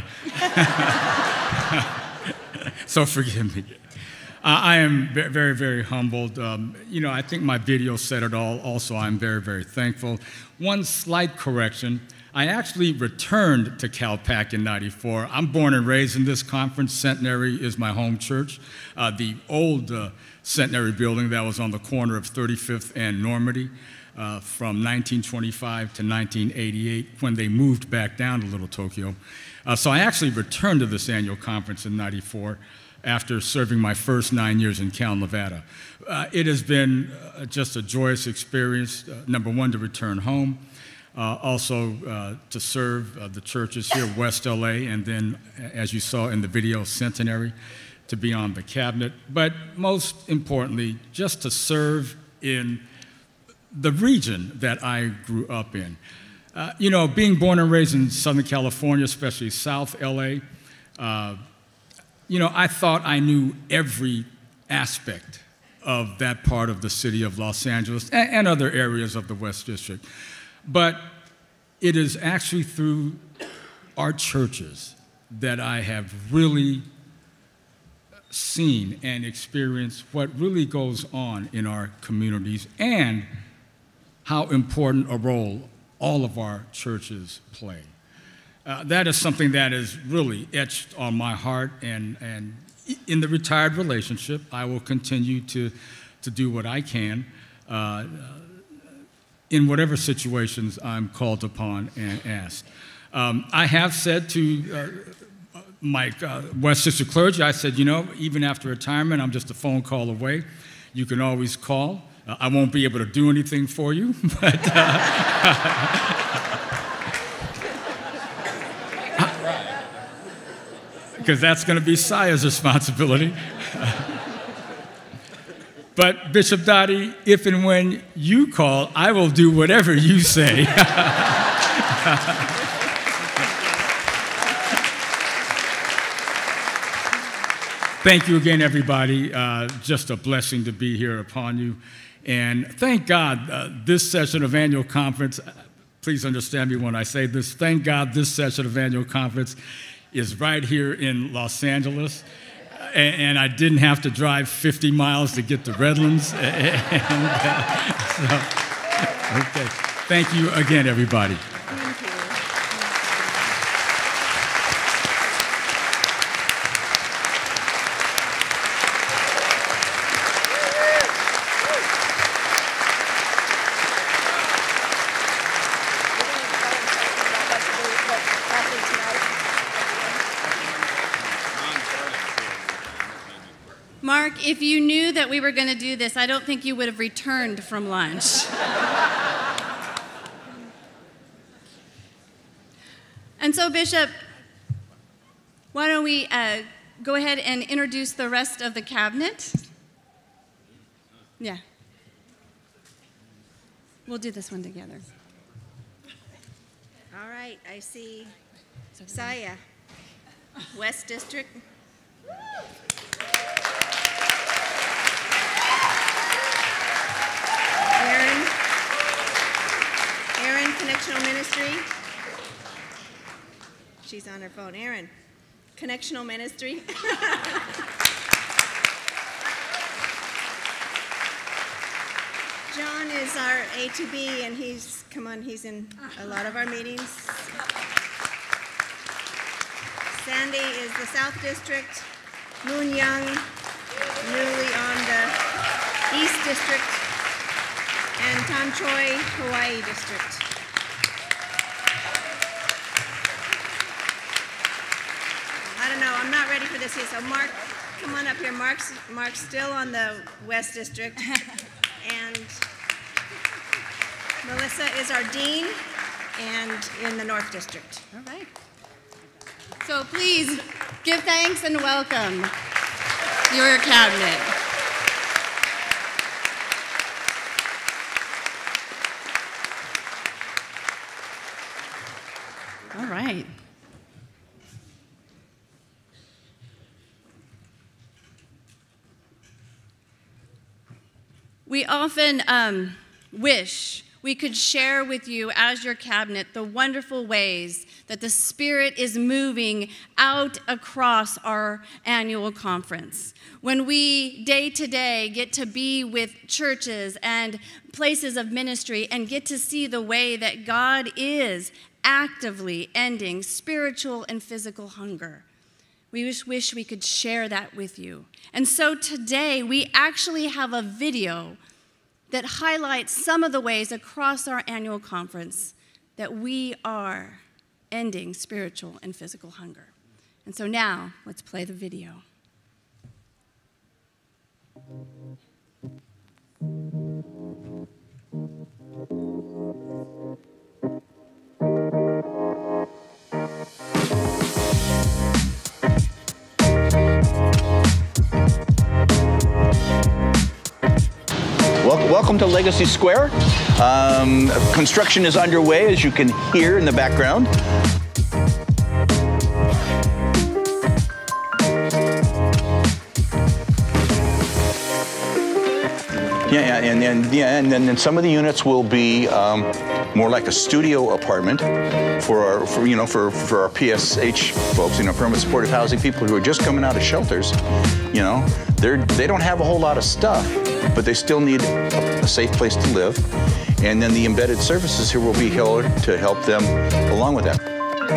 So forgive me. Uh, I am very, very humbled. Um, you know, I think my video said it all. Also, I'm very, very thankful. One slight correction. I actually returned to CalPAC in ninety-four. I'm born and raised in this conference. Centenary is my home church. Uh, the old uh, Centenary building that was on the corner of thirty-fifth and Normandy uh, from nineteen twenty-five to nineteen eighty-eight when they moved back down to Little Tokyo. Uh, so I actually returned to this annual conference in ninety-four after serving my first nine years in Cal, Nevada. Uh, it has been uh, just a joyous experience, uh, number one, to return home. Uh, also uh, to serve uh, the churches here, West L A, and then, as you saw in the video, Centenary, to be on the cabinet. But most importantly, just to serve in the region that I grew up in. Uh, you know, being born and raised in Southern California, especially South L A, uh, you know, I thought I knew every aspect of that part of the city of Los Angeles and, and other areas of the West District. But it is actually through our churches that I have really seen and experienced what really goes on in our communities and how important a role all of our churches play. Uh, that is something that is really etched on my heart, and, and in the retired relationship, I will continue to, to do what I can uh, in whatever situations I'm called upon and asked. Um, I have said to uh, my uh, West District clergy, I said, you know, even after retirement, I'm just a phone call away. You can always call. Uh, I won't be able to do anything for you, but because that's going to be Saya's responsibility. But Bishop Dottie, if and when you call, I will do whatever you say. Thank you again, everybody. Uh, just a blessing to be here upon you. And thank God uh, this session of annual conference, please understand me when I say this, thank God this session of annual conference is right here in Los Angeles. And I didn't have to drive fifty miles to get to Redlands. And, uh, so, okay. Thank you again, everybody. Thank you. Mark, if you knew that we were going to do this, I don't think you would have returned from lunch. so, Bishop, why don't we uh, go ahead and introduce the rest of the cabinet? Yeah. We'll do this one together. All right, I see Saya, West District. Aaron, Aaron, Connectional Ministry. She's on her phone. Aaron, Connectional Ministry. John is our A to B, and he's, come on, he's in a lot of our meetings. Sandy is the South District. Moon Young, newly on the East District. And Tom Choi, Hawaii District. I don't know, I'm not ready for this yet, so Mark, come on up here. Mark's, Mark's still on the West District. And Melissa is our dean and in the North District. All right. So please give thanks and welcome your cabinet. All right. We often um, wish we could share with you as your cabinet the wonderful ways that the Spirit is moving out across our annual conference. When we day to day get to be with churches and places of ministry and get to see the way that God is actively ending spiritual and physical hunger. We wish, wish we could share that with you. And so today we actually have a video that highlights some of the ways across our annual conference that we are ending spiritual and physical hunger. And so now let's play the video. Welcome to Legacy Square. Um, construction is underway, as you can hear in the background. Yeah, yeah, and, and yeah, and then and some of the units will be um, more like a studio apartment for our, for, you know, for for our P S H folks, you know, permanent supportive housing people who are just coming out of shelters. You know, they're they don't have a whole lot of stuff, but they still need a, a safe place to live. And then the embedded services here will be here to help them along with that.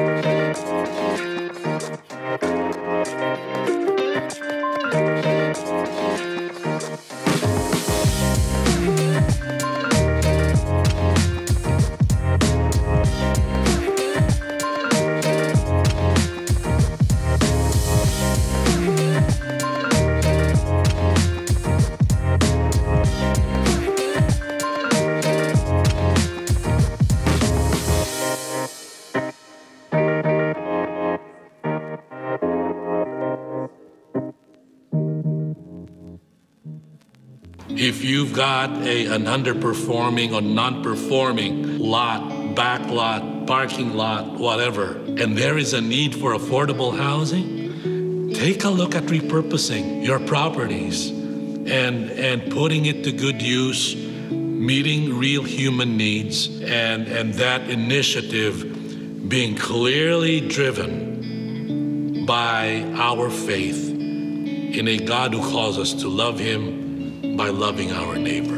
If you've got a, an underperforming or non-performing lot, back lot, parking lot, whatever, and there is a need for affordable housing, take a look at repurposing your properties and, and putting it to good use, meeting real human needs, and, and that initiative being clearly driven by our faith in a God who calls us to love Him by loving our neighbor.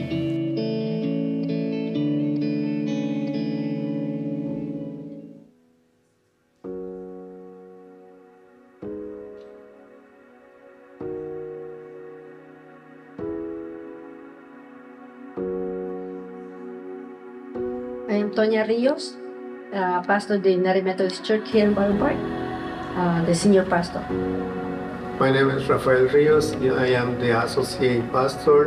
I am Tonya Rios, uh, pastor of the United Methodist Church here in Baldwin Park, uh, the senior pastor. My name is Rafael Rios. I am the associate pastor.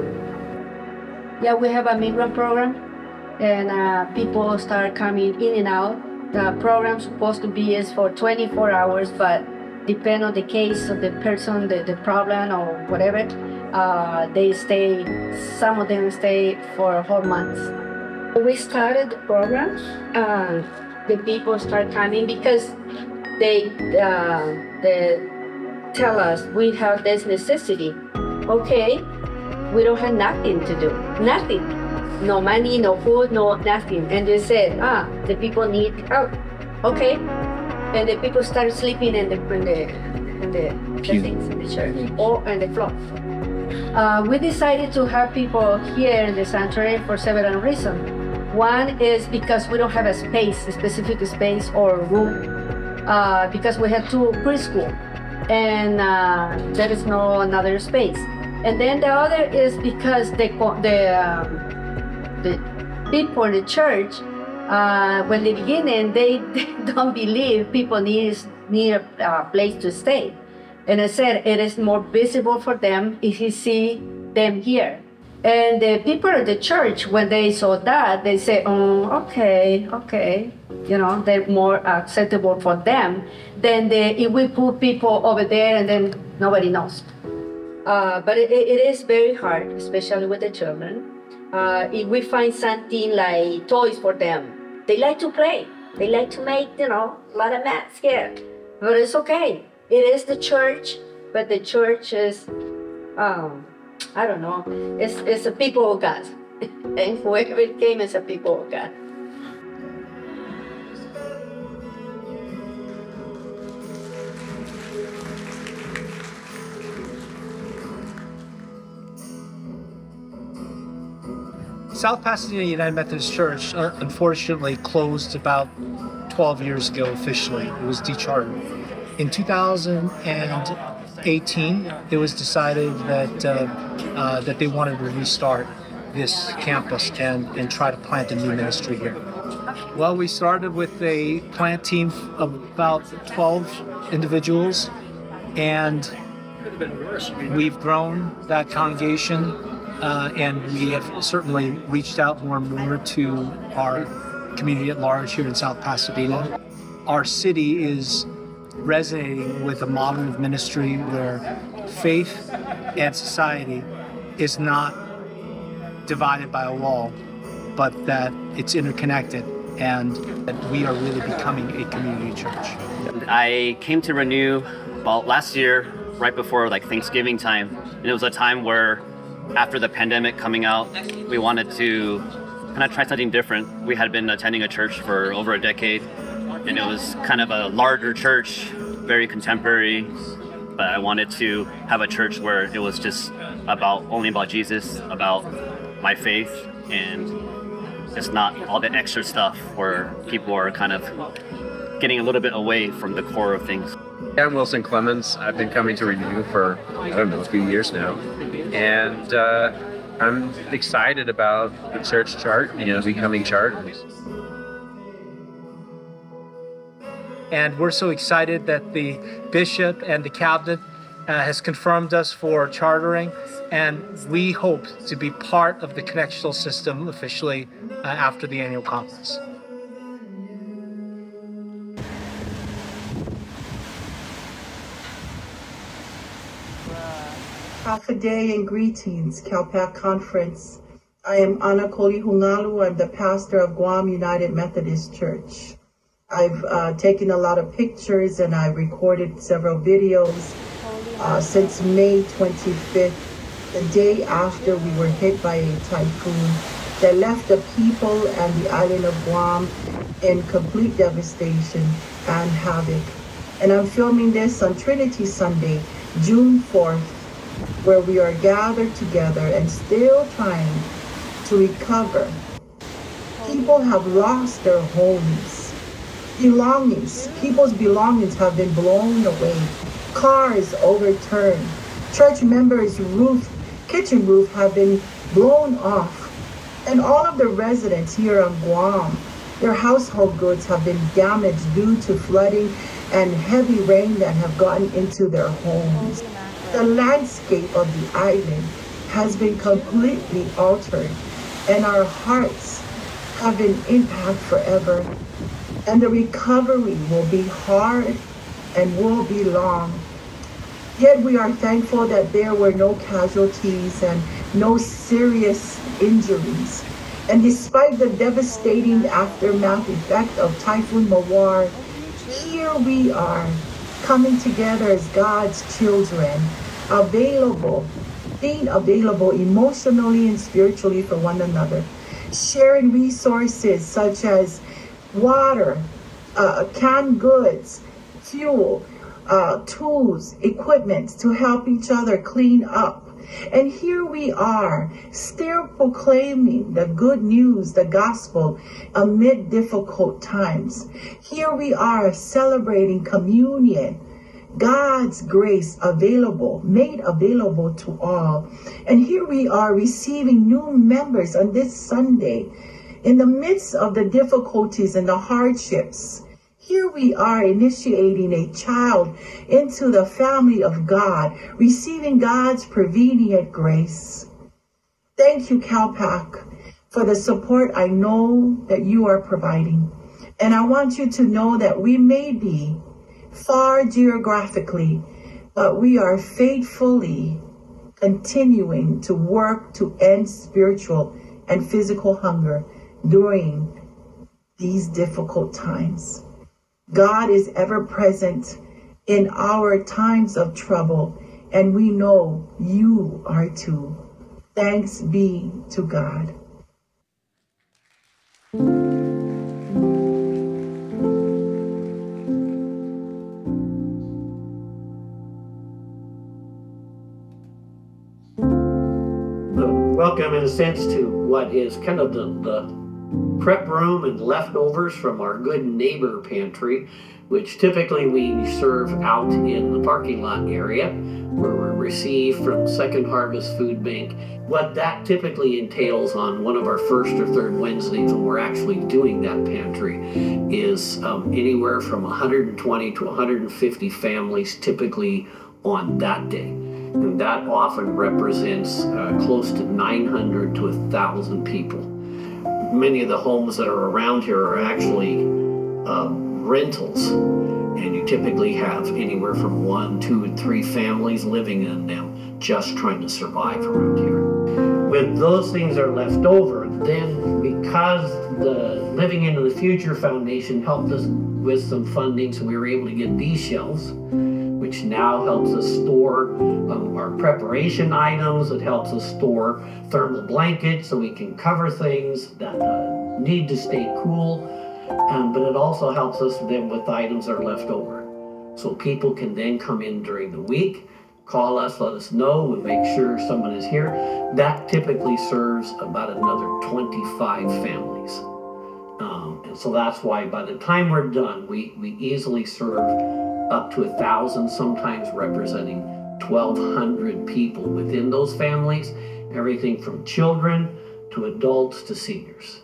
Yeah, we have a migrant program, and uh, people start coming in and out the program supposed to be is for twenty-four hours, but depend on the case of the person, the, the problem or whatever, uh, they stay, some of them stay for whole months. We started the program, uh, the people start coming because they, uh, they tell us we have this necessity. Okay, we don't have nothing to do, nothing. No money, no food, no nothing. And they said, ah, the people need help. Okay. And the people start sleeping in the, in the, in the, the things in the church or on the floor. Uh, we decided to have people here in the sanctuary for several reasons. One is because we don't have a space, a specific space or room, uh, because we have two preschool and uh, there is no another space. And then the other is because the, the, um, the people in the church, Uh, when they begin and they, they don't believe people need, need a uh, place to stay. And I said it is more visible for them if you see them here. And the people of the church, when they saw that, they say, oh, okay, okay. You know, they're more acceptable for them than the, if we put people over there and then nobody knows. Uh, but it, it is very hard, especially with the children. Uh, if we find something like toys for them, they like to play. They like to make, you know, a lot of mess here. But it's okay. It is the church, but the church is, um, I don't know, it's, it's a people of God. And whoever it came is a people of God. South Pasadena United Methodist Church uh, unfortunately closed about twelve years ago officially. It was dechartered. In two thousand eighteen, it was decided that uh, uh, that they wanted to restart this campus and, and try to plant a new ministry here. Well, we started with a plant team of about twelve individuals, and we've grown that congregation. Uh, and we have certainly reached out more and more to our community at large here in South Pasadena. Our city is resonating with a model of ministry where faith and society is not divided by a wall, but that it's interconnected and that we are really becoming a community church. I came to Renew about last year, right before like Thanksgiving time, and it was a time where after the pandemic coming out, we wanted to kind of try something different. We had been attending a church for over a decade, and it was kind of a larger church, very contemporary, but I wanted to have a church where it was just about only about Jesus, about my faith, and it's not all the extra stuff where people are kind of getting a little bit away from the core of things. I'm Wilson Clemens. I've been coming to Renew for, I don't know, a few years now. And uh, I'm excited about the church chart, you know, becoming chartered. And we're so excited that the bishop and the cabinet uh, has confirmed us for chartering. And we hope to be part of the connectional system officially uh, after the annual conference. Half a day and greetings, CalPAC Conference. I am Ana Kolihungalu. I'm the pastor of Guam United Methodist Church. I've uh, taken a lot of pictures and I've recorded several videos uh, since May twenty-fifth, the day after we were hit by a typhoon that left the people and the island of Guam in complete devastation and havoc. And I'm filming this on Trinity Sunday, June fourth, where we are gathered together and still trying to recover. People have lost their homes, belongings. People's belongings have been blown away. Cars overturned. Church members' roof, kitchen roof have been blown off. And all of the residents here on Guam, their household goods have been damaged due to flooding and heavy rain that have gotten into their homes. The landscape of the island has been completely altered, and our hearts have been impacted forever. and the recovery will be hard and will be long. Yet we are thankful that there were no casualties and no serious injuries. And despite the devastating aftermath effect of Typhoon Mawar, here we are, coming together as God's children, available, being available emotionally and spiritually for one another, sharing resources such as water, uh, canned goods, fuel, uh, tools, equipment to help each other clean up. And here we are, still proclaiming the good news, the gospel, amid difficult times. Here we are celebrating communion, God's grace available, made available to all. And here we are receiving new members on this Sunday. In the midst of the difficulties and the hardships, here we are initiating a child into the family of God, receiving God's prevenient grace. Thank you, CalPAC, for the support I know that you are providing. And I want you to know that we may be far geographically, but we are faithfully continuing to work to end spiritual and physical hunger during these difficult times. God is ever present in our times of trouble, and we know you are too. Thanks be to God. Welcome, in a sense, to what is kind of the, the prep room and leftovers from our good neighbor pantry, which typically we serve out in the parking lot area where we receive from Second Harvest Food Bank. What that typically entails on one of our first or third Wednesdays when we're actually doing that pantry is um, anywhere from one hundred twenty to one hundred fifty families typically on that day. And that often represents uh, close to nine hundred to one thousand people. Many of the homes that are around here are actually um, rentals, and you typically have anywhere from one, two, and three families living in them just trying to survive around here. When those things are left over, then because the Living into the Future Foundation helped us with some funding, so we were able to get these shelves, which now helps us store um, our preparation items. It helps us store thermal blankets so we can cover things that uh, need to stay cool. Um, but it also helps us then with items that are left over. So people can then come in during the week, call us, let us know, we'll make sure someone is here. That typically serves about another twenty-five families. Um, and so that's why by the time we're done, we, we easily serve up to a thousand, sometimes representing twelve hundred people within those families, everything from children to adults to seniors.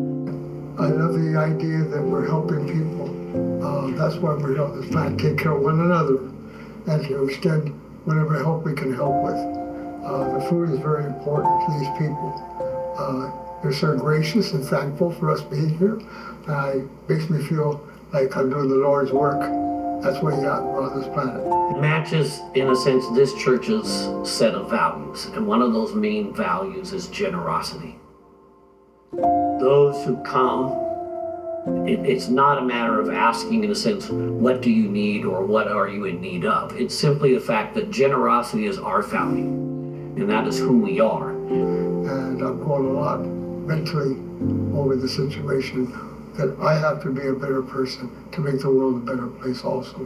I love the idea that we're helping people. Uh, that's why we're helping trying to take care of one another and to extend whatever help we can help with. Uh, the food is very important to these people. Uh, they're so gracious and thankful for us being here. Uh, it makes me feel like I'm doing the Lord's work. That's what He got on this planet. It matches, in a sense, this church's set of values. And one of those main values is generosity. Those who come, it, it's not a matter of asking, in a sense, what do you need or what are you in need of? It's simply the fact that generosity is our value, and that is who we are. And I've grown a lot mentally over the situation that I have to be a better person to make the world a better place also.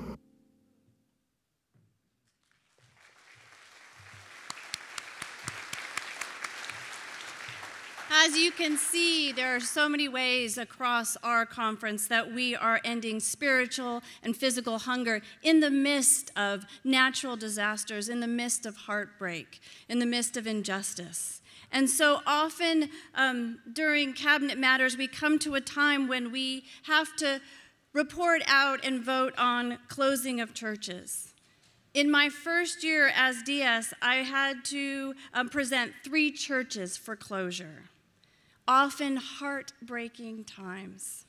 As you can see, there are so many ways across our conference that we are ending spiritual and physical hunger in the midst of natural disasters, in the midst of heartbreak, in the midst of injustice. And so often um, during Cabinet Matters, we come to a time when we have to report out and vote on closing of churches. In my first year as D S, I had to um, present three churches for closure. Often heartbreaking times.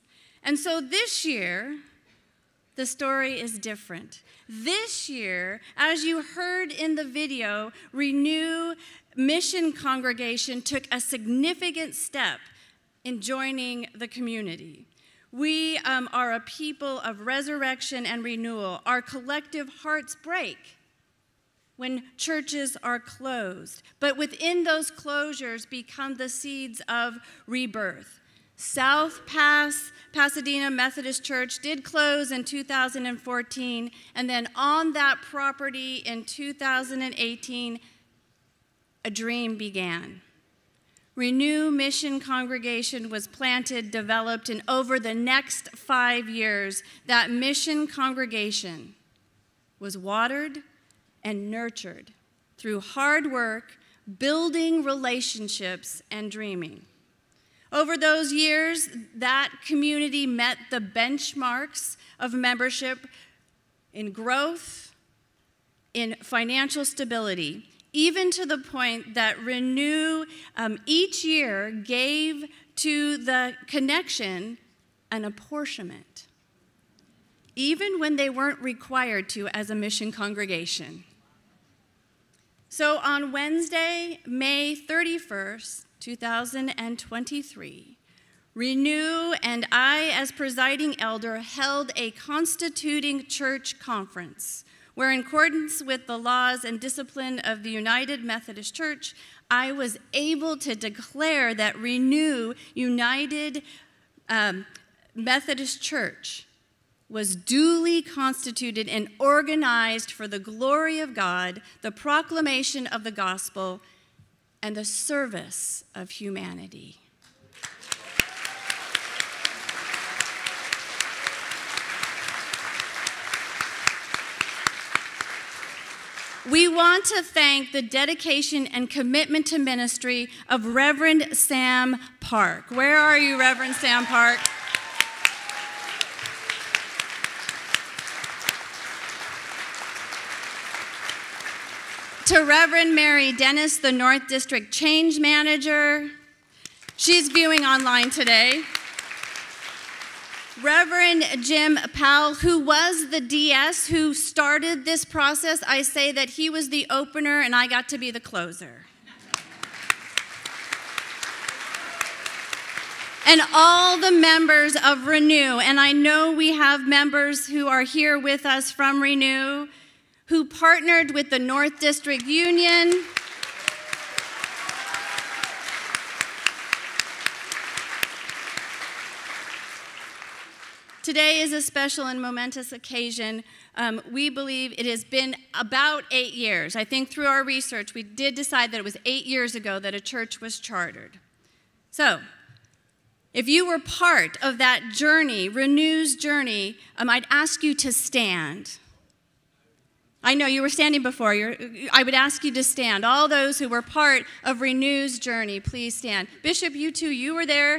And so this year, the story is different. This year, as you heard in the video, Renew Mission Congregation took a significant step in joining the community. We um, are a people of resurrection and renewal. Our collective hearts break when churches are closed, but within those closures become the seeds of rebirth. South Pass, Pasadena Methodist Church did close in two thousand fourteen, and then on that property in two thousand eighteen, a dream began. Renew Mission Congregation was planted, developed, and over the next five years, that mission congregation was watered and nurtured through hard work, building relationships, and dreaming. Over those years, that community met the benchmarks of membership in growth, in financial stability, even to the point that Renew um, each year gave to the connection an apportionment, even when they weren't required to as a mission congregation. So on Wednesday, May thirty-first, two thousand twenty-three, Renew and I, as presiding elder, held a constituting church conference where, in accordance with the laws and discipline of the United Methodist Church, I was able to declare that Renew United um, Methodist Church was duly constituted and organized for the glory of God, the proclamation of the gospel, and the service of humanity. We want to thank the dedication and commitment to ministry of Reverend Sam Park. Where are you, Reverend Sam Park? To Reverend Mary Dennis, the North District Change Manager. She's viewing online today. Reverend Jim Powell, who was the D S who started this process. I say that he was the opener and I got to be the closer. And all the members of Renew, and I know we have members who are here with us from Renew, who partnered with the North District Union. Today is a special and momentous occasion. Um, we believe it has been about eight years. I think through our research, we did decide that it was eight years ago that a church was chartered. So, if you were part of that journey, Renew's journey, um, I'd ask you to stand. I know you were standing before. You're, I would ask you to stand. All those who were part of Renew's journey, please stand. Bishop, you too, you were there.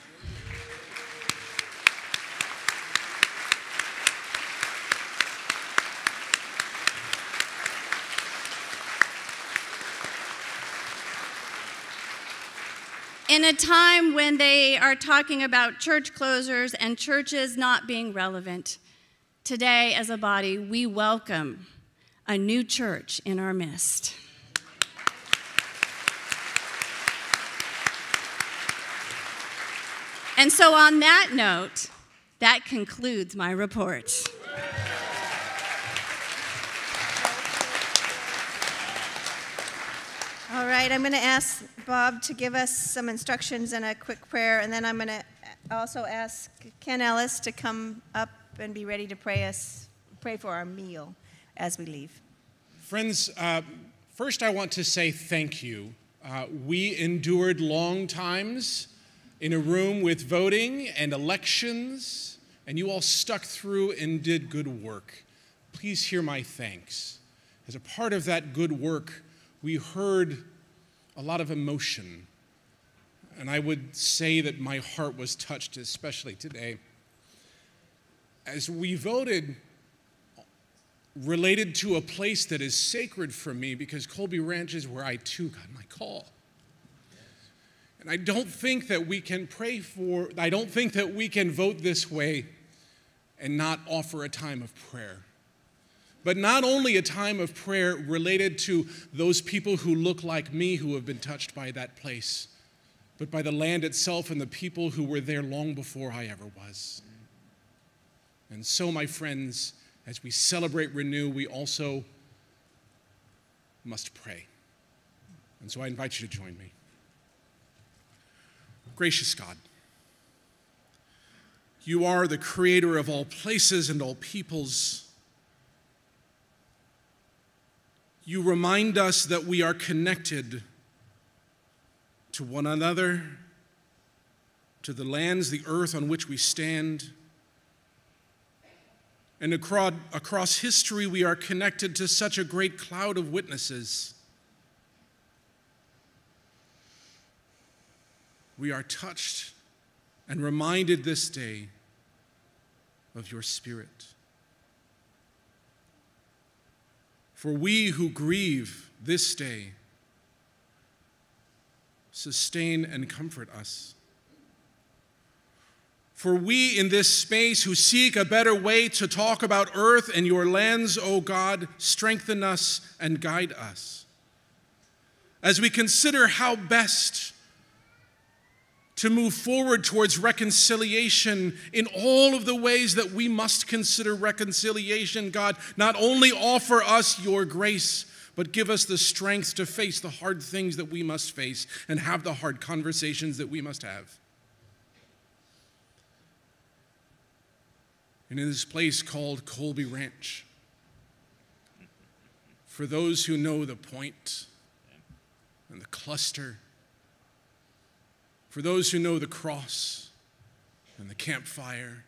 In a time when they are talking about church closures and churches not being relevant, today as a body, we welcome a new church in our midst. And so on that note, that concludes my report. All right, I'm going to ask Bob to give us some instructions and a quick prayer, and then I'm going to also ask Ken Ellis to come up and be ready to pray us, pray for our meal as we leave. Friends, uh, first I want to say thank you. Uh, we endured long times in a room with voting and elections, and you all stuck through and did good work. Please hear my thanks. As a part of that good work, we heard a lot of emotion, and I would say that my heart was touched, especially today. As we voted related to a place that is sacred for me, because Colby Ranch is where I too got my call. And I don't think that we can pray for, I don't think that we can vote this way and not offer a time of prayer. But not only a time of prayer related to those people who look like me who have been touched by that place, but by the land itself and the people who were there long before I ever was. And so, my friends, as we celebrate Renew, we also must pray. And so I invite you to join me. Gracious God, you are the creator of all places and all peoples. You remind us that we are connected to one another, to the lands, the earth on which we stand. And across, across history, we are connected to such a great cloud of witnesses. We are touched and reminded this day of your Spirit. For we who grieve this day, sustain and comfort us. For we in this space who seek a better way to talk about earth and your lands, O God, strengthen us and guide us. As we consider how best to move forward towards reconciliation in all of the ways that we must consider reconciliation, God, not only offer us your grace, but give us the strength to face the hard things that we must face and have the hard conversations that we must have. And in this place called Colby Ranch, for those who know the point and the cluster, for those who know the cross and the campfire,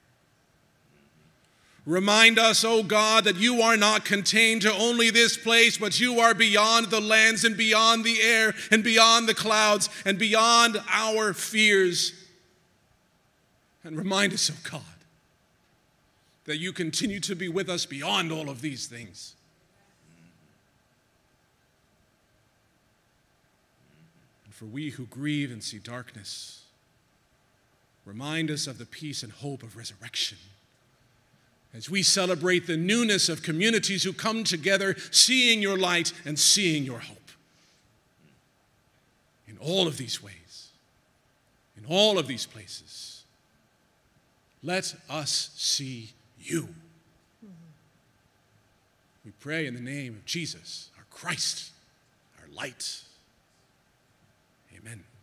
remind us, O God, that you are not contained to only this place, but you are beyond the lands and beyond the air and beyond the clouds and beyond our fears. And remind us, O God, that you continue to be with us beyond all of these things. And for we who grieve and see darkness, remind us of the peace and hope of resurrection. As we celebrate the newness of communities who come together, seeing your light and seeing your hope. In all of these ways, in all of these places, let us see you. We pray in the name of Jesus, our Christ, our light. Amen.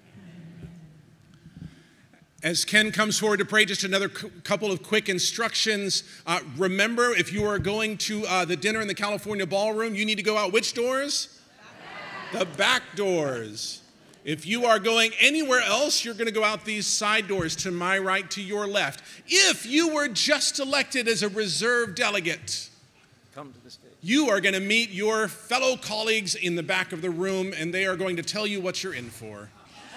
As Ken comes forward to pray, just another c- couple of quick instructions. Uh, remember, if you are going to uh, the dinner in the California Ballroom, you need to go out which doors? The back doors. If you are going anywhere else, you're going to go out these side doors to my right, to your left. If you were just elected as a reserve delegate, Come to the stage. you are going to meet your fellow colleagues in the back of the room, and they are going to tell you what you're in for.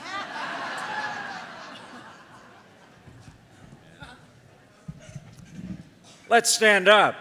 Let's stand up.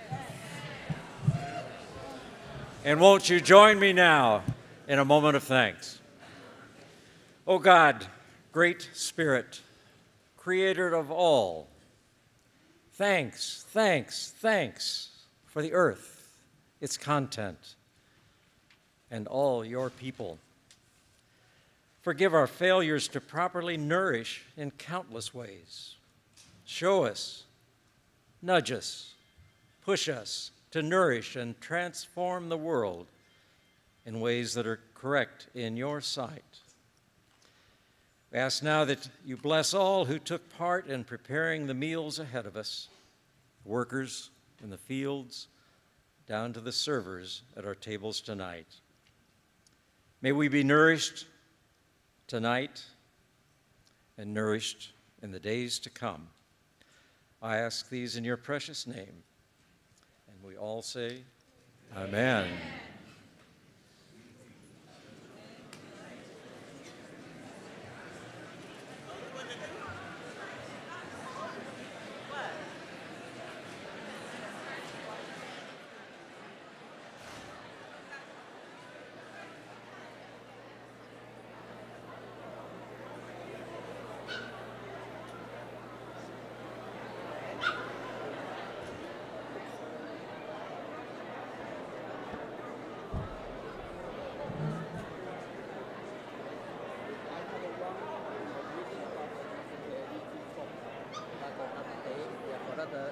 And won't you join me now in a moment of thanks? O God, great Spirit, creator of all, thanks, thanks, thanks for the earth, its content, and all your people. Forgive our failures to properly nourish in countless ways. Show us, nudge us, push us to nourish and transform the world in ways that are correct in your sight. We ask now that you bless all who took part in preparing the meals ahead of us, workers in the fields, down to the servers at our tables tonight. May we be nourished tonight and nourished in the days to come. I ask these in your precious name. And we all say, Amen.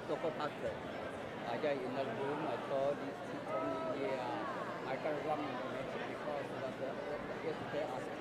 local pastor. I got in the room, I told this, he told me, yeah, I can run in the next because was, uh, yesterday I